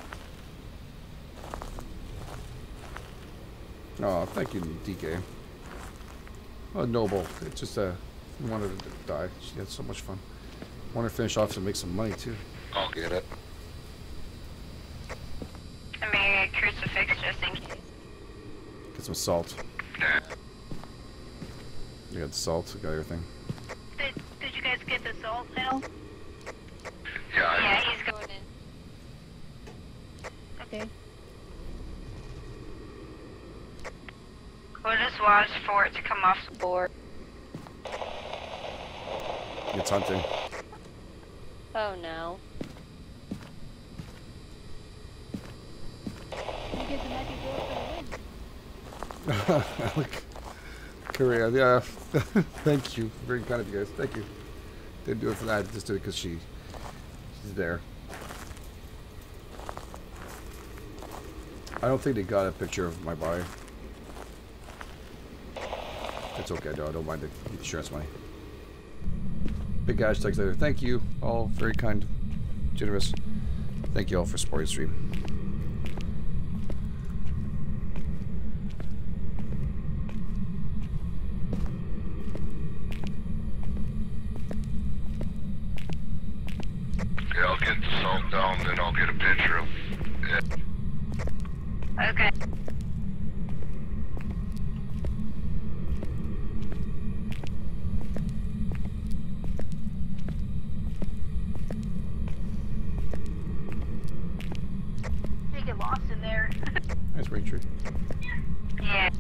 Oh, thank you, D K. Oh, Noble. It's just uh, wanted her to die. She had so much fun. Want to finish off and make some money too. I'll get it. I mean, a crucifix just in case. Get some salt. Nah. You got the salt. You got everything. Did, did you guys get the salt now? Yeah, I Yeah, he's going in. Okay. We'll just watch for it to come off the board. It's hunting. Oh no. You get the magic door for the win. Look. Korea, yeah. Thank you. Very kind of you guys. Thank you. Didn't do it for that. Just did it because she, she's there. I don't think they got a picture of my body. It's okay, though. I don't mind the insurance money. Big hashtags later. Thank you. All very kind, generous. Thank you all for supporting the stream. Yeah, I'll get the salt down, then I'll get a picture of it. Okay. You get lost in there. Nice ring tree. Yeah.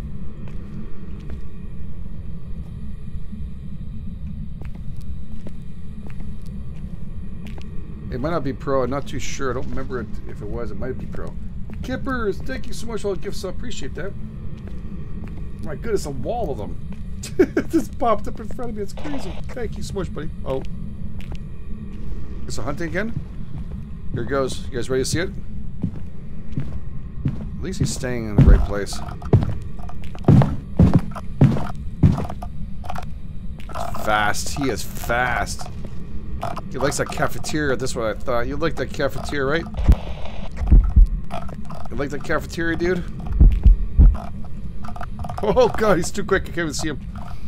It might not be pro. I'm not too sure. I don't remember it, if it was. It might be pro. Kippers, thank you so much for all the gifts. I appreciate that. My goodness, a wall of them. It just popped up in front of me. It's crazy. Thank you so much, buddy. Oh. It's a hunting again? Here it goes. You guys ready to see it? At least he's staying in the right place. Fast. He is fast. He likes that cafeteria. That's what I thought. You like that cafeteria, right? You like that cafeteria, dude? Oh god, he's too quick. I can't even see him.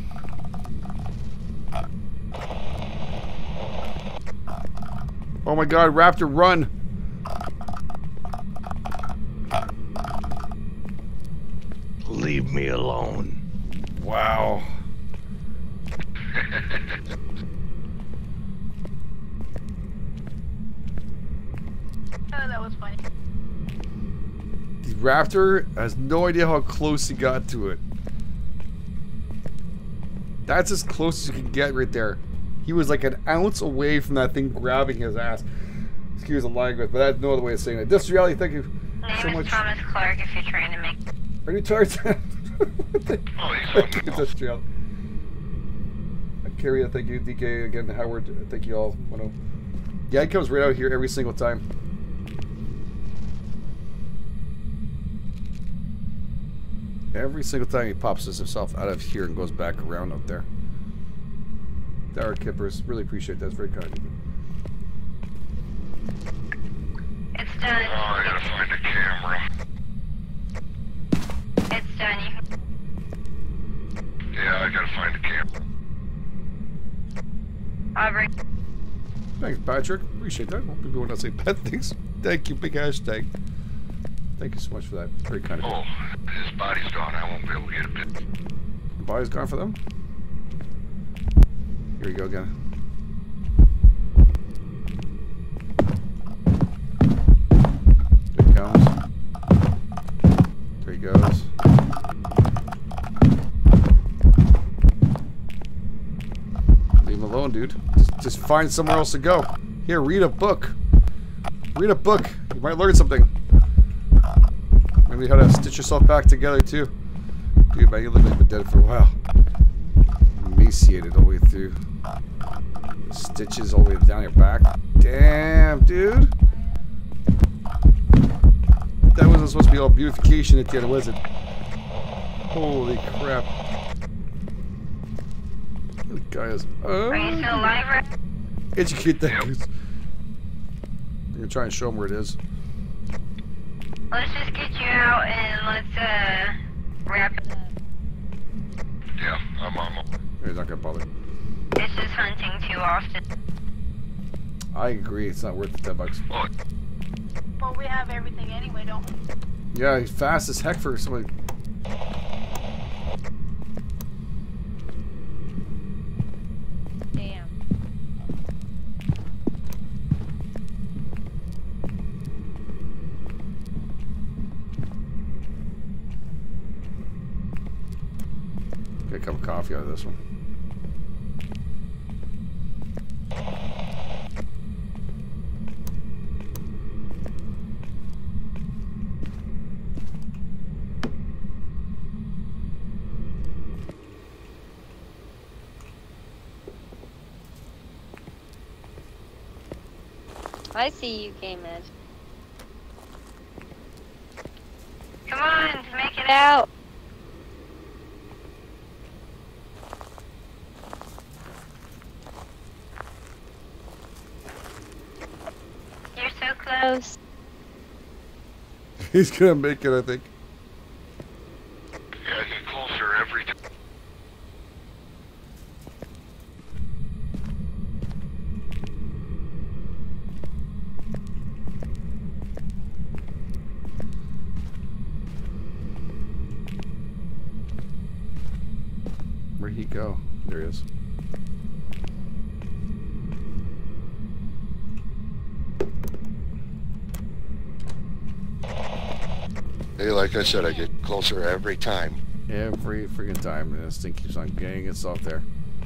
Oh my god, Raptor, run! Leave me alone. Wow. Oh, that was funny. The Raptor has no idea how close he got to it. That's as close as you can get right there. He was like an ounce away from that thing grabbing his ass. Excuse the language, but that's no other way of saying it. This reality, thank you Name so is much. Thomas Clark if you're trying to make. Are you tired? Oh, he's on This reality. Carrie, thank you. D K again. Howard, thank you all. Yeah, he comes right out here every single time. Every single time he pops himself out of here and goes back around out there. Our Kippers, really appreciate that. That's very kind of you. It's done. Oh, I gotta find a camera. It's done. You Yeah, I gotta find a camera. Aubrey. Thanks, Patrick. Appreciate that. Hope people will not say bad things. Thank you. Big hashtag. Thank you so much for that. Very kind of you. Oh, his body's gone. I won't be able to get a bit. The body's gone for them? Here we go again. There he comes. There he goes. Leave him alone, dude. Just, just find somewhere else to go. Here, read a book. Read a book. You might learn something. Maybe how to stitch yourself back together, too. Dude, man, you look like you've been dead for a while. Emaciated all the way through. The stitches all the way down your back. Damn, dude. That wasn't supposed to be all beautification at the end, was it? Holy crap. The guy is... Oh. Are you still alive, right? Educate that goose. I'm gonna try and show him where it is. Let's just get you out and let's, uh, wrap it up. Yeah, I'm on. He's not gonna bother. It's just hunting too often. I agree, it's not worth the ten bucks. What? Well, we have everything anyway, don't we? Yeah, he's fast as heck for somebody. Damn. Get a cup of coffee out of this one. I see you, Game Edge. Come on, make it out. You're so close. He's gonna make it, I think. Yeah, I get closer every time. Where'd he go? There he is. Hey, like I said, I get closer every time. Every freaking time, and this thing keeps on getting itself there.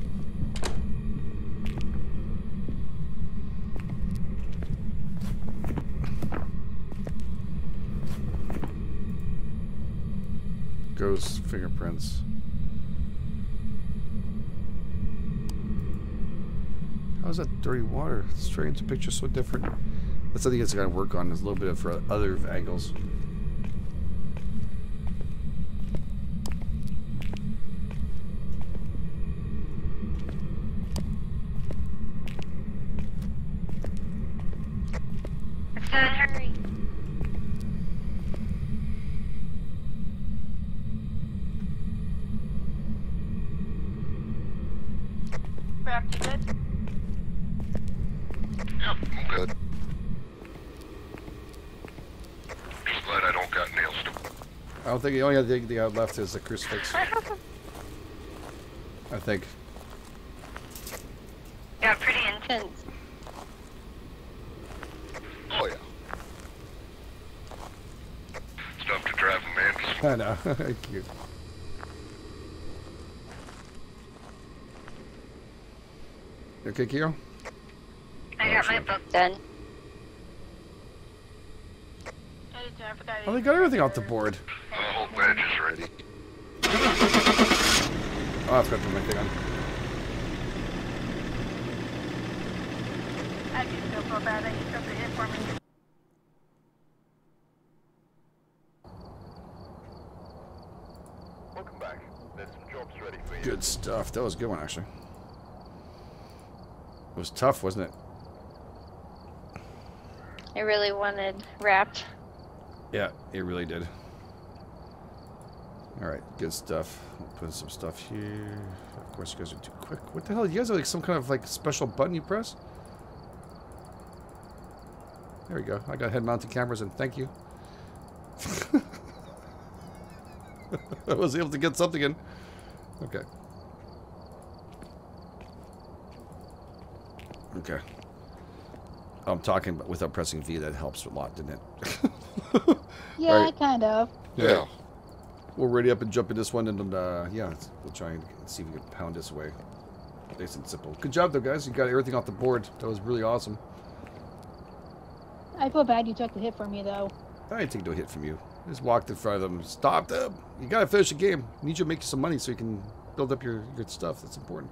Ghost fingerprints. How's that dirty water? It's strange. The picture's so different. That's something that's got to work on. Is a little bit of for other angles. It's done, hurry. Wrapped, you good? Yep, I'm good. Just glad I don't got nails to. I don't think the only other thing they got left is the crucifix. I think. Got pretty intense. Oh yeah. Stuff to drive a man to. I know. Cute. You okay, Kyo? I got my book done. I did too, I forgot. Oh, they got everything off the board. The whole badge is ready. Oh, I forgot to put my thing on. I do feel so bad. I need something in for me. Welcome back. There's some jobs ready for you. Good stuff. That was a good one, actually. It was tough, wasn't it? I really wanted wrapped. Yeah, it really did. Alright, good stuff. We'll put some stuff here. Of course, you guys are too quick. What the hell? You guys have like some kind of like special button you press? There we go. I got head mounted cameras and thank you. I was able to get something in. Okay. Okay. I'm talking without pressing V. That helps a lot, didn't it? Yeah, Right. kind of. Yeah. We'll ready up and jump in this one, and uh, yeah, we'll try and see if we can pound this away. Nice and simple. Good job, though, guys. You got everything off the board. That was really awesome. I feel bad you took the hit for me, though. I didn't take no hit from you. Just walked in front of them. Stop them. You gotta finish the game. I need you to make you some money so you can build up your good stuff. That's important.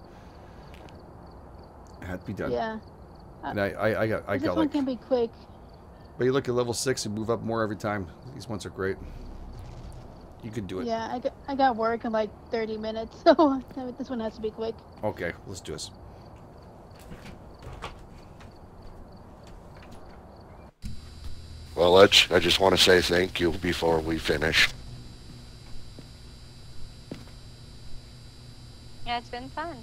It had to be done. Yeah. And I, I, I got, I this got one like. can be quick. But you look at level six, you move up more every time. These ones are great. You can do it. Yeah, I got, I got work in like thirty minutes, so this one has to be quick. Okay, let's do this. Well, let's, I just want to say thank you before we finish. Yeah, it's been fun.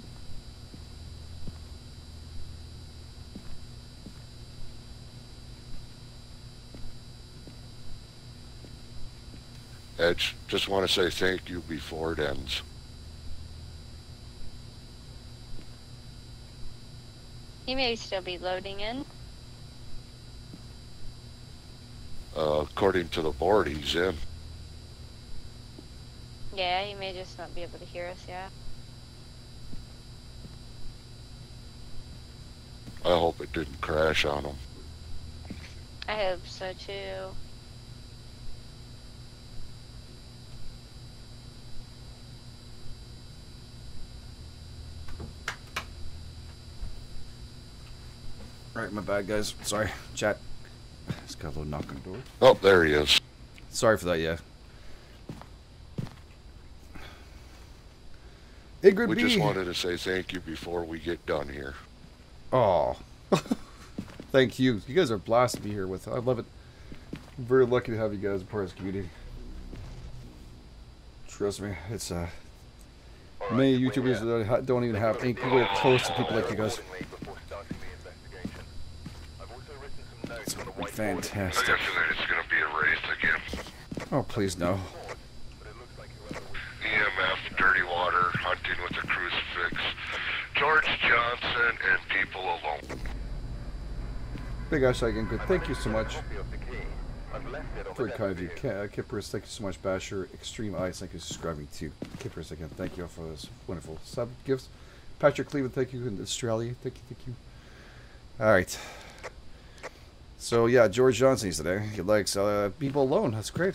Edge, just want to say thank you before it ends. He may still be loading in. Uh, according to the board, he's in. Yeah, he may just not be able to hear us, yeah. I hope it didn't crash on him. I hope so too. Alright, my bad, guys. Sorry. Chat. Just got a little knock on the door. Oh, there he is. Sorry for that, yeah. Ingrid We B. just wanted to say thank you before we get done here. Oh. Thank you. You guys are a blast to be here with. I love it. I'm very lucky to have you guys a part of this community. Trust me, it's uh many YouTubers that don't even have anywhere close to people like you guys. It's fantastic. I guess that it's going to be a race again. Oh, please no. E M F, Dirty Water, Hunting with a Crucifix, George Johnson, and People Alone. Big hashtag Ingrid, thank you so much. Very kind of you. K- Kippers, thank you so much. Basher, Extreme Ice, thank you for subscribing too. Kippers, again, thank you for those wonderful sub gifts. Patrick Cleveland, thank you. In Australia, thank you, thank you. Alright. So, yeah, George Johnson's today. He likes uh, People Alone. That's great.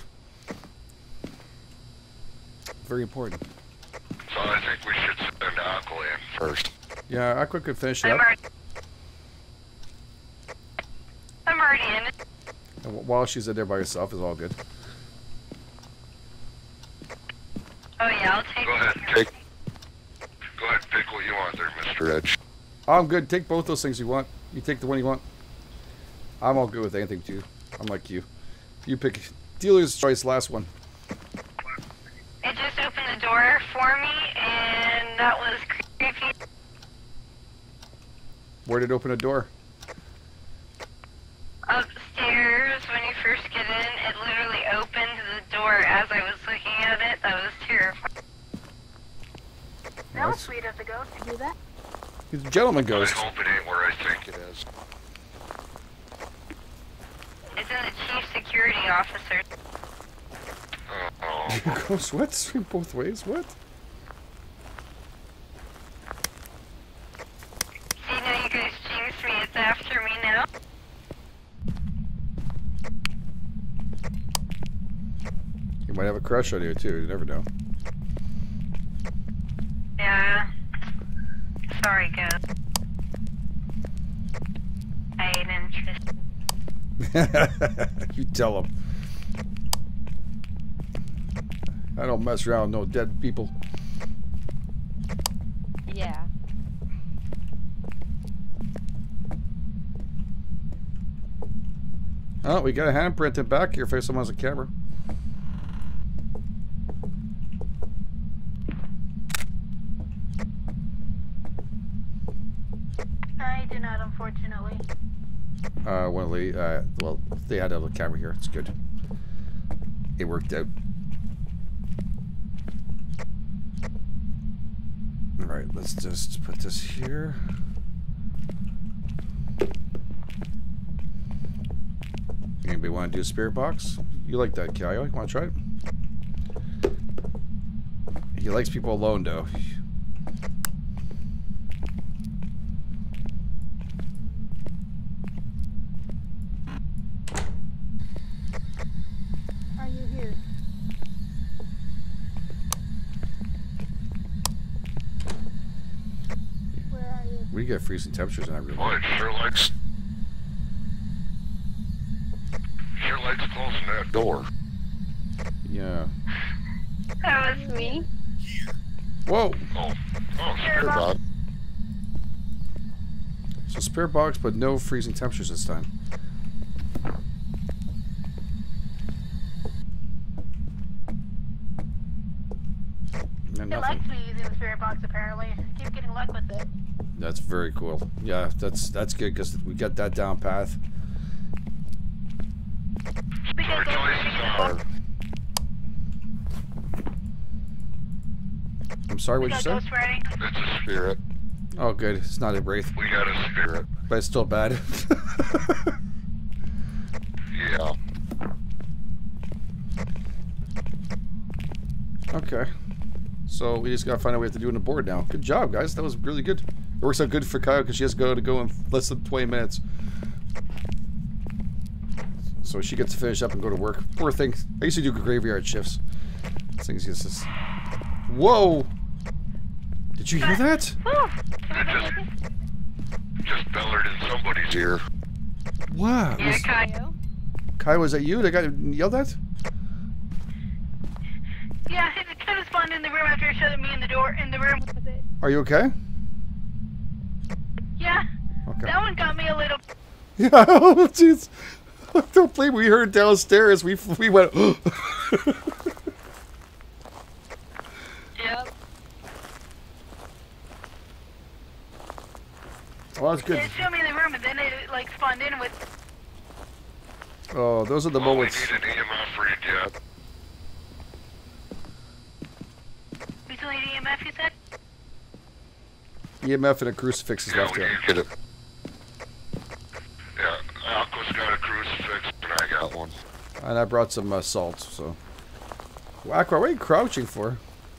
Very important. So I think we should send Aqua in first. Yeah, Aqua could finish it I'm up. already, I'm already in it. And wh- while she's in there by herself, is all good. Oh yeah, I'll take Go ahead, take. Go ahead, pick what you want there, Mister Edge. I'm good. Take both those things you want. You take the one you want. I'm all good with anything too. I'm like you. You pick dealer's choice, last one. It just opened the door for me, and that was creepy. Where did it open a door? Upstairs, when you first get in, it literally opened the door as I was looking at it. That was terrifying. That was sweet of the ghost to do that. He's a gentleman I ghost. hope it ain't where I think it is. It's in the chief security officer. Oh, Ghost what? Swing both ways? What? See, now you guys jinxed me. It's after me now. You might have a crush on you too. You never know. Yeah. Sorry, ghost. I ain't interested. You tell him. I don't mess around with no dead people. Yeah. Oh, we got a handprint in back here if someone has a camera. I do not, unfortunately. Uh, one of the, uh, well, they had a little camera here. It's good. it worked out. Alright, let's just put this here. Anybody want to do a spirit box? You like that, Kyle? You want to try it? He likes people alone, though. Are you here? Where are you? We get freezing temperatures in that room. Boy, it sure likes... Sure likes closing that door. Yeah. That was me. Whoa! Oh, oh, spirit box. So spirit box, but no freezing temperatures this time. No, It nothing. likes me using the spirit box apparently. Keep getting luck with it. That's very cool. Yeah, that's that's good because we got that down path. We Our got choices are... I'm sorry, We what'd you got say? ghost writing. It's a spirit. Oh, good. It's not a wraith, We got a spirit. but it's still bad. Yeah. Okay. So we just gotta find out what we have to do on the board now. Good job, guys. That was really good. It works out good for Kyle because she has to go to go in less than twenty minutes. So she gets to finish up and go to work. Poor thing. I used to do graveyard shifts. This thing's just this. Whoa! Did you hear that? It just... Just bellered in somebody's ear. Wow. Yeah, Was, Kyle. Kyle, was that you that got yelled at? Yeah, it kind of spawned in the room after it shut me in the door in the room. With it. Are you okay? Yeah. Okay. That one got me a little. Yeah. Oh, jeez. I don't believe we heard downstairs. We we went. Yep. Oh, that's good. It showed me in the room, and then it like spawned in with. Oh, those are the Well, we moments. need an E M F read yet. We still need E M F, you said? E M F and a crucifix is Yeah, left we here. need to get it. Yeah, Aqua's got a crucifix, and I got one. And I brought some uh, salt, so. Well, Aqua, what are you crouching for?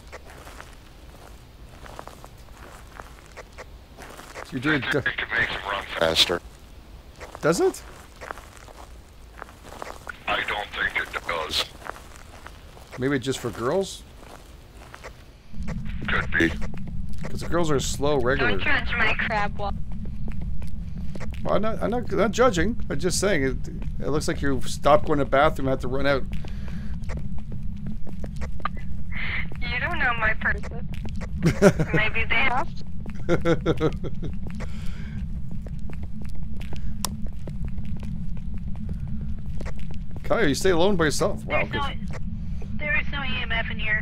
You're doing. I think it makes him run faster. Does it? I don't think it does. Maybe just for girls? Could be. Because the girls are slow regular. Don't judge my crab wall. Well, I'm not, I'm not, not judging. I'm just saying it. It looks like you stopped going to the bathroom and had to run out. You don't know my person. Maybe they have to. Kyle, you stay alone by yourself. Wow. There's no, Good. there is no E M F in here.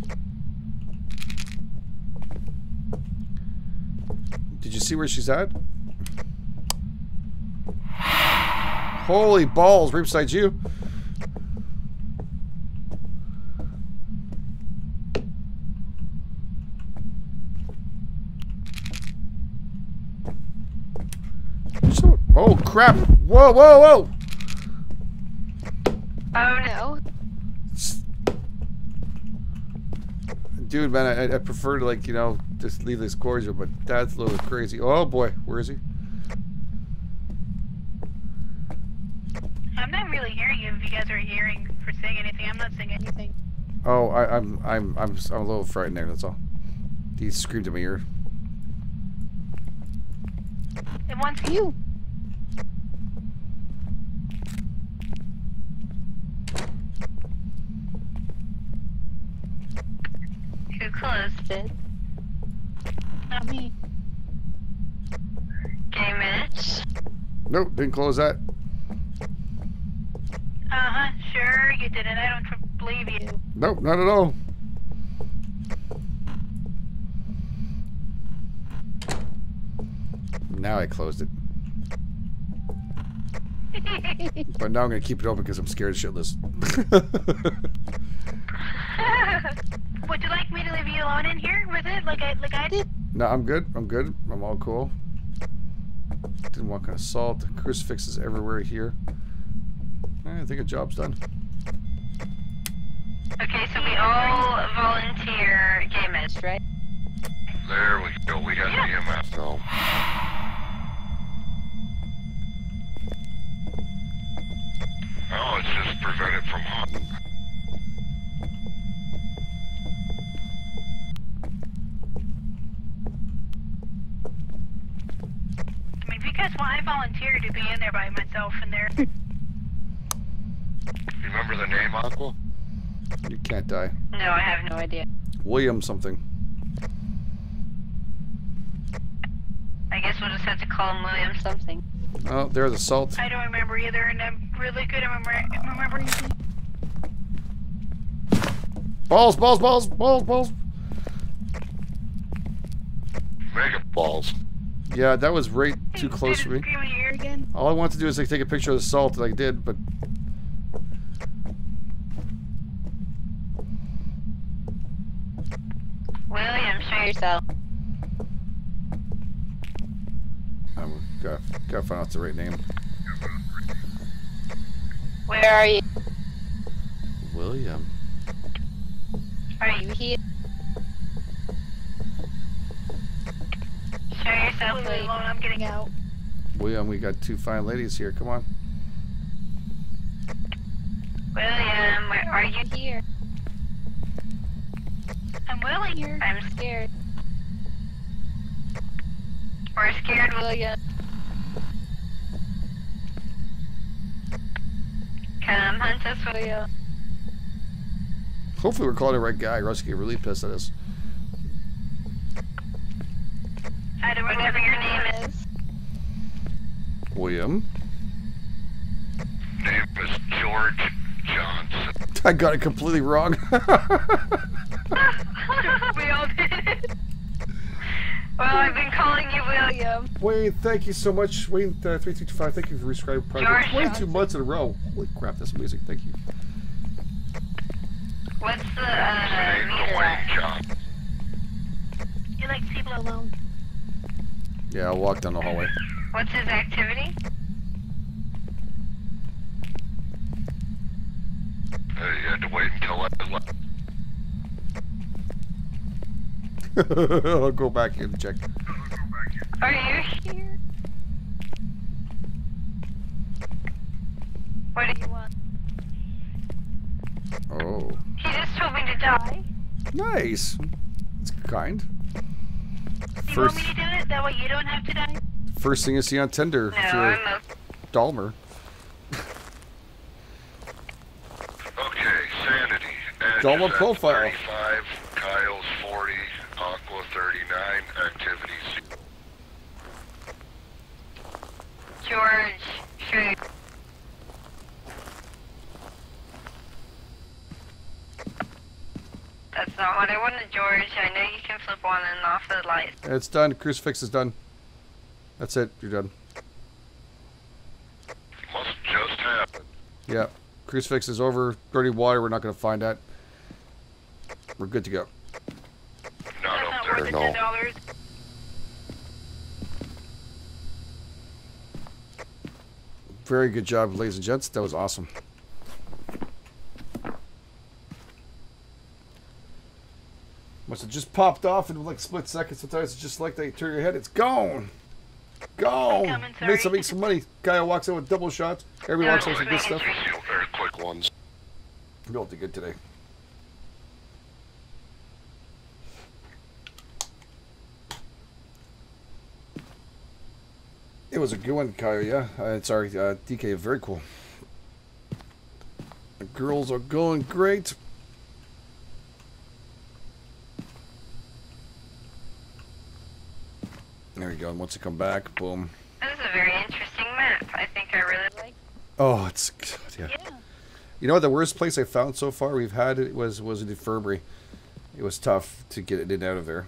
Did you see where she's at? Holy balls, right beside you. So, oh crap! Whoa, whoa, whoa! Oh no. Dude, man, I, I prefer to, like, you know, just leave this cordial, but that's a little crazy. Oh boy, where is he? I'm not really hearing you if you guys are hearing for saying anything. I'm not saying anything. Oh, I, I'm, I'm, I'm, I'm a little frightened there. That's all. He screamed at my ear. It wants you. Who closed it? Not me. Game Mitch. Nope, didn't close that. Uh-huh, sure you didn't. I don't tr- believe you. Nope, not at all. Now I closed it. But now I'm going to keep it open because I'm scared shitless. alone in here with it, like I like I did? No, I'm good. I'm good. I'm all cool. Didn't want to assault. Crucifixes everywhere here. I think a job's done. Okay, so we all volunteer game edge, right? There we go. We got Yeah. the E M F now. Oh, it's just prevent it from hunting. I mean, if you guys want, I volunteer to be in there by myself in there. Remember the name, Aqua? You can't die. No, I have no idea. William something. I guess we'll just have to call him William something. Oh, there's assault. I don't remember either, and I'm really good at remember remembering things. Balls, balls, balls, balls, balls. Mega balls. Yeah, that was right too close for me. Scream in your ear again. All I wanted to do is like take a picture of the salt, and I did, but William, show yourself. I'm gotta, gotta find out the right name. Where are you? William. Are you here? Show yourself, Leave me William. alone, I'm getting out. William, we got two fine ladies here. Come on. William, where are you here? I'm willing here. I'm scared. We're scared, William. Come hunt us, William. Hopefully we're calling the right guy, or else he'll get really pissed at us. I don't Whatever your name is. William. Name is George Johnson. I got it completely wrong. We all did it. Well, I've been calling you William. Wayne, thank you so much. Wayne, uh, three two two five, thank you for rescribing Project. George twenty-two Johnson. months in a row. Holy crap, that's amazing. Thank you. What's the uh, Name meter Dwayne at? Johnson. He likes people alone. Yeah, I'll walk down the hallway. What's his activity? Hey, you had to wait until I left. I'll go back in and check. Are you here? What do you want? Oh. He just told me to die. Nice. That's kind. Do you First, want me to do it? That way you don't have to die? first thing you see on Tinder No, if you're I'm a... Dalmer. Okay, Sanity. Edge Dalmer is at profile. thirty-five, Kyle's forty, Aqua thirty-nine, activities. George, shoot. That's not what I wanted, George. I know you can flip on and off the lights. It's done. Crucifix is done. That's it. You're done. Must just happen. Yeah. Crucifix is over. Dirty water. We're not going to find that. We're good to go. Not That's up not there, worth the no. ten dollars. Very good job, ladies and gents. That was awesome. Must have just popped off in like a split second. Sometimes it's just like that. You turn your head, it's gone. Gone. coming, Makes sorry. some, make some money. Guy walks in with double shots. Everyone walks in with some good stuff. Few very quick ones. Real good today. It was a good one, Kyle. Yeah, uh, sorry, uh, D K. Very cool. The girls are going great. There we go. And once you come back, boom. This is a very interesting map. I think I really like. Oh, it's yeah. Yeah. You know what? The worst place I found so far we've had it was was in the infirmary. It was tough to get it in and out of there.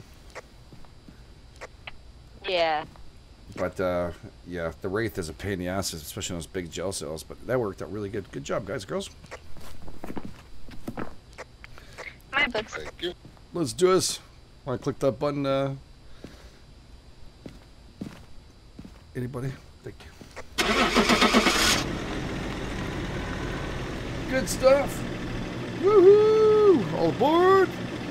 Yeah. But uh, yeah, the Wraith is a pain in the ass, especially on those big gel cells. But that worked out really good. Good job, guys, girls. My books. Thank you. let's do this. Want to click that button? Uh, anybody? Thank you. Good stuff. Woohoo! All aboard!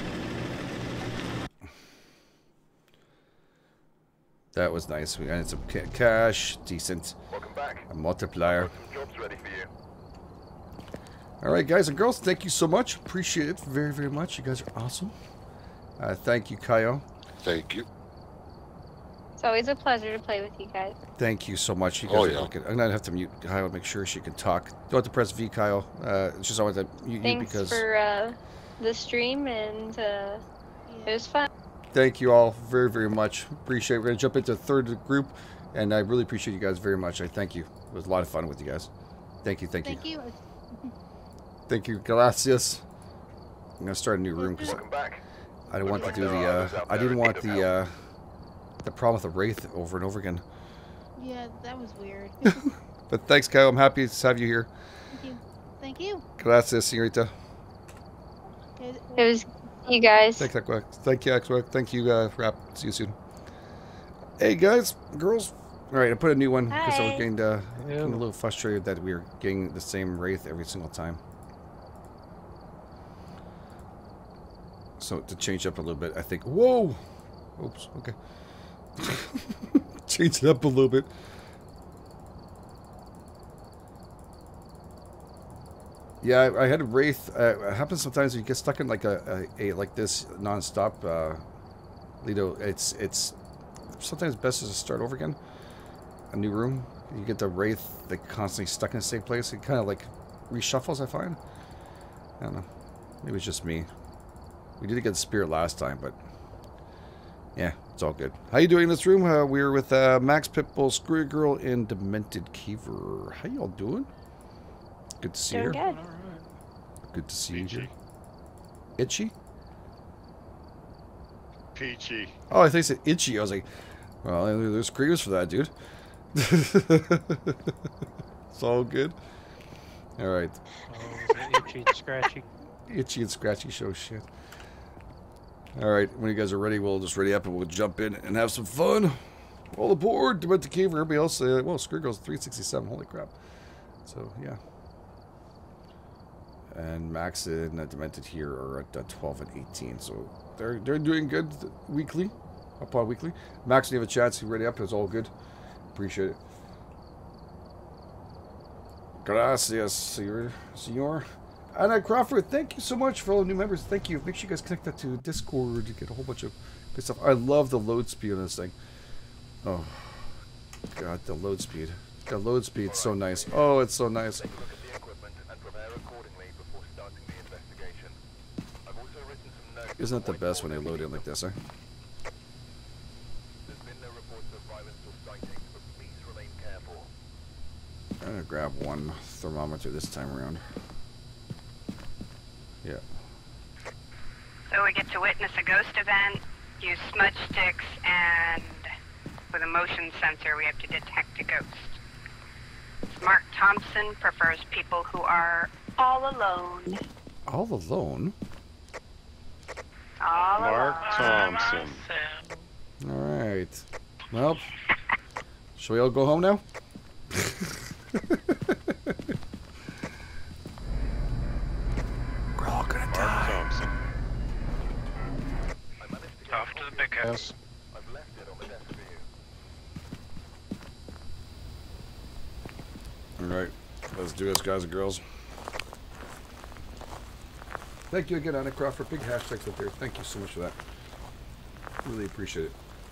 That was nice. We got some ca cash, decent. Welcome back. A multiplier. Some jobs ready for you. All right, guys and girls, thank you so much. Appreciate it very, very much. You guys are awesome. Uh, thank you, Kaio. Thank you. It's always a pleasure to play with you guys. Thank you so much. You guys Oh, are yeah. looking. I'm gonna have to mute Kaio, make sure she can talk. Don't have to press V, Kaio. Uh, it's just always to mute you Thanks because. for uh, the stream, and uh, it was fun. Thank you all very, very much. Appreciate it. We're gonna jump into the third group, and I really appreciate you guys very much. I thank you. It was a lot of fun with you guys. Thank you, thank, Thank you. you. Thank you, Gracias. I'm gonna start a new room because Welcome back. I don't want to do the. Uh, I didn't want the. Uh, the problem with the Wraith over and over again. Yeah, that was weird. But thanks, Kyle. I'm happy to have you here. Thank you. Thank you. Gracias, señorita. It, It was you guys. Thank you, Thank you, Axwell. Thank you, uh, Rap. See you soon. Hey, guys, girls. All right, I put a new one because I was Hi. getting, uh, getting a little frustrated that we were getting the same Wraith every single time. So to change up a little bit, I think. Whoa! Oops. Okay. Change it up a little bit. Yeah, I, I had a Wraith. Uh, it happens sometimes when you get stuck in like a, a, a like this non-stop. Uh, Lido, it's it's sometimes best to just start over again. A new room. You get the Wraith like constantly stuck in the same place. It kind of like reshuffles. I find. I don't know. Maybe it's just me. We did get Spirit last time, but yeah, it's all good. How you doing in this room? Uh, we're with uh, Max, Pitbull, Screwy Girl, and Demented Keever. How y'all doing? Good to see you. Doing here. good. Good to see you. Here. Itchy? Peachy. Oh, I think it said itchy. I was like, well, there's creators for that, dude. It's all good. All right. Oh, itchy and scratchy. Itchy and scratchy show shit. All right, when you guys are ready, we'll just ready up and we'll jump in and have some fun. All aboard, Demented Cave. Everybody else, uh, well, Screw Girl's three sixty-seven. Holy crap! So yeah. And Max and uh, Demented here are at uh, twelve and eighteen. So they're they're doing good weekly, upon weekly. Max, when you have a chance, you ready up? It's all good. Appreciate it. Gracias, señor. Señor. Anna Crawford, thank you so much for all the new members. Thank you. Make sure you guys connect that to Discord to get a whole bunch of good stuff. I love the load speed on this thing. Oh, God, the load speed. The load speed's so nice. Oh, it's so nice. Take a look at the equipment and prepare accordingly before starting the investigation. I've also written some notes. Isn't that the best when they load in like this, eh? There's been no reports of violence or sightings, but please remain careful. I'm gonna grab one thermometer this time around. Yeah. So we get to witness a ghost event, use smudge sticks, and with a motion sensor we have to detect a ghost. Mark Thompson prefers people who are all alone. All alone? All Mark alone. Thompson. Alright. Well, shall we all go home now? We're all gonna Mark die. Thompson. I managed to get Off to the big house. I've left it on the desk for you. Alright. Let's do this, guys and girls. Thank you again, Anna Crawford. Big hashtags up there. Thank you so much for that. Really appreciate it.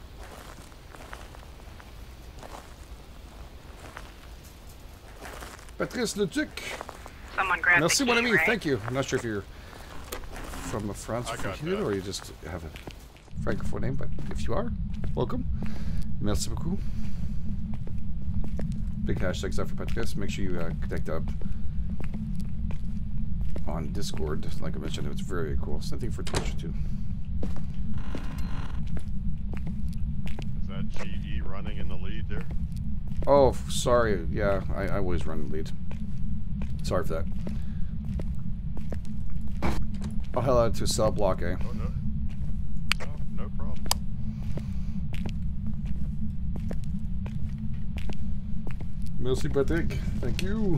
Patrice Leduc. Someone grab Merci, the mon key, ami. right? Thank you. I'm not sure if you're from France I or from got here, that. or you just have a francophone name, but if you are, welcome. Merci beaucoup. Big hashtags up for Patrice. Make sure you uh, connect up on Discord. Like I mentioned, it's very, very cool. Same thing for Twitch, too. Is that G E running in the lead there? Oh, f- sorry. Yeah, I, I always run the lead. Sorry for that. Oh, hell out to cell block, eh? Oh no. no problem. Merci, Patrick. Thank you.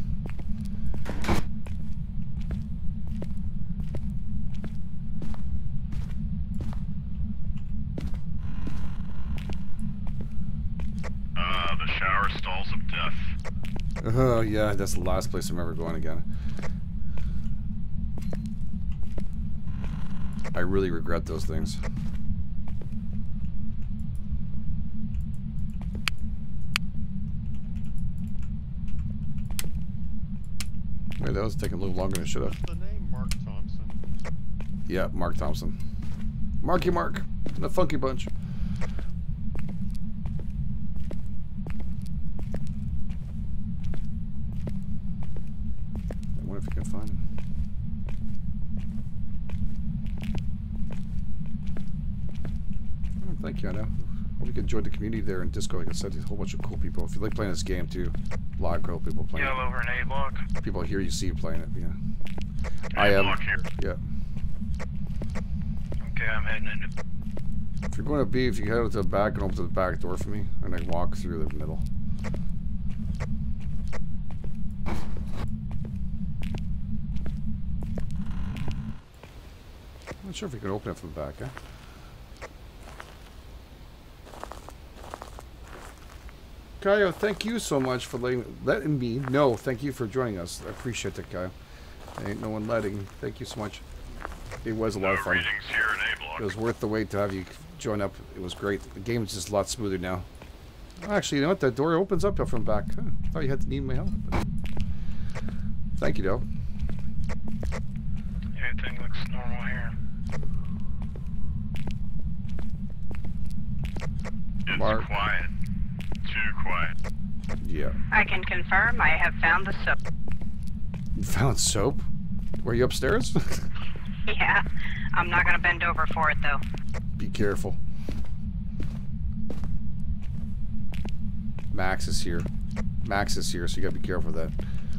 Ah, uh, the shower stalls of death. Oh, yeah, that's the last place I'm ever going again. I really regret those things. Wait, that was taking a little longer than it should have. What's the name? Mark Thompson. Yeah, Mark Thompson. Marky Mark. The Funky Bunch. I wonder if you can find him. Oh, thank you, I know. Hope you can join the community there in Discord. Like I said, there's a whole bunch of cool people. If you like playing this game too, a lot of cool people playing Yeah, it. over in A block. People hear you, see you playing it. Yeah. A I am. block here. Yeah. Okay, I'm heading into. If you're going to B, if you head out to the back and open the back door for me, and I walk through the middle. I'm not sure if you can open it from the back, eh? Kyle, thank you so much for letting, letting me know. Thank you for joining us. I appreciate it, Kyle. Ain't no one letting. Thank you so much. It was a lot No of fun. readings here in A block. It was worth the wait to have you join up. It was great. The game is just a lot smoother now. Actually, you know what? That door opens up from back. Huh. I thought you had to need my help. But... Thank you, though. Everything looks normal here. It's Mark. quiet. Too quiet. Yeah. I can confirm I have found the soap. You found soap? Were you upstairs? Yeah, I'm not gonna bend over for it though. Be careful. Max is here. Max is here, so you gotta be careful of that.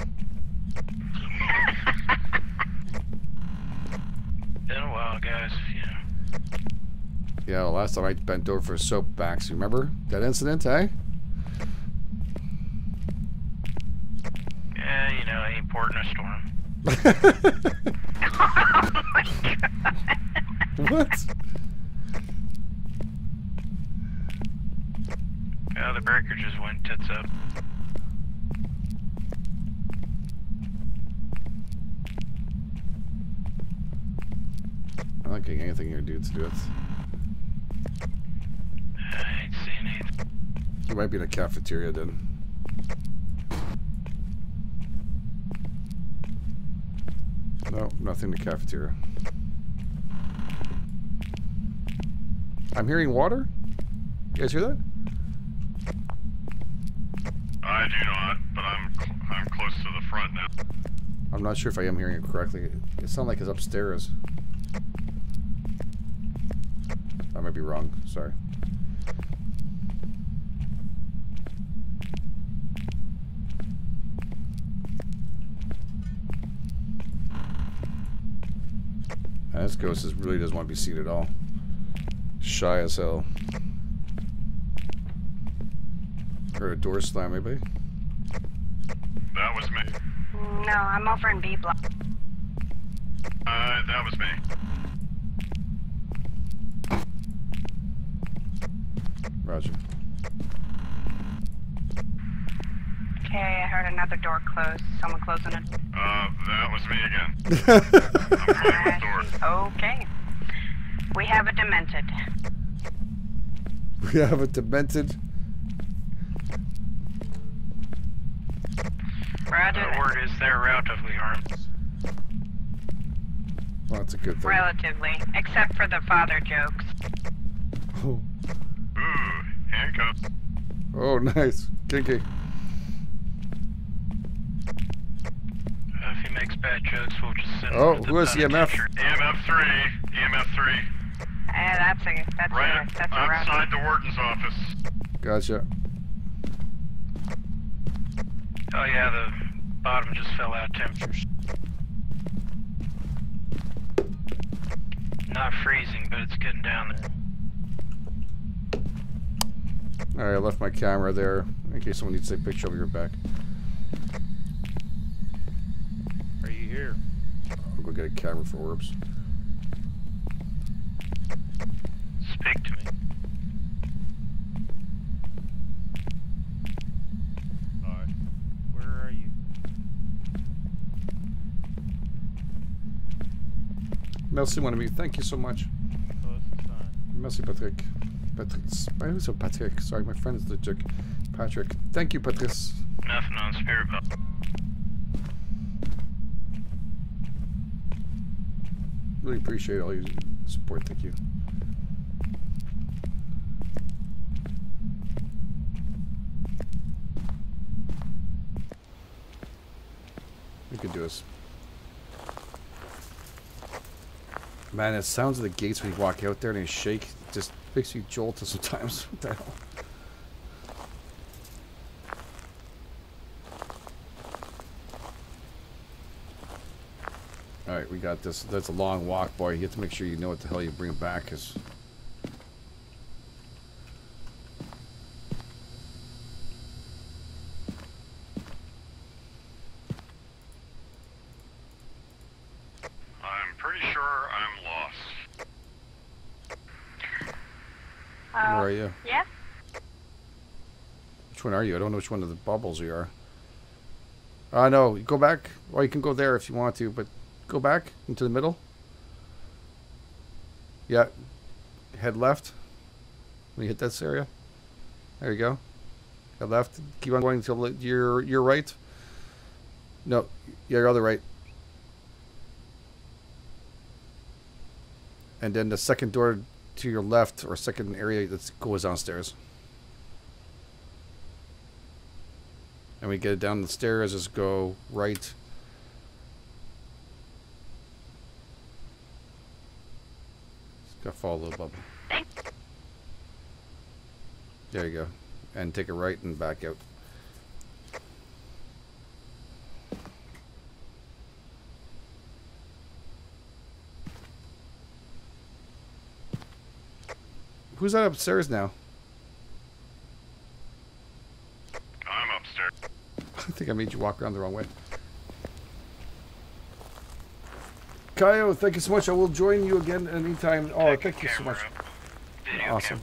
Been a while, guys. Yeah. Yeah, well, last time I bent over for a soap, Max. You remember that incident, eh? Yeah, you know, ain't port in a storm. Oh my god. What? Yeah, the breaker just went tits up. I'm not getting anything here, dudes. Do it. I ain't seen anything. You might be in a cafeteria then. No, nothing in the cafeteria. I'm hearing water? You guys hear that? I do not, but I'm cl I'm close to the front now. I'm not sure if I am hearing it correctly. It sounds like it's upstairs. I might be wrong. Sorry. And this ghost is really doesn't want to be seen at all. Shy as hell. Heard a door slam, maybe? That was me. No, I'm over in B block. Uh, that was me. Roger. Okay, I heard another door close. Someone closing it. Uh, that was me again. I'm closing the door. Okay. We have a demented. We have a demented. Roger The that. word is they're relatively harmless. Well, that's a good thing. Relatively. Except for the father jokes. Oh, Ooh, handcuffs. oh nice. Kinky. Uh, if he makes bad jokes, we'll just send Oh, him to who has the E M F? penitentiary. E M F three. E M F three. Eh, that's a that's Right a that's a outside route. the warden's office. Gotcha. Oh yeah, the bottom just fell out temperatures. Not not freezing, but it's getting down there. Alright, I left my camera there in case someone needs to take a picture of your back. Are you here? I'll go get a camera for orbs. Speak to me. Alright. Where are you? Merci, mon ami. Thank you so much. Oh, that's the sign. Merci, Patrick. Patrice. Why was it Patrick? Sorry, my friend is the jerk. Patrick. Thank you, Patrice. Nothing on spirit boat. Really appreciate all your support. Thank you. We could do this. Man, it sounds of the gates when you walk out there and they shake. It just makes you jolt sometimes. What the hell? Alright, we got this. That's a long walk, boy. You have to make sure you know what the hell you bring back, because I'm pretty sure I'm lost. Uh, where are you? Yeah? Which one are you? I don't know which one of the bubbles you are. Uh, no, go back. Well, you can go there if you want to, but go back into the middle. Yeah. Head left. When you hit this area. There you go. Head left. Keep on going until your your right. No, your other right. And then the second door to your left, or second area that goes downstairs. And we get it down the stairs, just go right. Just gotta follow the little bubble. There you go. And take a right and back out. Who's that upstairs now? I'm upstairs. I think I made you walk around the wrong way. Kaio, thank you so much. I will join you again anytime. Oh, thank you so much. Awesome.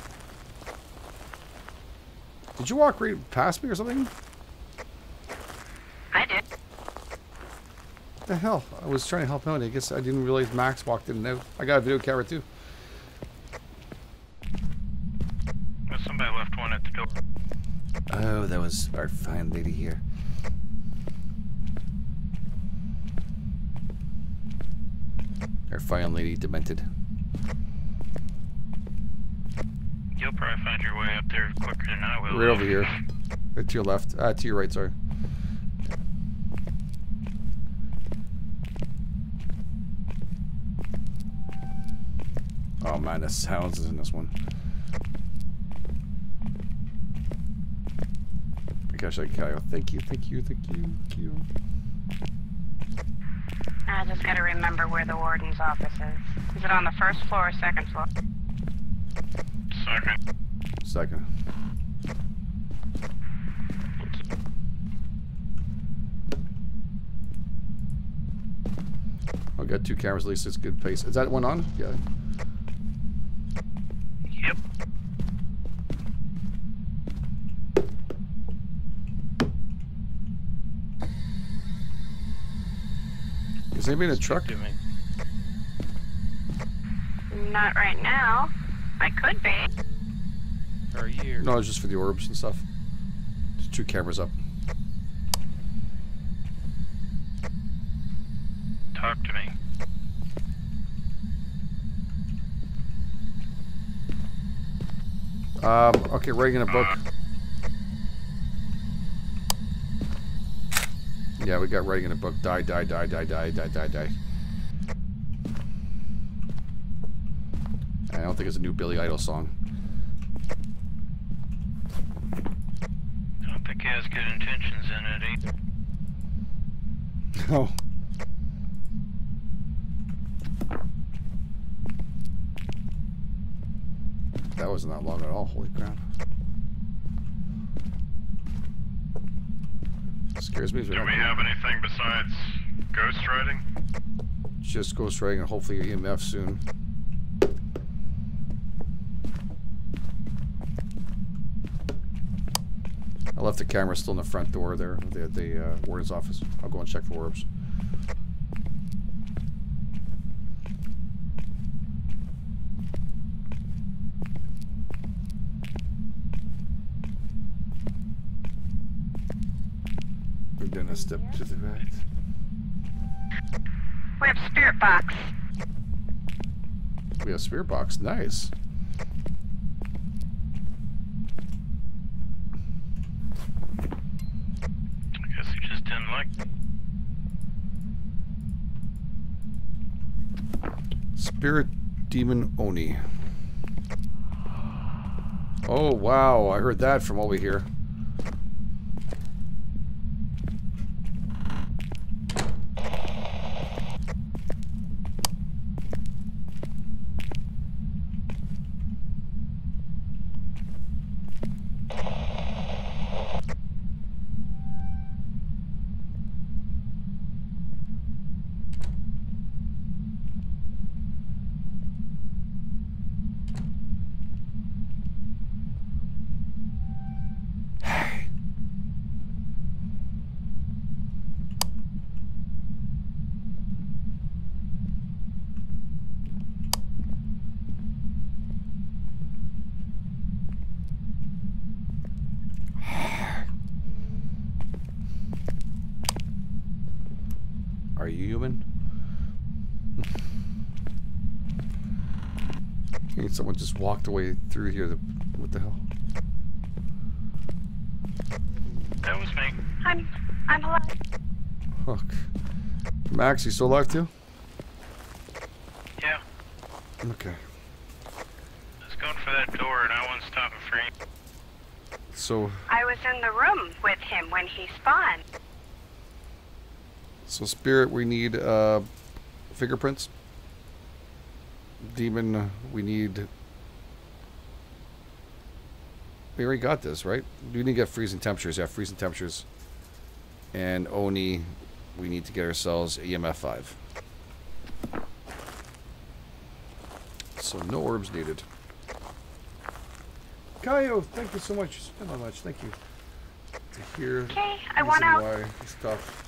Did you walk right past me or something? I did. What the hell? I was trying to help out. I guess I didn't realize Max walked in and out. I got a video camera too. Well, somebody left one at the door. Oh, that was our fine lady here. Our fine lady demented. You'll probably find your way up there quicker than I will. Right over here. Right to your left. Ah, uh, to your right, sorry. Oh man, the sounds is in this one. Gosh, I Kyle. Thank you, thank you, thank you, thank you. I just gotta remember where the warden's office is. Is it on the first floor or second floor? Second. Second. I've got two cameras, at least it's good pace. Is that one on? Yeah. Yep. Is anybody in a truck? Not right now. I could be. Are you here? No, it's just for the orbs and stuff. Just two cameras up. Talk to me. Um, okay, writing in a book. Yeah, we got writing in a book. Die, die, die, die, die, die, die, die. I don't think it's a new Billy Idol song. I don't think he has good intentions in it either. No. that wasn't that long at all. Holy crap. Scares me. Do we have anything besides ghost riding? Just ghost riding and hopefully E M F soon. I left the camera still in the front door there, the, the uh, warden's office. I'll go and check for orbs. I'm gonna step to the right. We have spirit box. We have spirit box. Nice. I guess he just didn't like me. Spirit Demon Oni. Oh wow, I heard that from over here. Are you human? I think someone just walked away through here. What the hell? That was me. I'm I'm alive. Fuck. Max, you still alive too? Yeah. Okay. I was going for that door and I wasn't stopping for you. So, I was in the room with him when he spawned. so Spirit, we need uh, fingerprints. Demon, we need. We already got this, right? We need to get freezing temperatures. Yeah, freezing temperatures. And Oni, we need to get ourselves E M F five. So no orbs needed. Kaio, thank you so much. It's been so much. Thank you. To hear Okay, I want out. why stuff.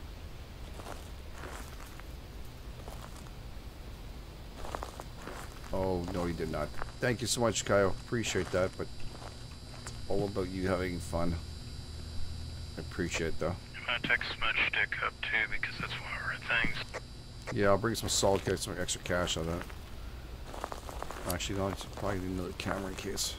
Oh no, you did not. Thank you so much, Kaio. Appreciate that, but all about you having fun. I appreciate it, though. I'm gonna take Smudge Stick up too because that's one of our things. Yeah, I'll bring some salt, get some extra cash out of that. Actually, no, I probably need another camera in case.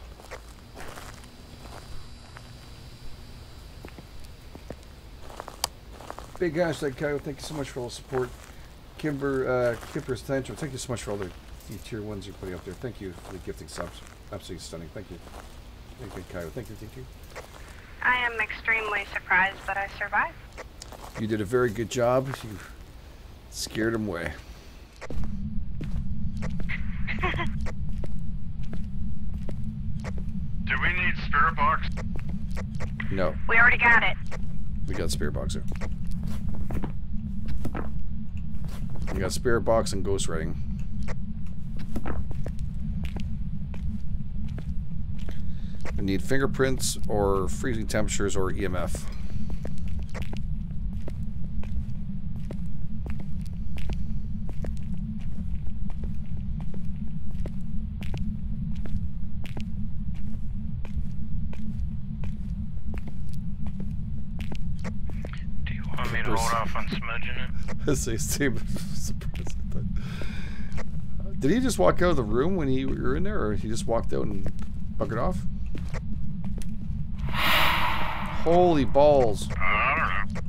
Big hashtag Kaio, thank you so much for all the support. Kimber, uh, Kimber's Tantrum, thank you so much for all the, the tier ones you're putting up there. Thank you for the gifting subs. Absolutely stunning. Thank you. Thank you, Kaio. Thank you, thank you. I am extremely surprised that I survived. You did a very good job. You scared him away. Do we need spirit box? No. We already got it. We got Spirit Box here. We got Spirit Box and Ghost Writing. I need fingerprints or freezing temperatures or E M F. Do you want me to hold off on smudging it? Say, say, surprised. Did he just walk out of the room when you were in there, or he just walked out and buggered off? Holy balls. Uh, I don't know.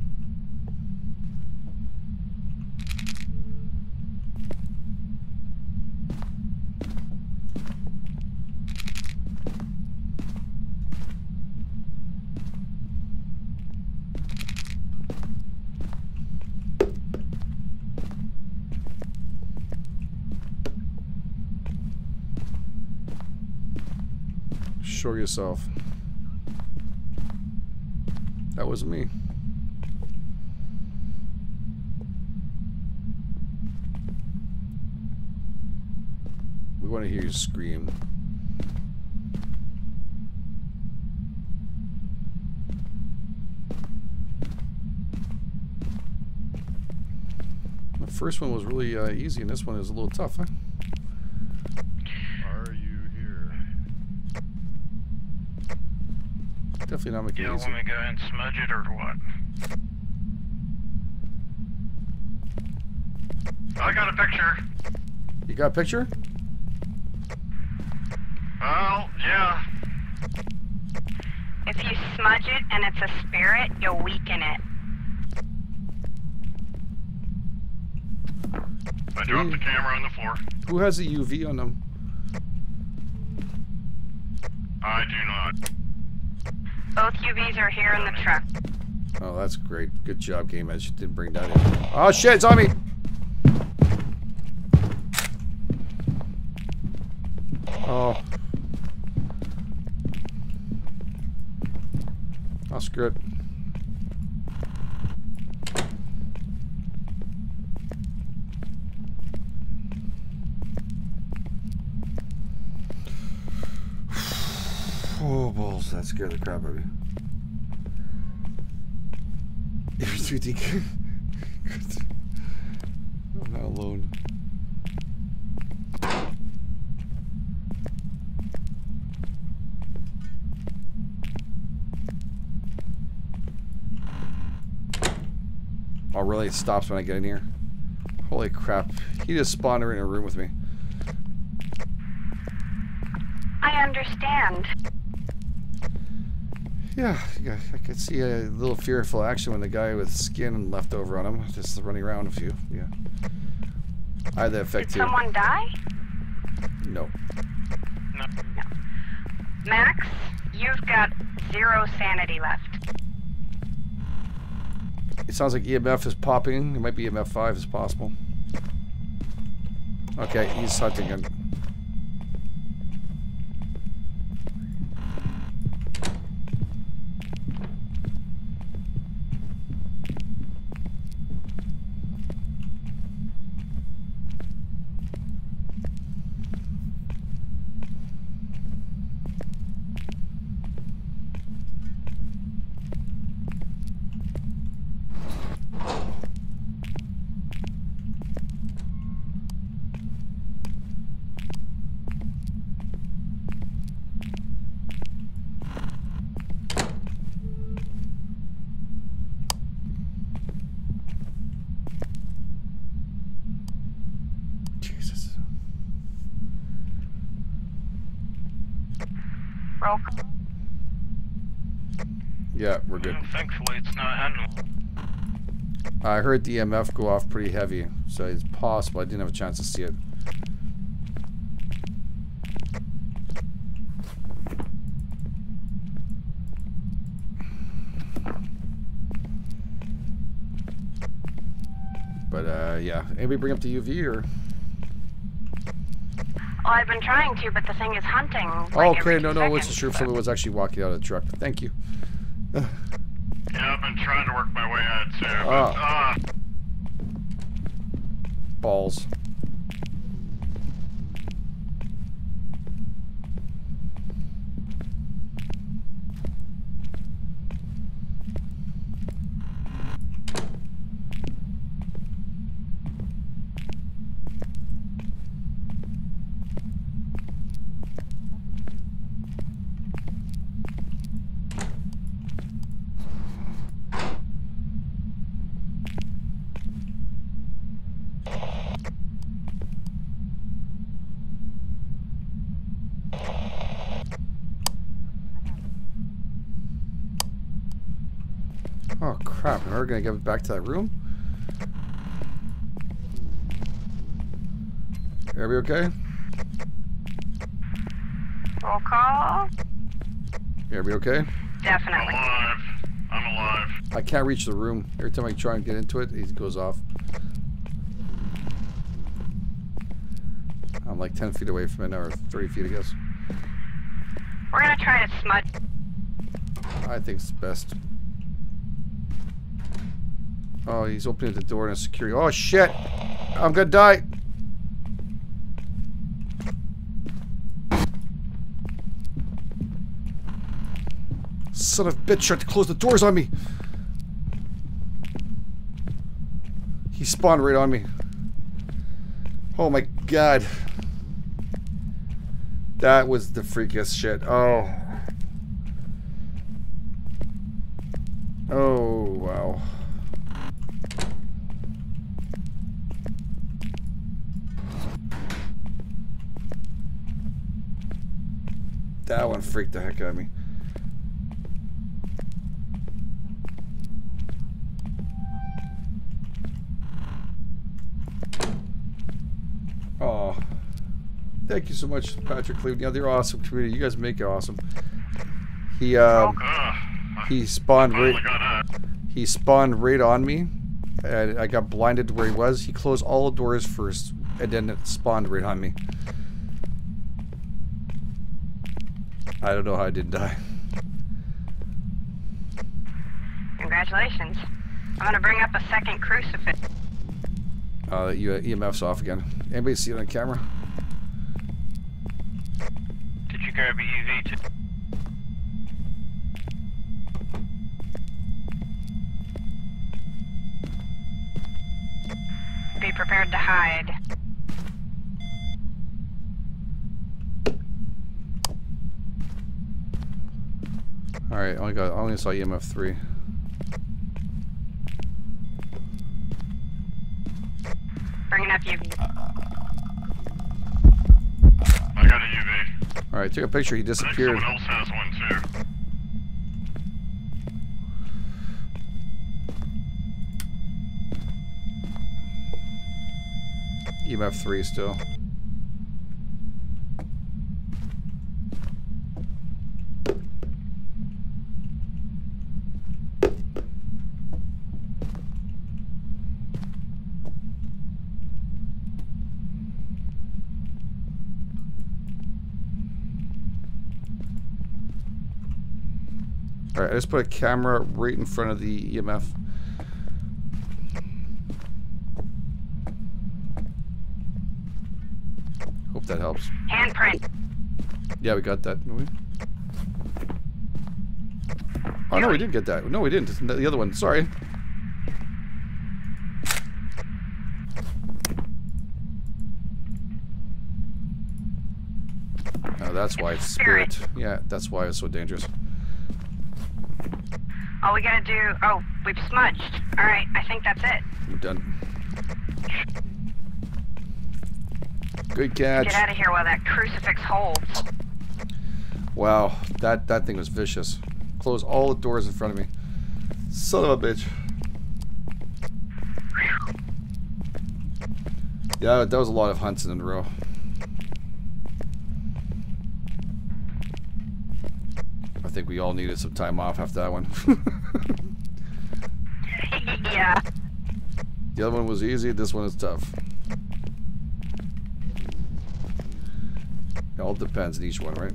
Show yourself. That wasn't me. We want to hear you scream. The first one was really uh, easy, and this one is a little tough, huh? Are you here? Definitely not making You it easy. want me to go ahead and smudge it or what? I got a picture. You got a picture? Well, yeah. If you smudge it and it's a spirit, you'll weaken it. I dropped the camera on the floor. Who has a U V on them? I do not. Both U Vs are here in the truck. Oh, that's great. Good job, Game Edge. Didn't bring that in. Oh shit, it's on me! Oh. Oh, screw it. Oh, balls. That scared the crap out of me. I'm not alone. Oh, really? It stops when I get in here? Holy crap. He just spawned her in a room with me. I understand. Yeah, yeah, I could see a little fearful action when the guy with skin left over on him, just running around a few. Yeah. I had that effect Did too. someone die? No. No. Max, you've got zero sanity left. It sounds like E M F is popping. It might be E M F five is possible. Okay, he's hunting him. Roll. Yeah, we're good. Well, thankfully, it's not handling. I heard the E M F go off pretty heavy, so it's possible. I didn't have a chance to see it. But, uh, yeah. Anybody bring up the U V, or? Well, I've been trying to, but the thing is hunting. Oh, Like okay, every no, two no, I wasn't seconds, sure if so- someone was actually walking out of the truck. Thank you. Yeah, I've been trying to work my way out, sir, but, Ah. uh, Balls. Oh crap, and we're gonna get back to that room? Everybody okay? Roll call. Everybody okay? Definitely. alive. I'm alive. I can't reach the room. Every time I try and get into it, it goes off. I'm like ten feet away from it now, or thirty feet, I guess. We're gonna try to smudge. I think it's best. Oh, he's opening the door in a security. Oh shit! I'm gonna die. Son of a bitch, tried to close the doors on me. He spawned right on me. Oh my god. That was the freakiest shit. Oh. Oh, wow. That one freaked the heck out of me. Oh, thank you so much, Patrick Cleveland. Yeah, they're awesome community. You guys make it awesome. He um, he spawned right. He spawned right on me, and I got blinded to where he was. He closed all the doors first, and then it spawned right on me. I don't know how I didn't die. Congratulations. I'm gonna bring up a second crucifix. Uh, you, E M F's off again. Anybody see it on camera? Did you grab a U V too? Be prepared to hide. Alright, I only got I only saw E M F three. Bringing up U V. I got a U V. Alright, took a picture, he disappeared. Someone else has one too. E M F three still. Alright, I just put a camera right in front of the E M F. Hope that helps. Handprint. Yeah, we got that. Didn't we? Oh no, we didn't get that. No, we didn't. It's the other one. Sorry. Oh, that's why it's spirit. Yeah, that's why it's so dangerous. All we gotta do... Oh, we've smudged. Alright, I think that's it. We're done. Good catch. Get out of here while that crucifix holds. Wow, that, that thing was vicious. Close all the doors in front of me. Son of a bitch. Yeah, that was a lot of hunts in a row. I think we all needed some time off after that one. Yeah. The other one was easy, this one is tough. It all depends on each one, right?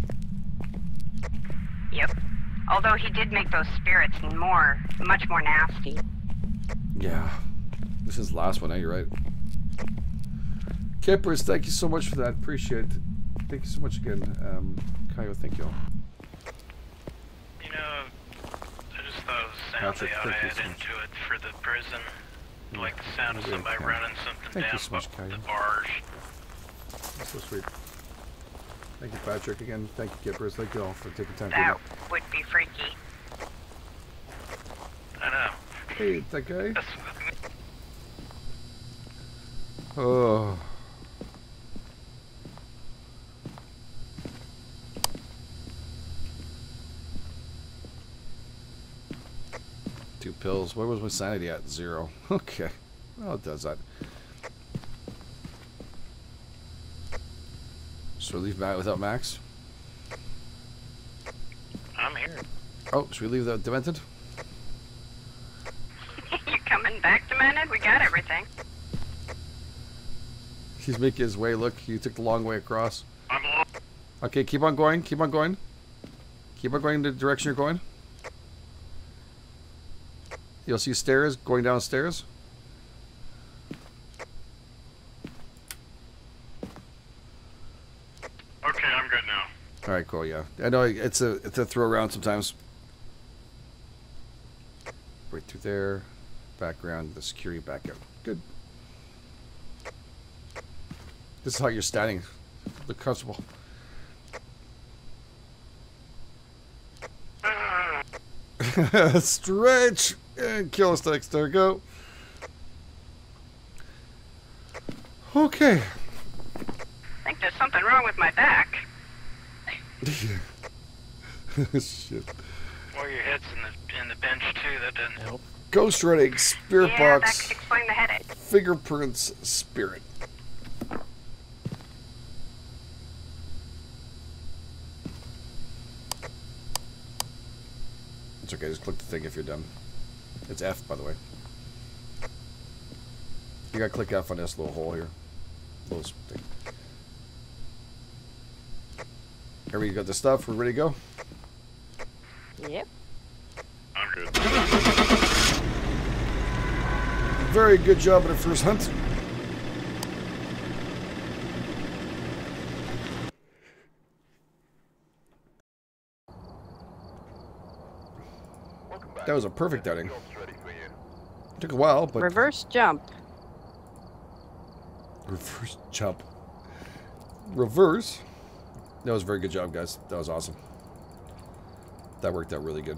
Yep. Although he did make those spirits more, much more nasty. Yeah. This is the last one, eh? You're right. Kippers, thank you so much for that. Appreciate it. Thank you so much again. Um, Kyle, thank you all. You know, I just thought of the sound Patrick, they ought to thank you add so much. into it for the prison. Like the sound of Really somebody kind. running something Thank down you so much, the Kyle. barge. That's so sweet. Thank you, Patrick. Again, thank you, Kippers. Thank you all for taking time to That do would be freaky. I know. that. Hey, that guy. That's, Oh. Two pills. Where was my sanity at? Zero. Okay. Well, it does that. Should we leave Matt without Max? I'm here. Oh, should we leave the Demented? You coming back, Demented? We got everything. He's making his way. Look, he took the long way across. I'm lost. Okay, keep on going. Keep on going. Keep on going the direction you're going. You'll see stairs going downstairs. Okay, I'm good now. All right, cool. Yeah, I know it's a it's a throw around sometimes. Right through there, background, the security back out. Good. This is how you're standing. Look comfortable. Stretch and kill sticks. There we go. Okay. I think there's something wrong with my back. Shit. Or your head's in the in the bench too. That doesn't help. Ghost running, spirit Yeah, box, that could explain the headache. fingerprints, spirit. It's okay, just click the thing if you're done. It's F, by the way. You gotta click F on this little hole here. Little thing. Everybody got the stuff? We're ready to go? Yep. I'm good. Very good job at the first hunt. That was a perfect outing. Took a while, but Reverse jump. reverse jump. Reverse. That was a very good job, guys. That was awesome. That worked out really good.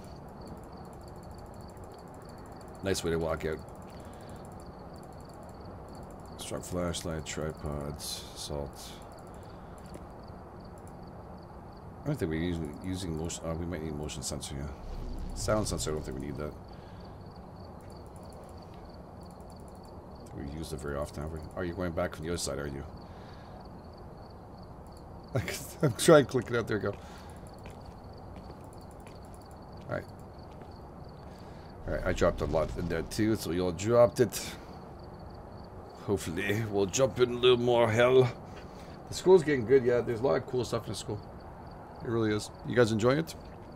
Nice way to walk out. Strong flashlight, tripods, salt. I don't think we're using, using motion. Oh, we might need motion sensor, yeah. Sound sensor, I don't think we need that. We use it very often, have we? Oh, you're going back from the other side, are you? I'm trying to click it out. There we go. Alright. Alright, I dropped a lot in there too, so you all dropped it. Hopefully, we'll jump in a little more hell. The school's getting good, yeah. There's a lot of cool stuff in the school. It really is. You guys enjoying it?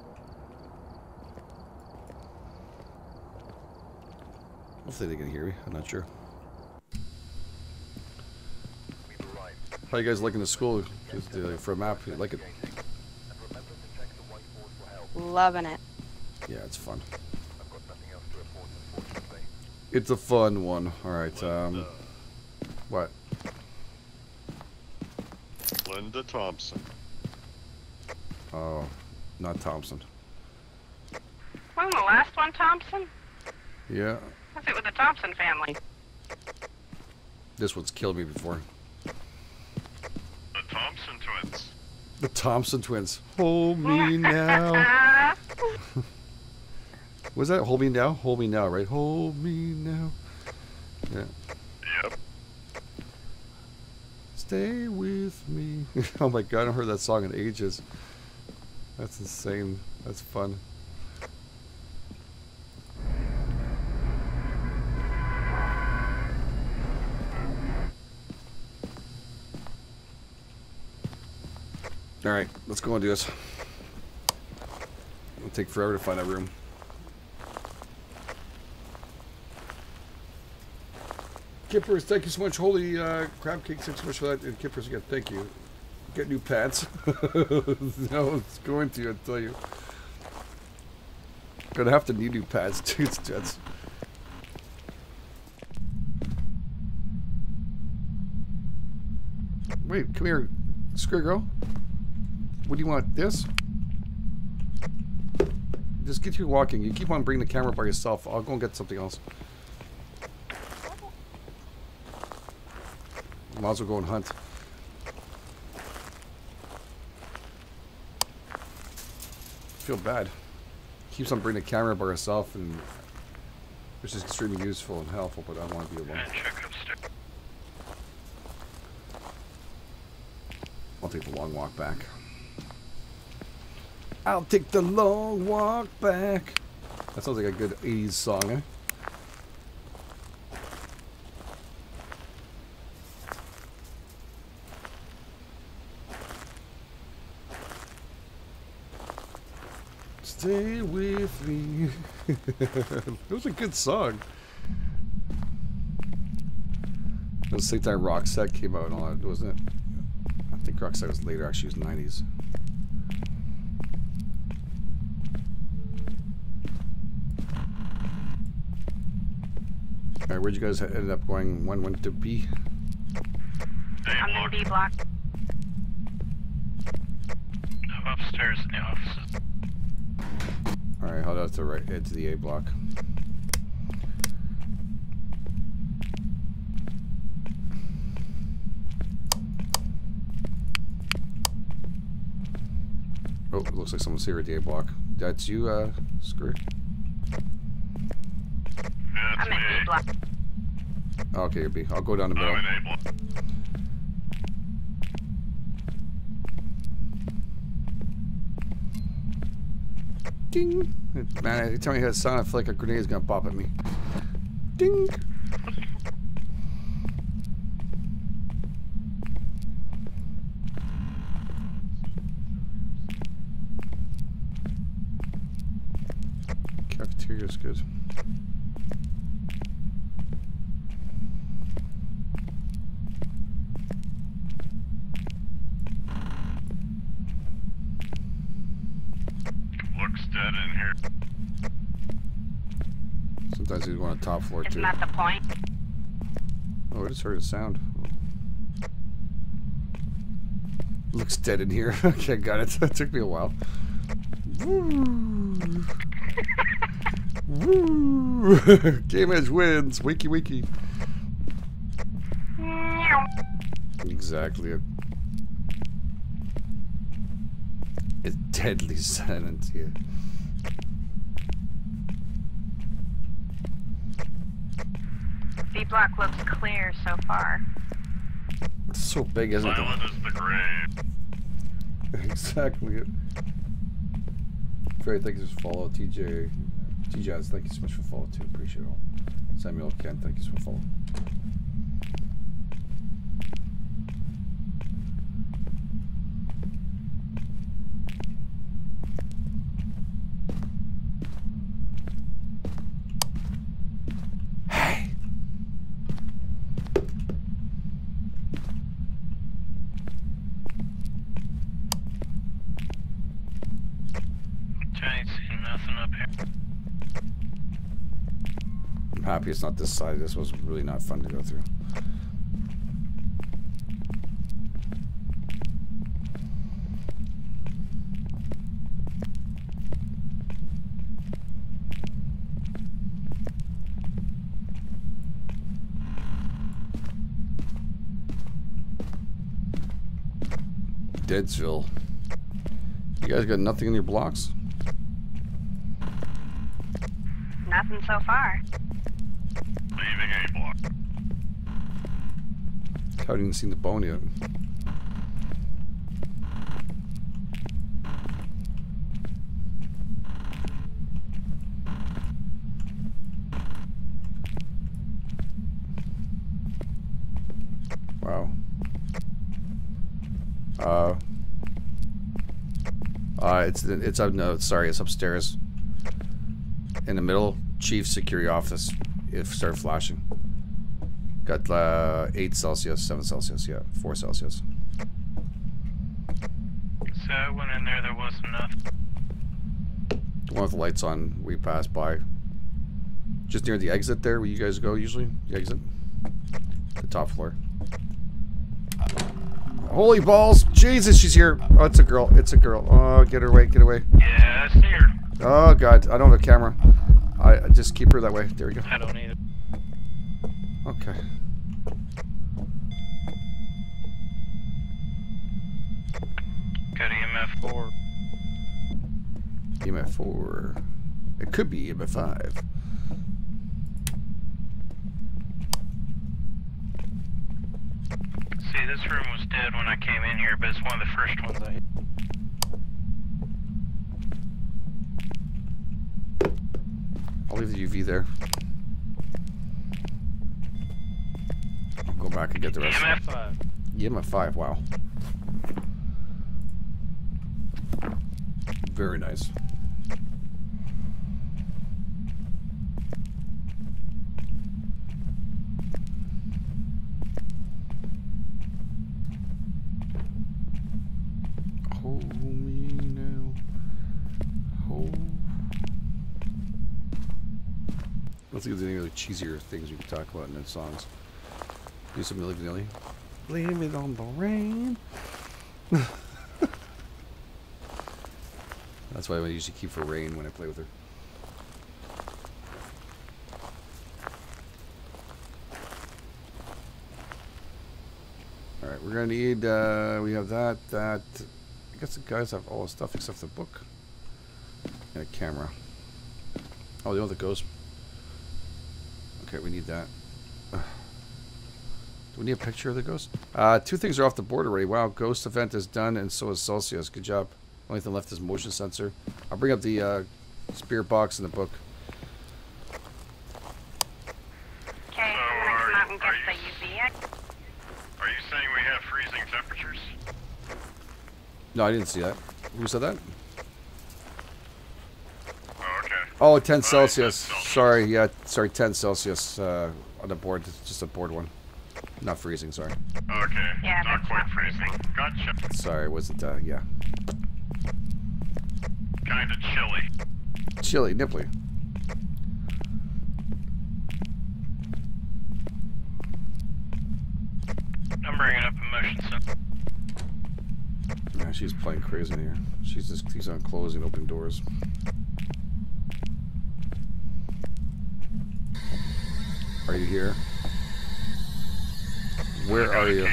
Hopefully they can hear me. I'm not sure. How you guys liking the school? Just, uh, for a map, you like it? Loving it. Yeah, it's fun. It's a fun one. Alright, um... what? Linda Thompson. Oh, not Thompson. Wasn't the last one Thompson? Yeah, Was it with the Thompson family? this one's killed me before. The Thompson twins. The Thompson twins. Hold me now. Was that Hold Me Now? Hold Me Now, right? Hold Me Now. Yeah. Yep. Stay with me. Oh my god, I haven't heard that song in ages. That's insane. That's fun. Alright, let's go and do this. It'll take forever to find that room. Kippers, thank you so much. Holy uh, crab cake, thanks so much for that. And Kippers again, thank you. Get new pants. No, it's going to, I tell you. Gonna have to need new pads, dude. That's. Wait, come here, Screw Girl. What do you want? This? Just get you walking. You keep on bringing the camera by yourself. I'll go and get something else. Might as well go and hunt. Feel bad. Keeps on bringing the camera by herself, and which is extremely useful and helpful, but I don't want to be alone. I'll take the long walk back. I'll take the long walk back. That sounds like a good eighties song, eh? Stay with me. It was a good song. It was the same time Roxette came out and all that, wasn't it? I think Roxette was later, actually, it was nineties. Alright, where'd you guys end up going? One went to B? I'm in B block. I'm upstairs in the offices. Alright, hold out to right, head to the A block. Oh, it looks like someone's here at the A block. That's you, uh, Skirt? Yeah, I'm in B block. Oh, okay, you're B. I'll go down the middle. I'm in A block. Ding! Man, every time you hear that sound, I feel like a grenade is gonna pop at me. Ding! Cafeteria's good. Looks dead in here. Sometimes he's going on the top floor Isn't too. that the point? Oh, I just heard a sound. Looks dead in here. Okay, got it. It took me a while. Woo! Woo! Game Edge wins. Wiki wiki. Exactly. It's deadly silent here. B block looks clear so far. It's so big, isn't it? Silent is the grave. Exactly. Trey, thank you for follow. T J, T J, thank you so much for follow too. Appreciate it all. Samuel Ken, thank you for follow. Hey. I ain't seen nothing up here. I'm happy it's not this side. This was really not fun to go through. Deadsville. You guys got nothing in your blocks? Nothing so far. Leaving A block. I haven't even seen the bone yet. Wow. Uh. Uh, it's it's up. No, sorry, it's upstairs. In the middle, chief security office. If start flashing. Got uh, eight Celsius, seven Celsius, yeah, four Celsius. So I went in there. There wasn't nothing. The one with the lights on. We passed by. Just near the exit there, where you guys go usually. The exit. The top floor. Holy balls! Jesus, she's here. Oh, it's a girl. It's a girl. Oh, get her away. Get away. Yeah, I see her. Oh God, I don't have a camera. I, I just keep her that way. There we go. I don't either. Okay. Got E M F four. E M F four. It could be E M F five. See, this room was dead when I came in here, but it's one of the first ones I hit. I'll leave the U V there. I'll go back and get the rest. E M F five. E M F five, wow. Very nice. Hold me now. Hold. Let's think of any other cheesier things we can talk about in the songs. Do some Milli Vanilli. Blame it on the rain. That's why I usually keep for Rain when I play with her. Alright, we're gonna need, uh, we have that, that. I guess the guys have all the stuff except the book. And a camera. Oh, they know the ghost. Okay, we need that. Do we need a picture of the ghost? Uh, two things are off the board already. Wow, ghost event is done, and so is Celsius. Good job. Only thing left is motion sensor. I'll bring up the uh, spirit box in the book. Okay, I'm gonna come out and get the U V. Are you saying we have freezing temperatures? No, I didn't see that. Who said that? Oh, okay. Oh, ten Celsius. Sorry, yeah, sorry, ten Celsius uh, on the board. It's just a board one. Not freezing, sorry. Okay, yeah, not quite freezing. Gotcha. Sorry, it wasn't, uh, yeah. Kinda chilly. Chilly, nipply. I'm bringing up a motion sensor. Yeah, she's playing crazy in here. She's just keeps on closing, opening doors. Are you here? Where are you?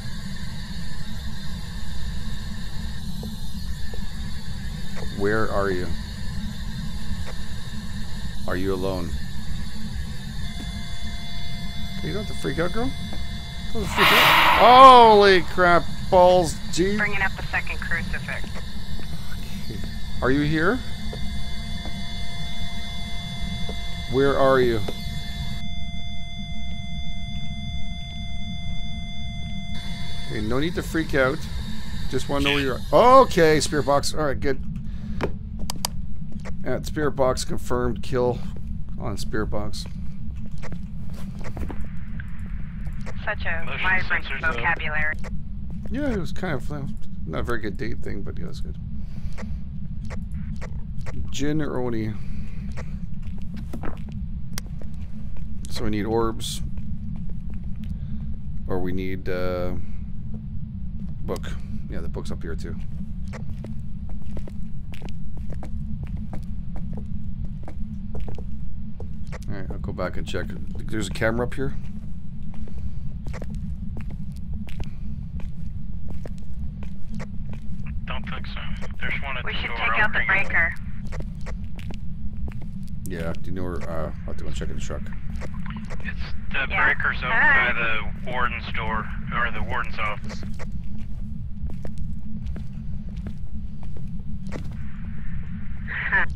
Where are you? Are you alone? Okay, you don't have to freak out, girl. Don't have to freak out. Holy crap, balls, gee. Bringing up the second crucifix. Are you here? Where are you? Okay, no need to freak out. Just want to know where you are. Okay, spirit box. All right, good. Yeah, spirit box confirmed. Kill on spirit box. Such a Motion vibrant sensors, vocabulary. Yeah, it was kind of uh, not a very good date thing, but yeah, that's good. Gin or Oni. So we need orbs, or we need uh, book. Yeah, the book's up here too. All right, I'll go back and check. There's a camera up here. Don't think so. There's one at We the should door. take I'll out the bring it. breaker. Yeah, do you know where? Uh, I'll have to go check in the truck. It's the Yeah. breaker's over Hi. by the warden's door, or the warden's office. Huh.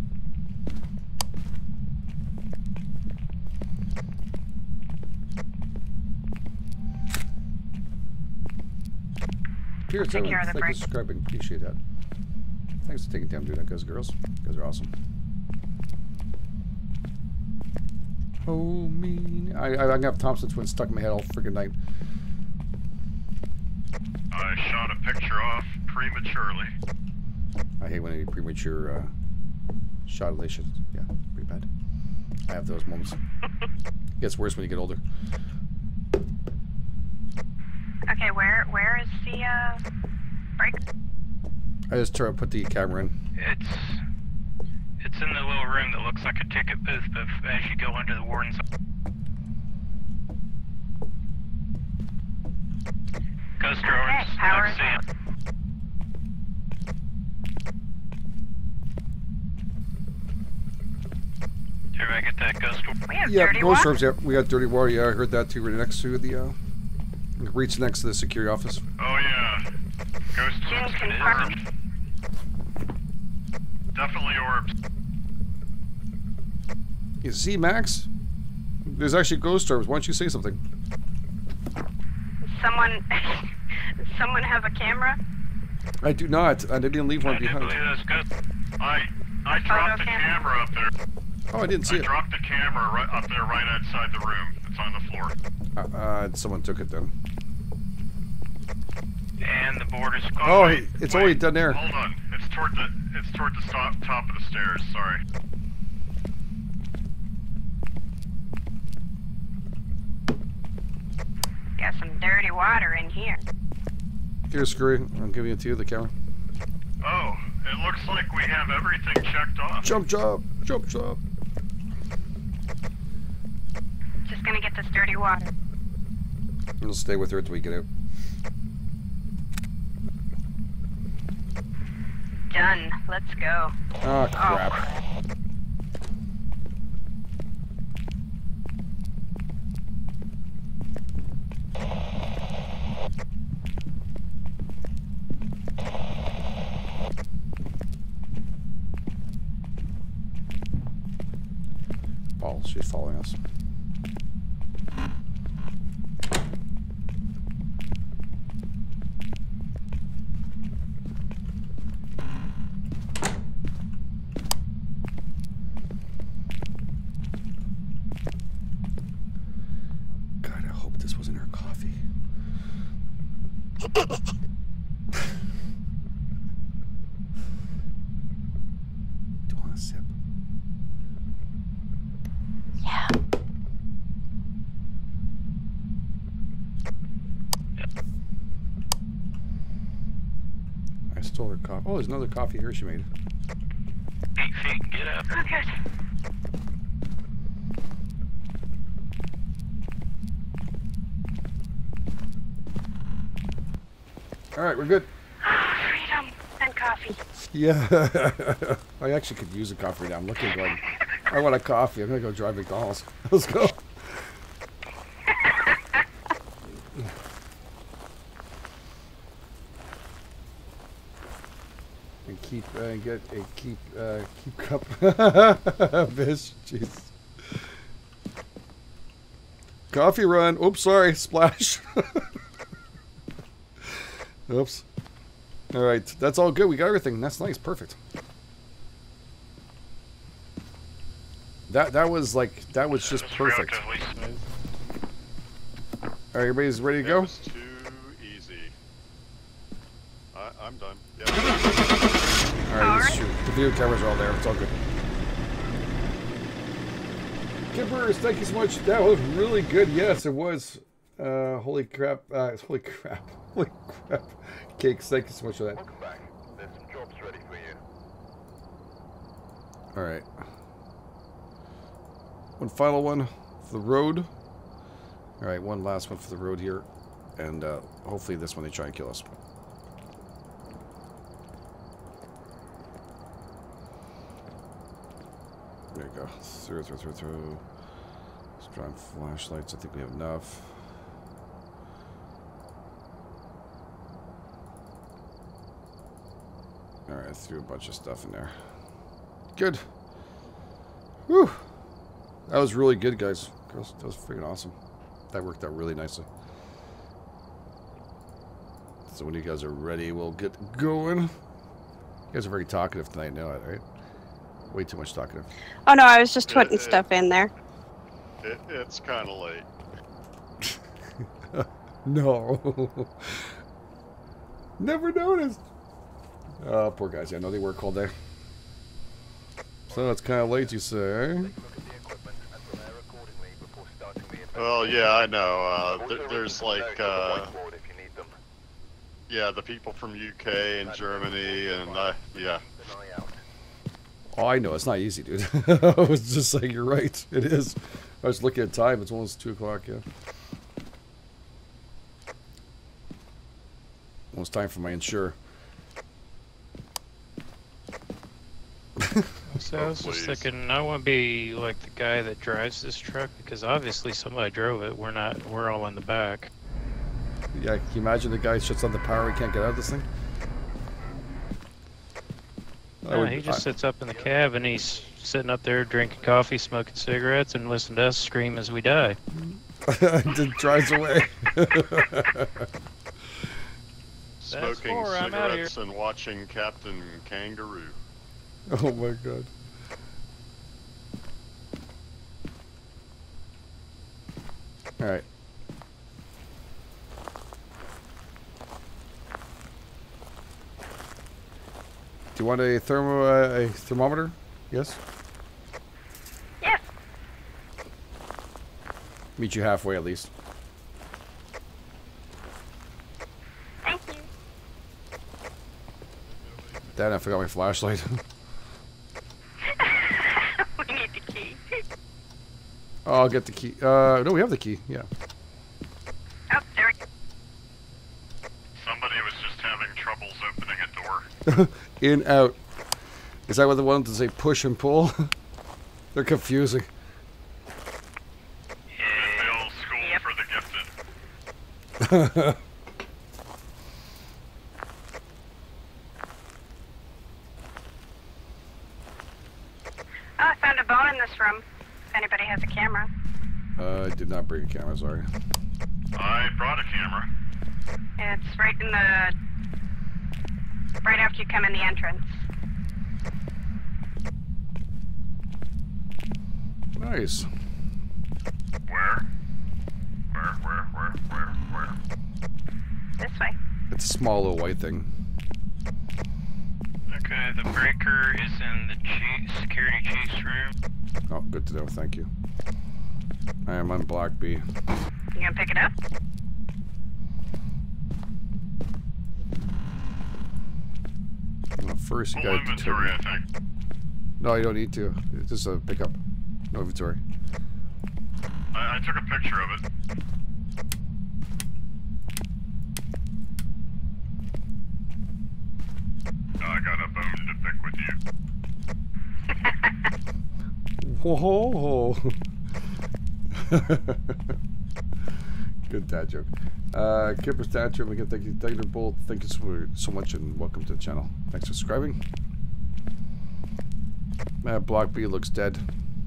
Here, Take thank care of the you for break. subscribing. Appreciate that. Thanks for taking time to do that, guys and girls. You guys are awesome. Oh, me. I, I, I'm gonna have Thompson twins stuck in my head all freaking night. I shot a picture off prematurely. I hate when any premature uh, shot elation. Yeah, pretty bad. I have those moments. It gets worse when you get older. Okay, where where is the uh break? I just try to put the camera in. It's it's in the little room that looks like a ticket booth, but as you go into the warden's Ghost Okay, drones, power I is see out. it. Did everybody get that ghost door? We have Yeah, dirty ghost water. orbs. Yeah, we got dirty water. Yeah, I heard that too. Right next to the uh, reach next to the security office. Oh yeah. Ghost Gin orbs. confirmed. Definitely orbs. You see, Max? There's actually ghost orbs. Why don't you say something? Someone someone have a camera? I do not. I didn't leave one I do behind. believe that's good. I I dropped the camera? camera up there. Oh, I didn't see I it. dropped the camera right up there, right outside the room. It's on the floor. Uh, uh, someone took it then. And the border's. Oh, wait, he- it's wait, already done there. Hold on. It's toward the it's toward the stop, top of the stairs. Sorry. Got some dirty water in here. Here, Screwy. I'm giving it to you, the camera. Oh, it looks like we have everything checked off. Jump job. Jump job. Just gonna get this dirty water. We'll stay with her until we get out. Done. Let's go. Oh, crap. Oh, she's following us. God, I hope this wasn't her coffee. Do you want a sip? Yeah. I stole her coffee. Oh, there's another coffee here she made. Eight feet, get up. Oh, good. All right, we're good. Freedom and coffee. Yeah, I actually could use a coffee now. I'm looking going, I want a coffee. I'm gonna go drive McDonald's. Let's go. And keep uh, get uh, keep uh, keep cup fish. Jeez. Coffee run. Oops, sorry. Splash. Oops. All right, that's all good. We got everything. That's nice. Perfect. That that was like that was just perfect. All right, everybody's ready to It go. was too easy. I, I'm done. Yeah. All right, let's shoot. The video cameras are all there. It's all good. Kippers, thank you so much. That was really good. Yes, it was. Uh, holy crap! Uh, holy crap! Holy crap! Cakes, thank you so much for that. Welcome back. There's some jobs ready for you. All right. One final one for the road. All right, one last one for the road here, and uh, hopefully this one they try and kill us. There you go. Through, through, through, through. Strong flashlights. I think we have enough. Alright, I threw a bunch of stuff in there. Good. Whew. That was really good, guys. Girls, that was freaking awesome. That worked out really nicely. So when you guys are ready, we'll get going. You guys are very talkative tonight, know it, right? Way too much talkative. Oh no, I was just putting It- it- stuff in there. It, it's kind of late. No. Never noticed. Oh, poor guys. I know they work all day. So it's kind of late, you say? Well, yeah, I know. Uh, there, there's like, uh, yeah, the people from U K and Germany, and uh, yeah. Oh, I know. It's not easy, dude. I was just like, you're right. It is. I was looking at time. It's almost two o'clock, yeah. Almost time for my insure. So I was just thinking, I want to be like the guy that drives this truck because obviously somebody drove it. We're not. We're all in the back. Yeah, can you imagine the guy shuts on the power and can't get out of this thing? I No, would- he just I- sits up in the cab and he's sitting up there drinking coffee, smoking cigarettes, and listening to us scream as we die. Just drives away. Smoking four, I'm outta here. cigarettes and watching Captain Kangaroo. Oh my god. Alright. Do you want a thermo uh, a thermometer? Yes. Yes. Meet you halfway at least. Thank you. Dad, I forgot my flashlight. We need the key. Oh, I'll get the key. Uh, no, we have the key. Yeah. Oh, there we go. Somebody was just having troubles opening a door. In, out. Is that what the ones that say push and pull? They're confusing. Middle school yep. for the gifted. Oh, I found a bone in this room. If anybody has a camera. Uh, I did not bring a camera, sorry. I brought a camera. It's right in the... right after you come in the entrance. Nice. Where? Where, where, where, where, where? This way. It's a small little white thing. Okay, the breaker is in the chief, security chief's room. Oh, good to know, thank you. I am on Block B. You gonna pick it up? Well, first you Full gotta inventory, I think. No, you don't need to. It's just a pickup. No inventory. I, I took a picture of it. I got a bone to pick with you. Whoa! Good dad joke. Uh, Kipper's Tantrum, again, thank you, Tiger Bolt. Thank you so, so much and welcome to the channel. Thanks for subscribing. Uh, Block B looks dead.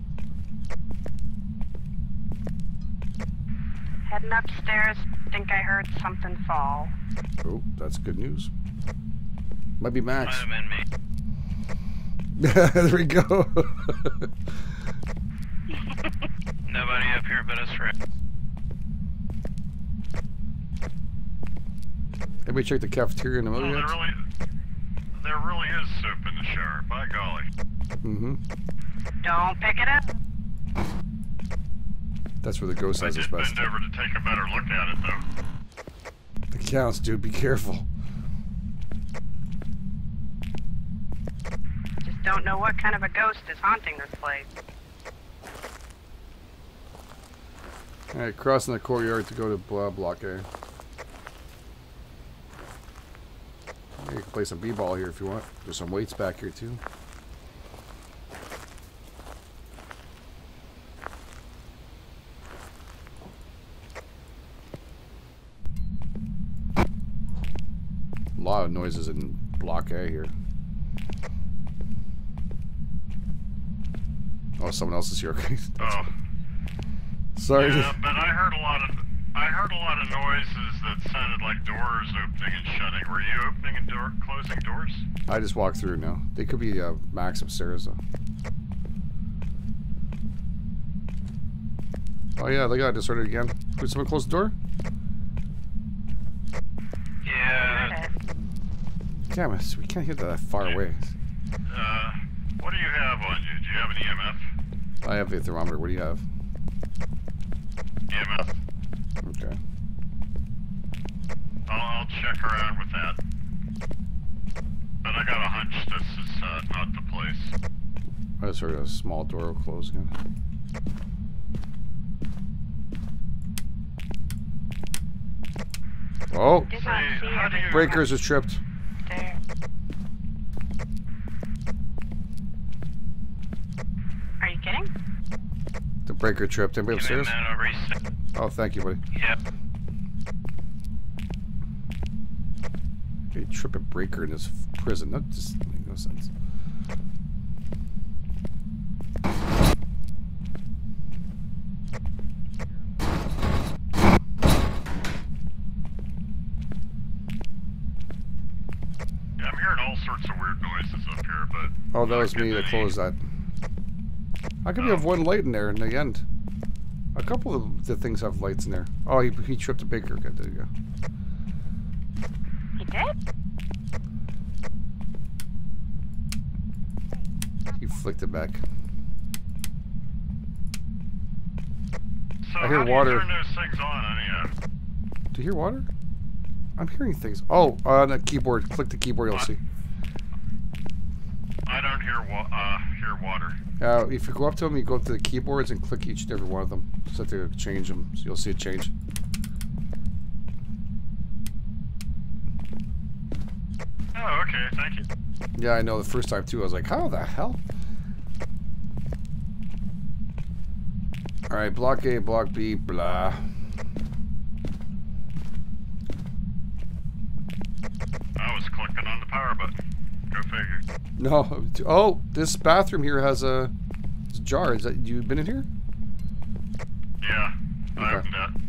Heading upstairs. Think I heard something fall. Oh, that's good news. Might be Max. Might have been me. There we go. Nobody up here but us, right? Anybody check the cafeteria in the Oh, middle there yet? really, there really is soap in the shower. By golly. Mm-hmm. Don't pick it up. That's where the ghost I has did its best. bend over to take a better look at it, though. The counts, dude. Be careful. Just don't know what kind of a ghost is haunting this place. Alright, crossing the courtyard to go to blah, Block A. You can play some b-ball here if you want. There's some weights back here too. A lot of noises in Block A here. Oh, someone else is here. Okay. Oh. Sorry. Yeah, but I heard a lot of I heard a lot of noises that sounded like doors opening and shutting. Were you opening and door closing doors? I just walked through now. They could be uh, Max upstairs though. Oh yeah, look at that. I just heard it again. Did someone close the door? Yeah. Damn it, we can't hear that far away. Uh, what do you have on you? Do you have an E M F? I have a thermometer. What do you have? E M F. Okay. I'll, I'll check around with that. But I got a hunch this is uh, not the place. I just heard a small door close again. Oh! Did not see everything. Breakers are tripped. There. Are you kidding? The breaker tripped. Anybody Give me a upstairs? minute, I'll reset. Oh, thank you, buddy. Yep. Hey, trip a breaker in this prison. That just makes no sense. Yeah, I'm hearing all sorts of weird noises up here, but... Oh, that was me that closed that. How come you have one light in there in the end? A couple of the things have lights in there. Oh, he, he tripped a baker. Okay, there you go. He did? flicked it back. So I hear how do water. you turn those things on anyhow? Do you hear water? I'm hearing things. Oh, on the keyboard. Click the keyboard, you'll What? see. I don't hear wa uh, hear water. Uh, if you go up to them, you go up to the keyboards and click each and every one of them. Just have to change them, so you'll see it change. Oh, okay, thank you. Yeah, I know. The first time too, I was like, "How the hell?" All right, block A, block B, blah. I was clicking on the power button. Go figure. No. Oh, this bathroom here has a, it's a jar. Is that you been in here? Yeah, I Okay. opened that.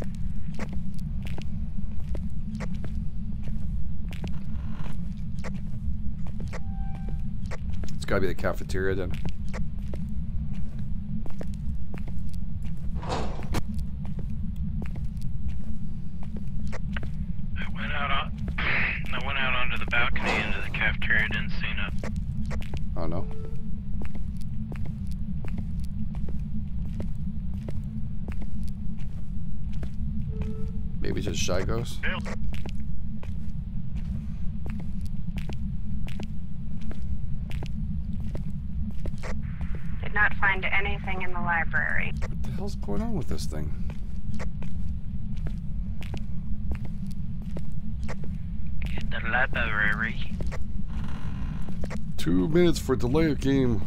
It's gotta be the cafeteria then. I went out on, I went out onto the balcony into the cafeteria, didn't see nothing. Oh no. Maybe just Shy Ghost. Did not find anything in the library. What the hell's going on with this thing? In the library. Two minutes for delay of game.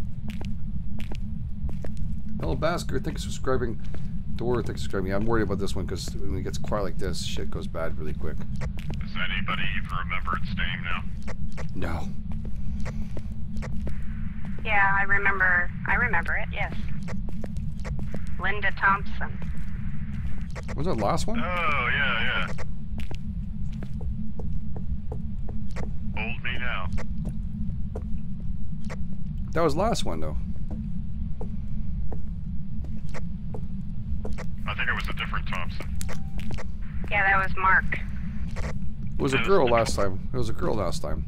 Hello, Basker. Thanks for subscribing. Door, thanks for subscribing. Yeah, I'm worried about this one because when it gets quiet like this, shit goes bad really quick. Does anybody even remember its name now? No. Yeah, I remember. I remember it. Yes. Linda Thompson. Was that the last one? Oh, yeah, yeah. Hold me now. That was the last one, though. I think it was a different Thompson. Yeah, that was Mark. It was a girl last time. It was a girl last time.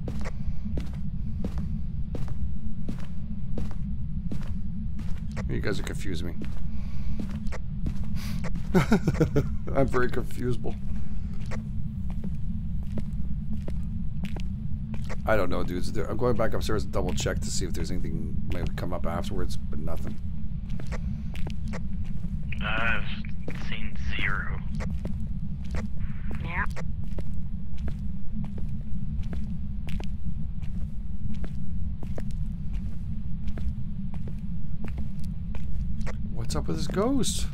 You guys are confusing me. I'm very confusable. I don't know, dudes. There- I'm going back upstairs to double check to see if there's anything might come up afterwards, but nothing. I've seen zero. Yeah. What's up with this ghost?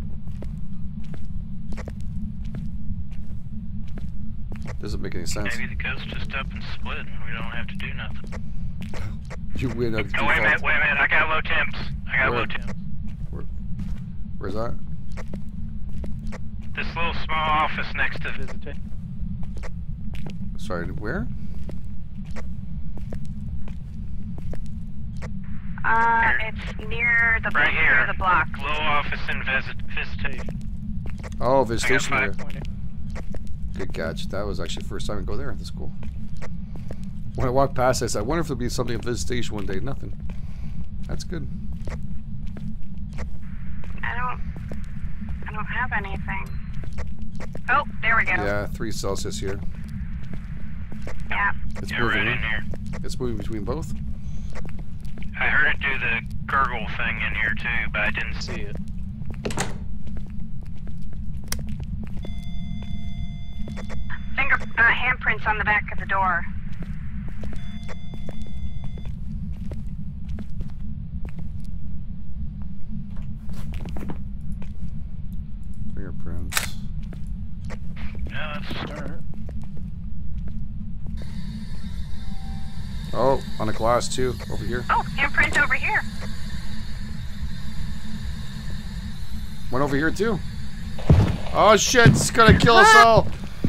Doesn't make any sense. Maybe the ghost just up and split and we don't have to do nothing. You win at Oh, wait a minute, wait a minute. I got low temps. I got Where? low temps. Where, where's that? This little small office next to visitation. Sorry, where? Uh, it's near the Right near here. the block. Little office in visit visitation. Oh, visitation I area. got five point eight. Good catch. That was actually the first time I go there. That's cool. When I walked past, I said, I wonder if there'll be something at visitation one day. Nothing. That's good. I don't. I don't have anything. Oh, there we go. Yeah, three Celsius here. Yeah. It's Yeah, moving. right in here. It's moving between both. I heard it do the gurgle thing in here too, but I didn't see it. Finger, uh, handprints on the back of the door. Fingerprints. Yeah, that's a start. Oh, on a glass too, over here. Oh, handprint over here. One over here too. Oh shit, it's gonna kill us all.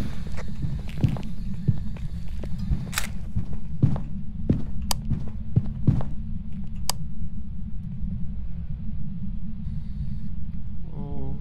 Oh.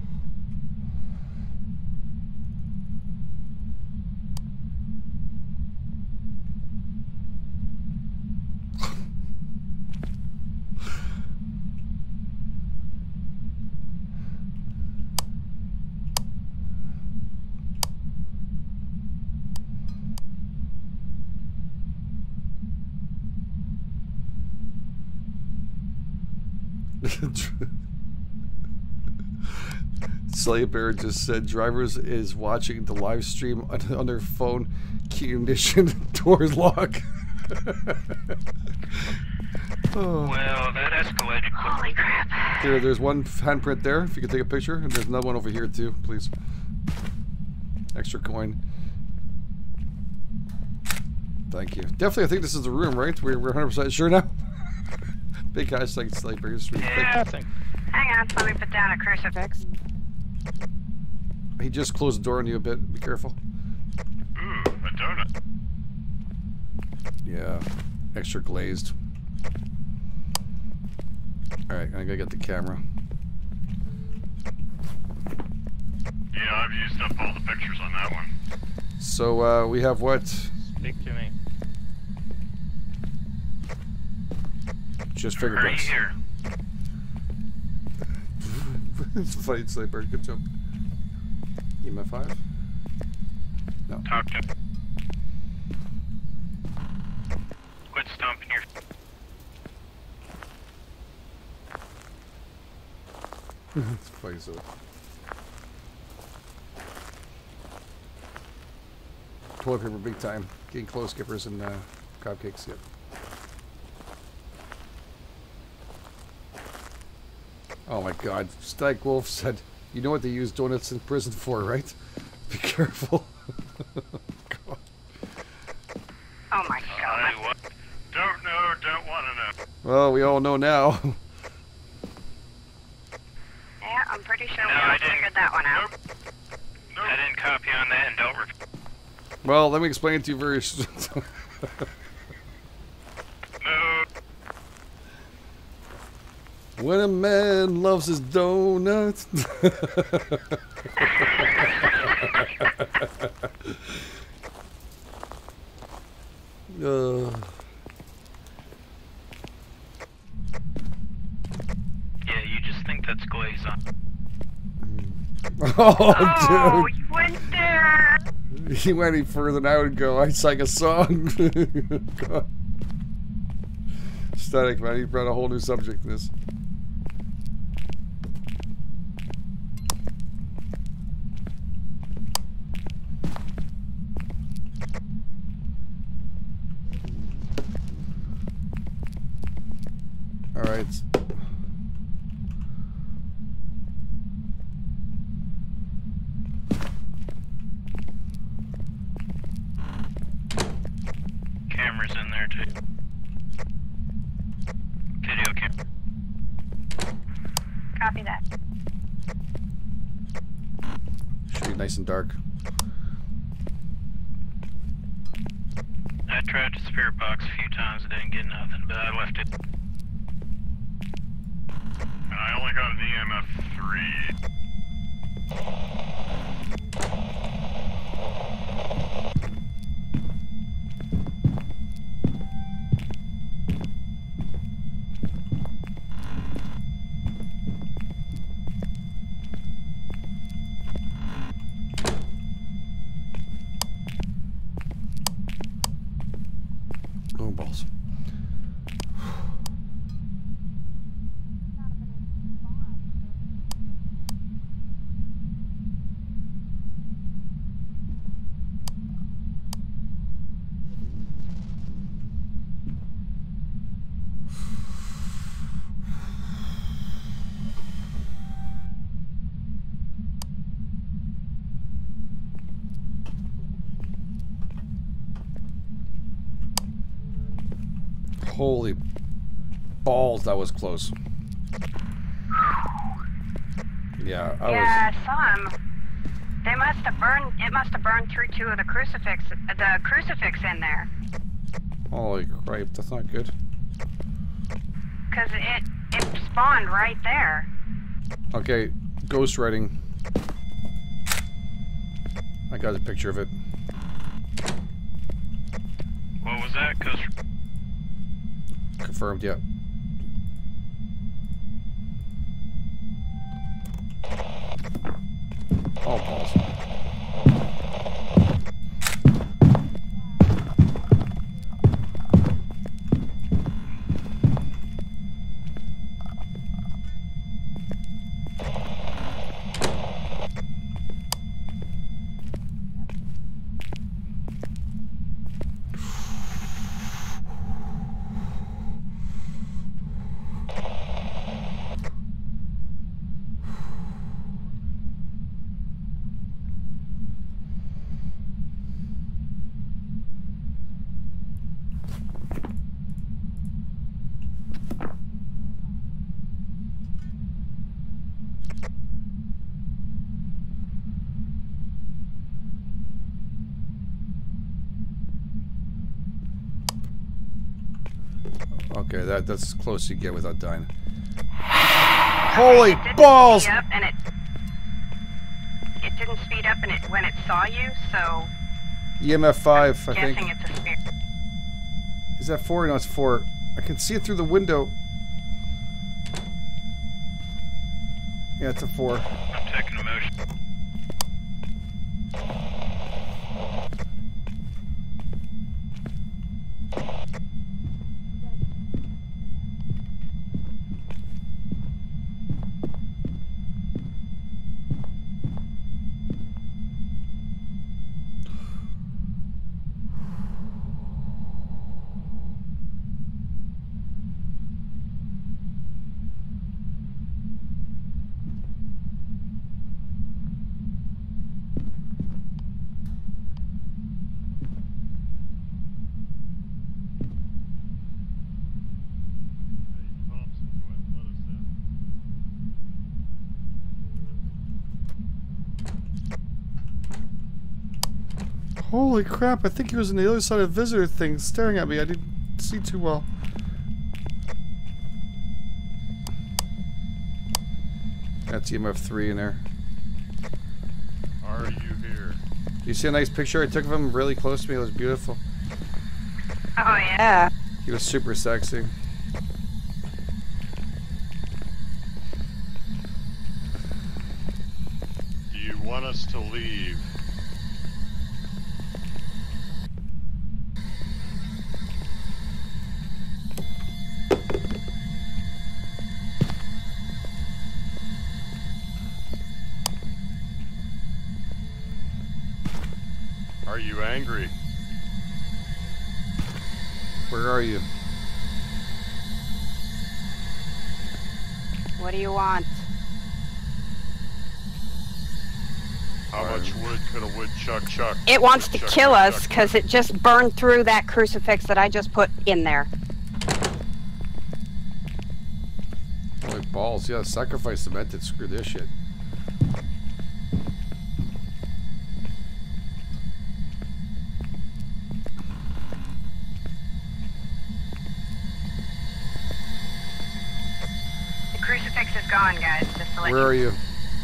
Slay Bear just said drivers is watching the live stream on, on their phone. Key ignition, doors lock. Oh. Well, that escalated quickly. Holy crap. Here, there's one handprint there, if you could take a picture. And there's another one over here, too, please. Extra coin. Thank you. Definitely, I think this is the room, right? We're, we're one hundred percent sure now. Big hashtag Slayberry Street. Yeah, I think. Hang on, let me put down a crucifix. He just closed the door on you a bit. Be careful. Ooh, a donut. Yeah. Extra glazed. Alright, I gotta get the camera. Yeah, I've used up all the pictures on that one. So, uh, we have what? Speak to me. Just Are you fingerprints. here? It's funny, Slayberg. Good job. E M F five? No. Talk to. Quit stomping your. It's funny, so. Toilet paper big time. Getting close, skippers and uh, cupcakes, yep. Oh my god. Stag Wolf said, you know what they use donuts in prison for, right? Be careful. God. Oh my god. I what? Don't know, don't want to know. Well, we all know now. Yeah, I'm pretty sure No, we I all didn't. figured that one out. Nope. I didn't copy on that and don't. Re- Well, let me explain it to you very... No. When a man loves his donut. uh. yeah, you just think that's glaze on. Oh, Oh, dude. you went there. He went any further than I would go. I'd sing a song. God. Static, man. He brought a whole new subject to this. All right. Cameras in there too. Video camera. Copy that. Should be nice and dark. I tried the spirit box a few times, I didn't get nothing, but I left it. And I only got an E M F three. Oh, balls. Holy balls, that was close. Yeah, I yeah, I saw him. They must have burned. It must have burned through two of the crucifix. The crucifix in there. was... Holy crap, that's not good. Cause it it spawned right there. Okay, ghost writing. I got a picture of it. What was that? Cause Confirmed, yeah. Oh, balls. Okay, that that's as close as you get without dying. Holy balls! Speed up and it, it didn't speed up and it when it saw you, so... E M F five, I think. Guessing it's a spirit. Is that four? No, it's four. I can see it through the window. Yeah, it's a four. I'm taking a motion. Holy crap, I think he was on the other side of the visitor thing staring at me. I didn't see too well. That's E M F three in there. Are you here? You see a nice picture I took of him really close to me? It was beautiful. Oh, yeah. He was super sexy. Do you want us to leave? Are you angry? Where are you? What do you want? How much wood could a woodchuck chuck? It wants to Chuck, kill chuck, us chuck. because it just burned through that crucifix that I just put in there. Holy balls, yeah, sacrifice cemented, screw this shit. The crucifix is gone, guys, just to let Where are you?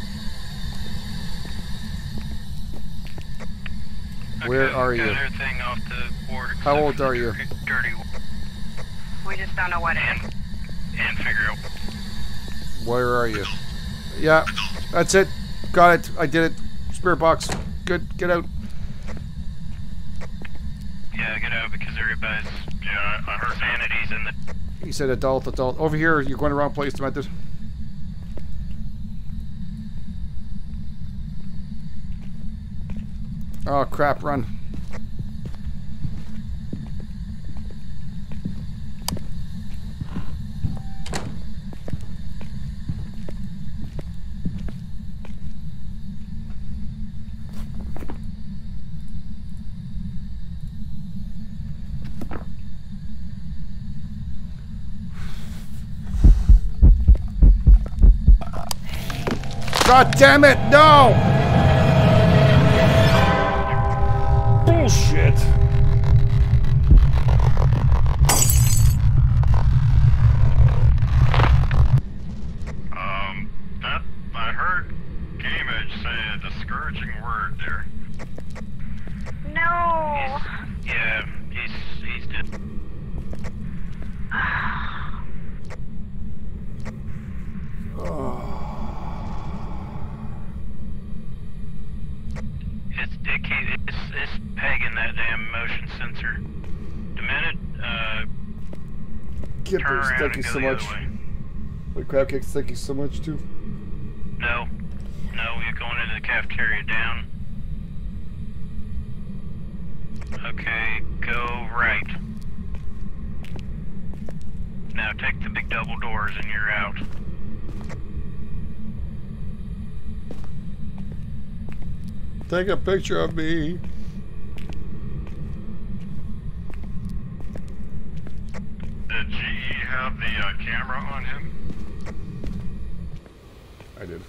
Where are you? Everything off the board. How old are you? Dirty We just don't know what it is. and figure out. Where are you? Yeah, that's it. Got it. I did it. Spirit box. Good. Get out. Yeah, get out because everybody's. Yeah, I heard sanity's in the. He said adult, adult. Over here. You're going the wrong place, Demented. Oh, crap. Run. God damn it, no! Bullshit. Um, that, I heard Game Edge say a discouraging word there. No! Yeah, he's he's dead. It's it can't, it's it's pegging that damn motion sensor. Demented, uh, Kipper, turn around thank and you go so the much. other way. Wait, Crab Cakes, thank you so much, too. No, no, you're going into the cafeteria down. Okay, go right. Now take the big double doors and you're out. Take a picture of me. Did G E have the uh, camera on him? I did.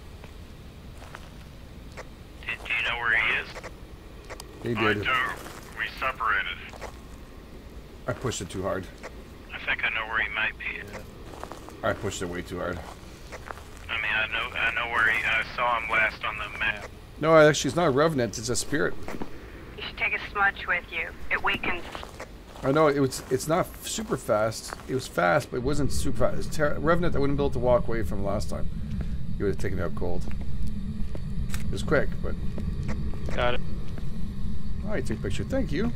Do, do you know where he is? He I did. do. We separated. I pushed it too hard. I think I know where he Yeah. I pushed it way too hard. I mean, I know, I know where he. I saw him last on the map. No, actually, it's not a revenant. It's a spirit. You should take a smudge with you. It weakens. I know it was. It's not super fast. It was fast, but it wasn't super fast. It's ter revenant. I wouldn't be able to walk away from last time. You would have taken it out cold. It was quick, but. Got it. All right, take a picture. Thank you.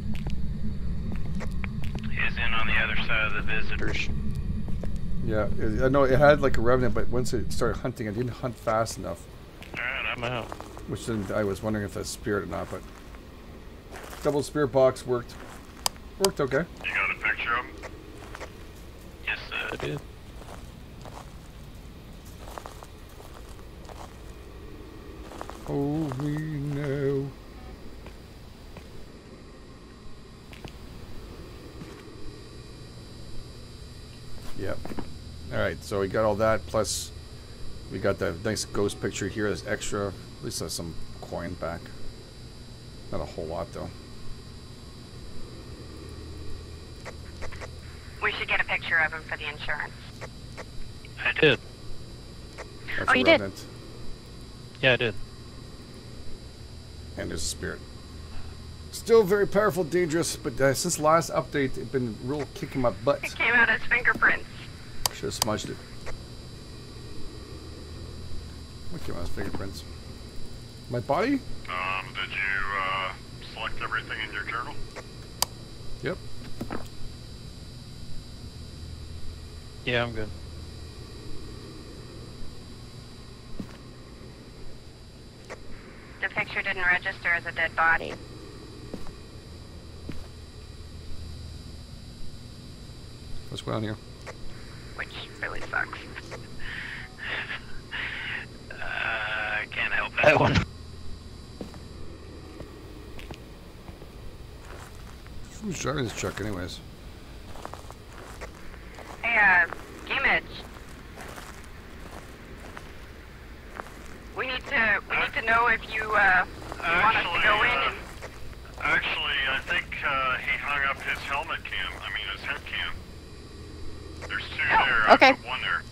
He's in on the other side of the visitors. Yeah, it, I know it had like a revenant, but once it started hunting, it didn't hunt fast enough. Alright, I'm out. Which then I was wondering if that's spirit or not, but double spirit box worked. Worked okay. You got a picture of him? Yes, uh, I did. Oh, we know. Yep. Alright, so we got all that, plus we got that nice ghost picture here as extra. At least there's some coin back. Not a whole lot, though. We should get a picture of him for the insurance. I did. That's Oh, a you did? revenant. Yeah, I did. And there's a spirit. Still very powerful, dangerous, but uh, since the last update, it's been real kicking my butt. It came out as fingerprints. Should have smudged it. What came out as fingerprints? My body? Um, did you, uh, select everything in your journal? Yep. Yeah, I'm good. The picture didn't register as a dead body. What's going on here? Which really sucks. uh, I can't help that one. Who's driving this truck anyways? Hey, uh, Gamage. We need to, we need to know if you, uh, you want us to go in and... Actually, I think, uh, he hung up his helmet cam. I mean, his head cam. There's two Oh, there. okay. I put one there.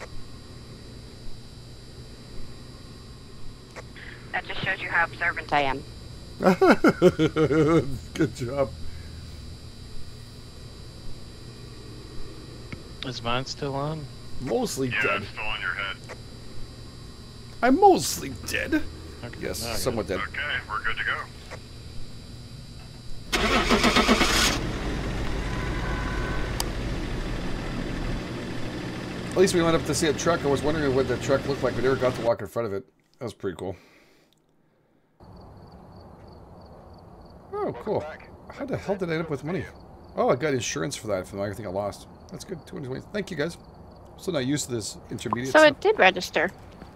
That just shows you how observant I am. Good job. Is mine still on? Mostly Yeah, dead. it's still on your head. I'm mostly dead. Okay, Yes, now I got somewhat dead. Okay, we're good to go. At least we went up to see a truck. I was wondering what the truck looked like. We never got to walk in front of it. That was pretty cool. Oh, cool. How the hell did I end up with money? Oh, I got insurance for that from everything I lost. That's good. two hundred twenty. Thank you, guys. I'm still not used to this intermediate So stuff. it did register.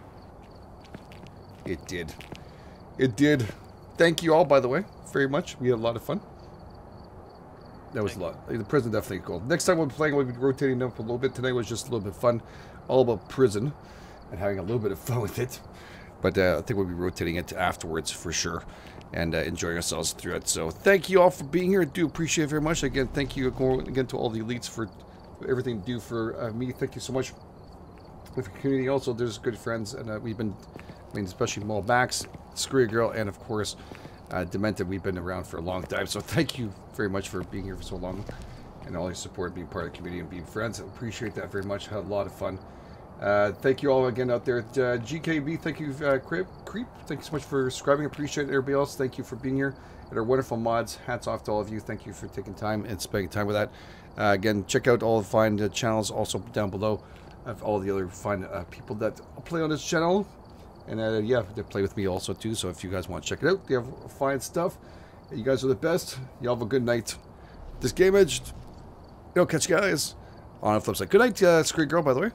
It did. It did. Thank you all, by the way, very much. We had a lot of fun. That was a lot. The prison definitely cool. Next time we'll be playing, we'll be rotating up a little bit. Today was just a little bit fun. All about prison and having a little bit of fun with it. But uh, I think we'll be rotating it afterwards for sure. And uh, enjoying ourselves through it. So thank you all for being here. I do appreciate it very much. Again, thank you again to all the elites for everything you do for uh, me. Thank you so much. With the community also, there's good friends. And uh, we've been, I mean, especially Mo Max, Screwy Girl, and of course, uh, Demented. We've been around for a long time. So thank you very much for being here for so long. And all your support, being part of the community and being friends. I appreciate that very much. Had a lot of fun. Uh, thank you all again out there at uh, G K B. Thank you, uh, Creep. Creep. Thank you so much for subscribing. Appreciate it. Everybody else, thank you for being here. And our wonderful mods. Hats off to all of you. Thank you for taking time and spending time with that. Uh, again, check out all the fine uh, channels also down below of all the other fine uh, people that play on this channel. And uh, yeah, they play with me also too. So if you guys want to check it out, they have fine stuff. You guys are the best. You all have a good night. This game edged. Yo, catch you guys on the flip side. Good night, uh, Screen Girl, by the way.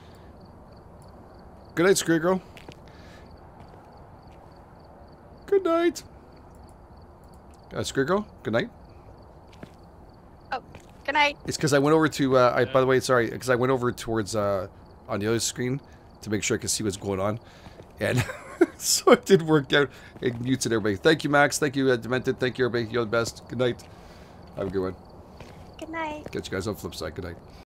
Good night, Screwy Girl. Good night. Uh, Screwy Girl, good night. Oh, good night. It's because I went over to, uh, I, by the way, sorry, because I went over towards, uh, on the other screen to make sure I could see what's going on. And so it did work out. It mutes it, everybody. Thank you, Max. Thank you, uh, Demented. Thank you, everybody. You're the best. Good night. Have a good one. Good night. Catch you guys on the flip side. Good night.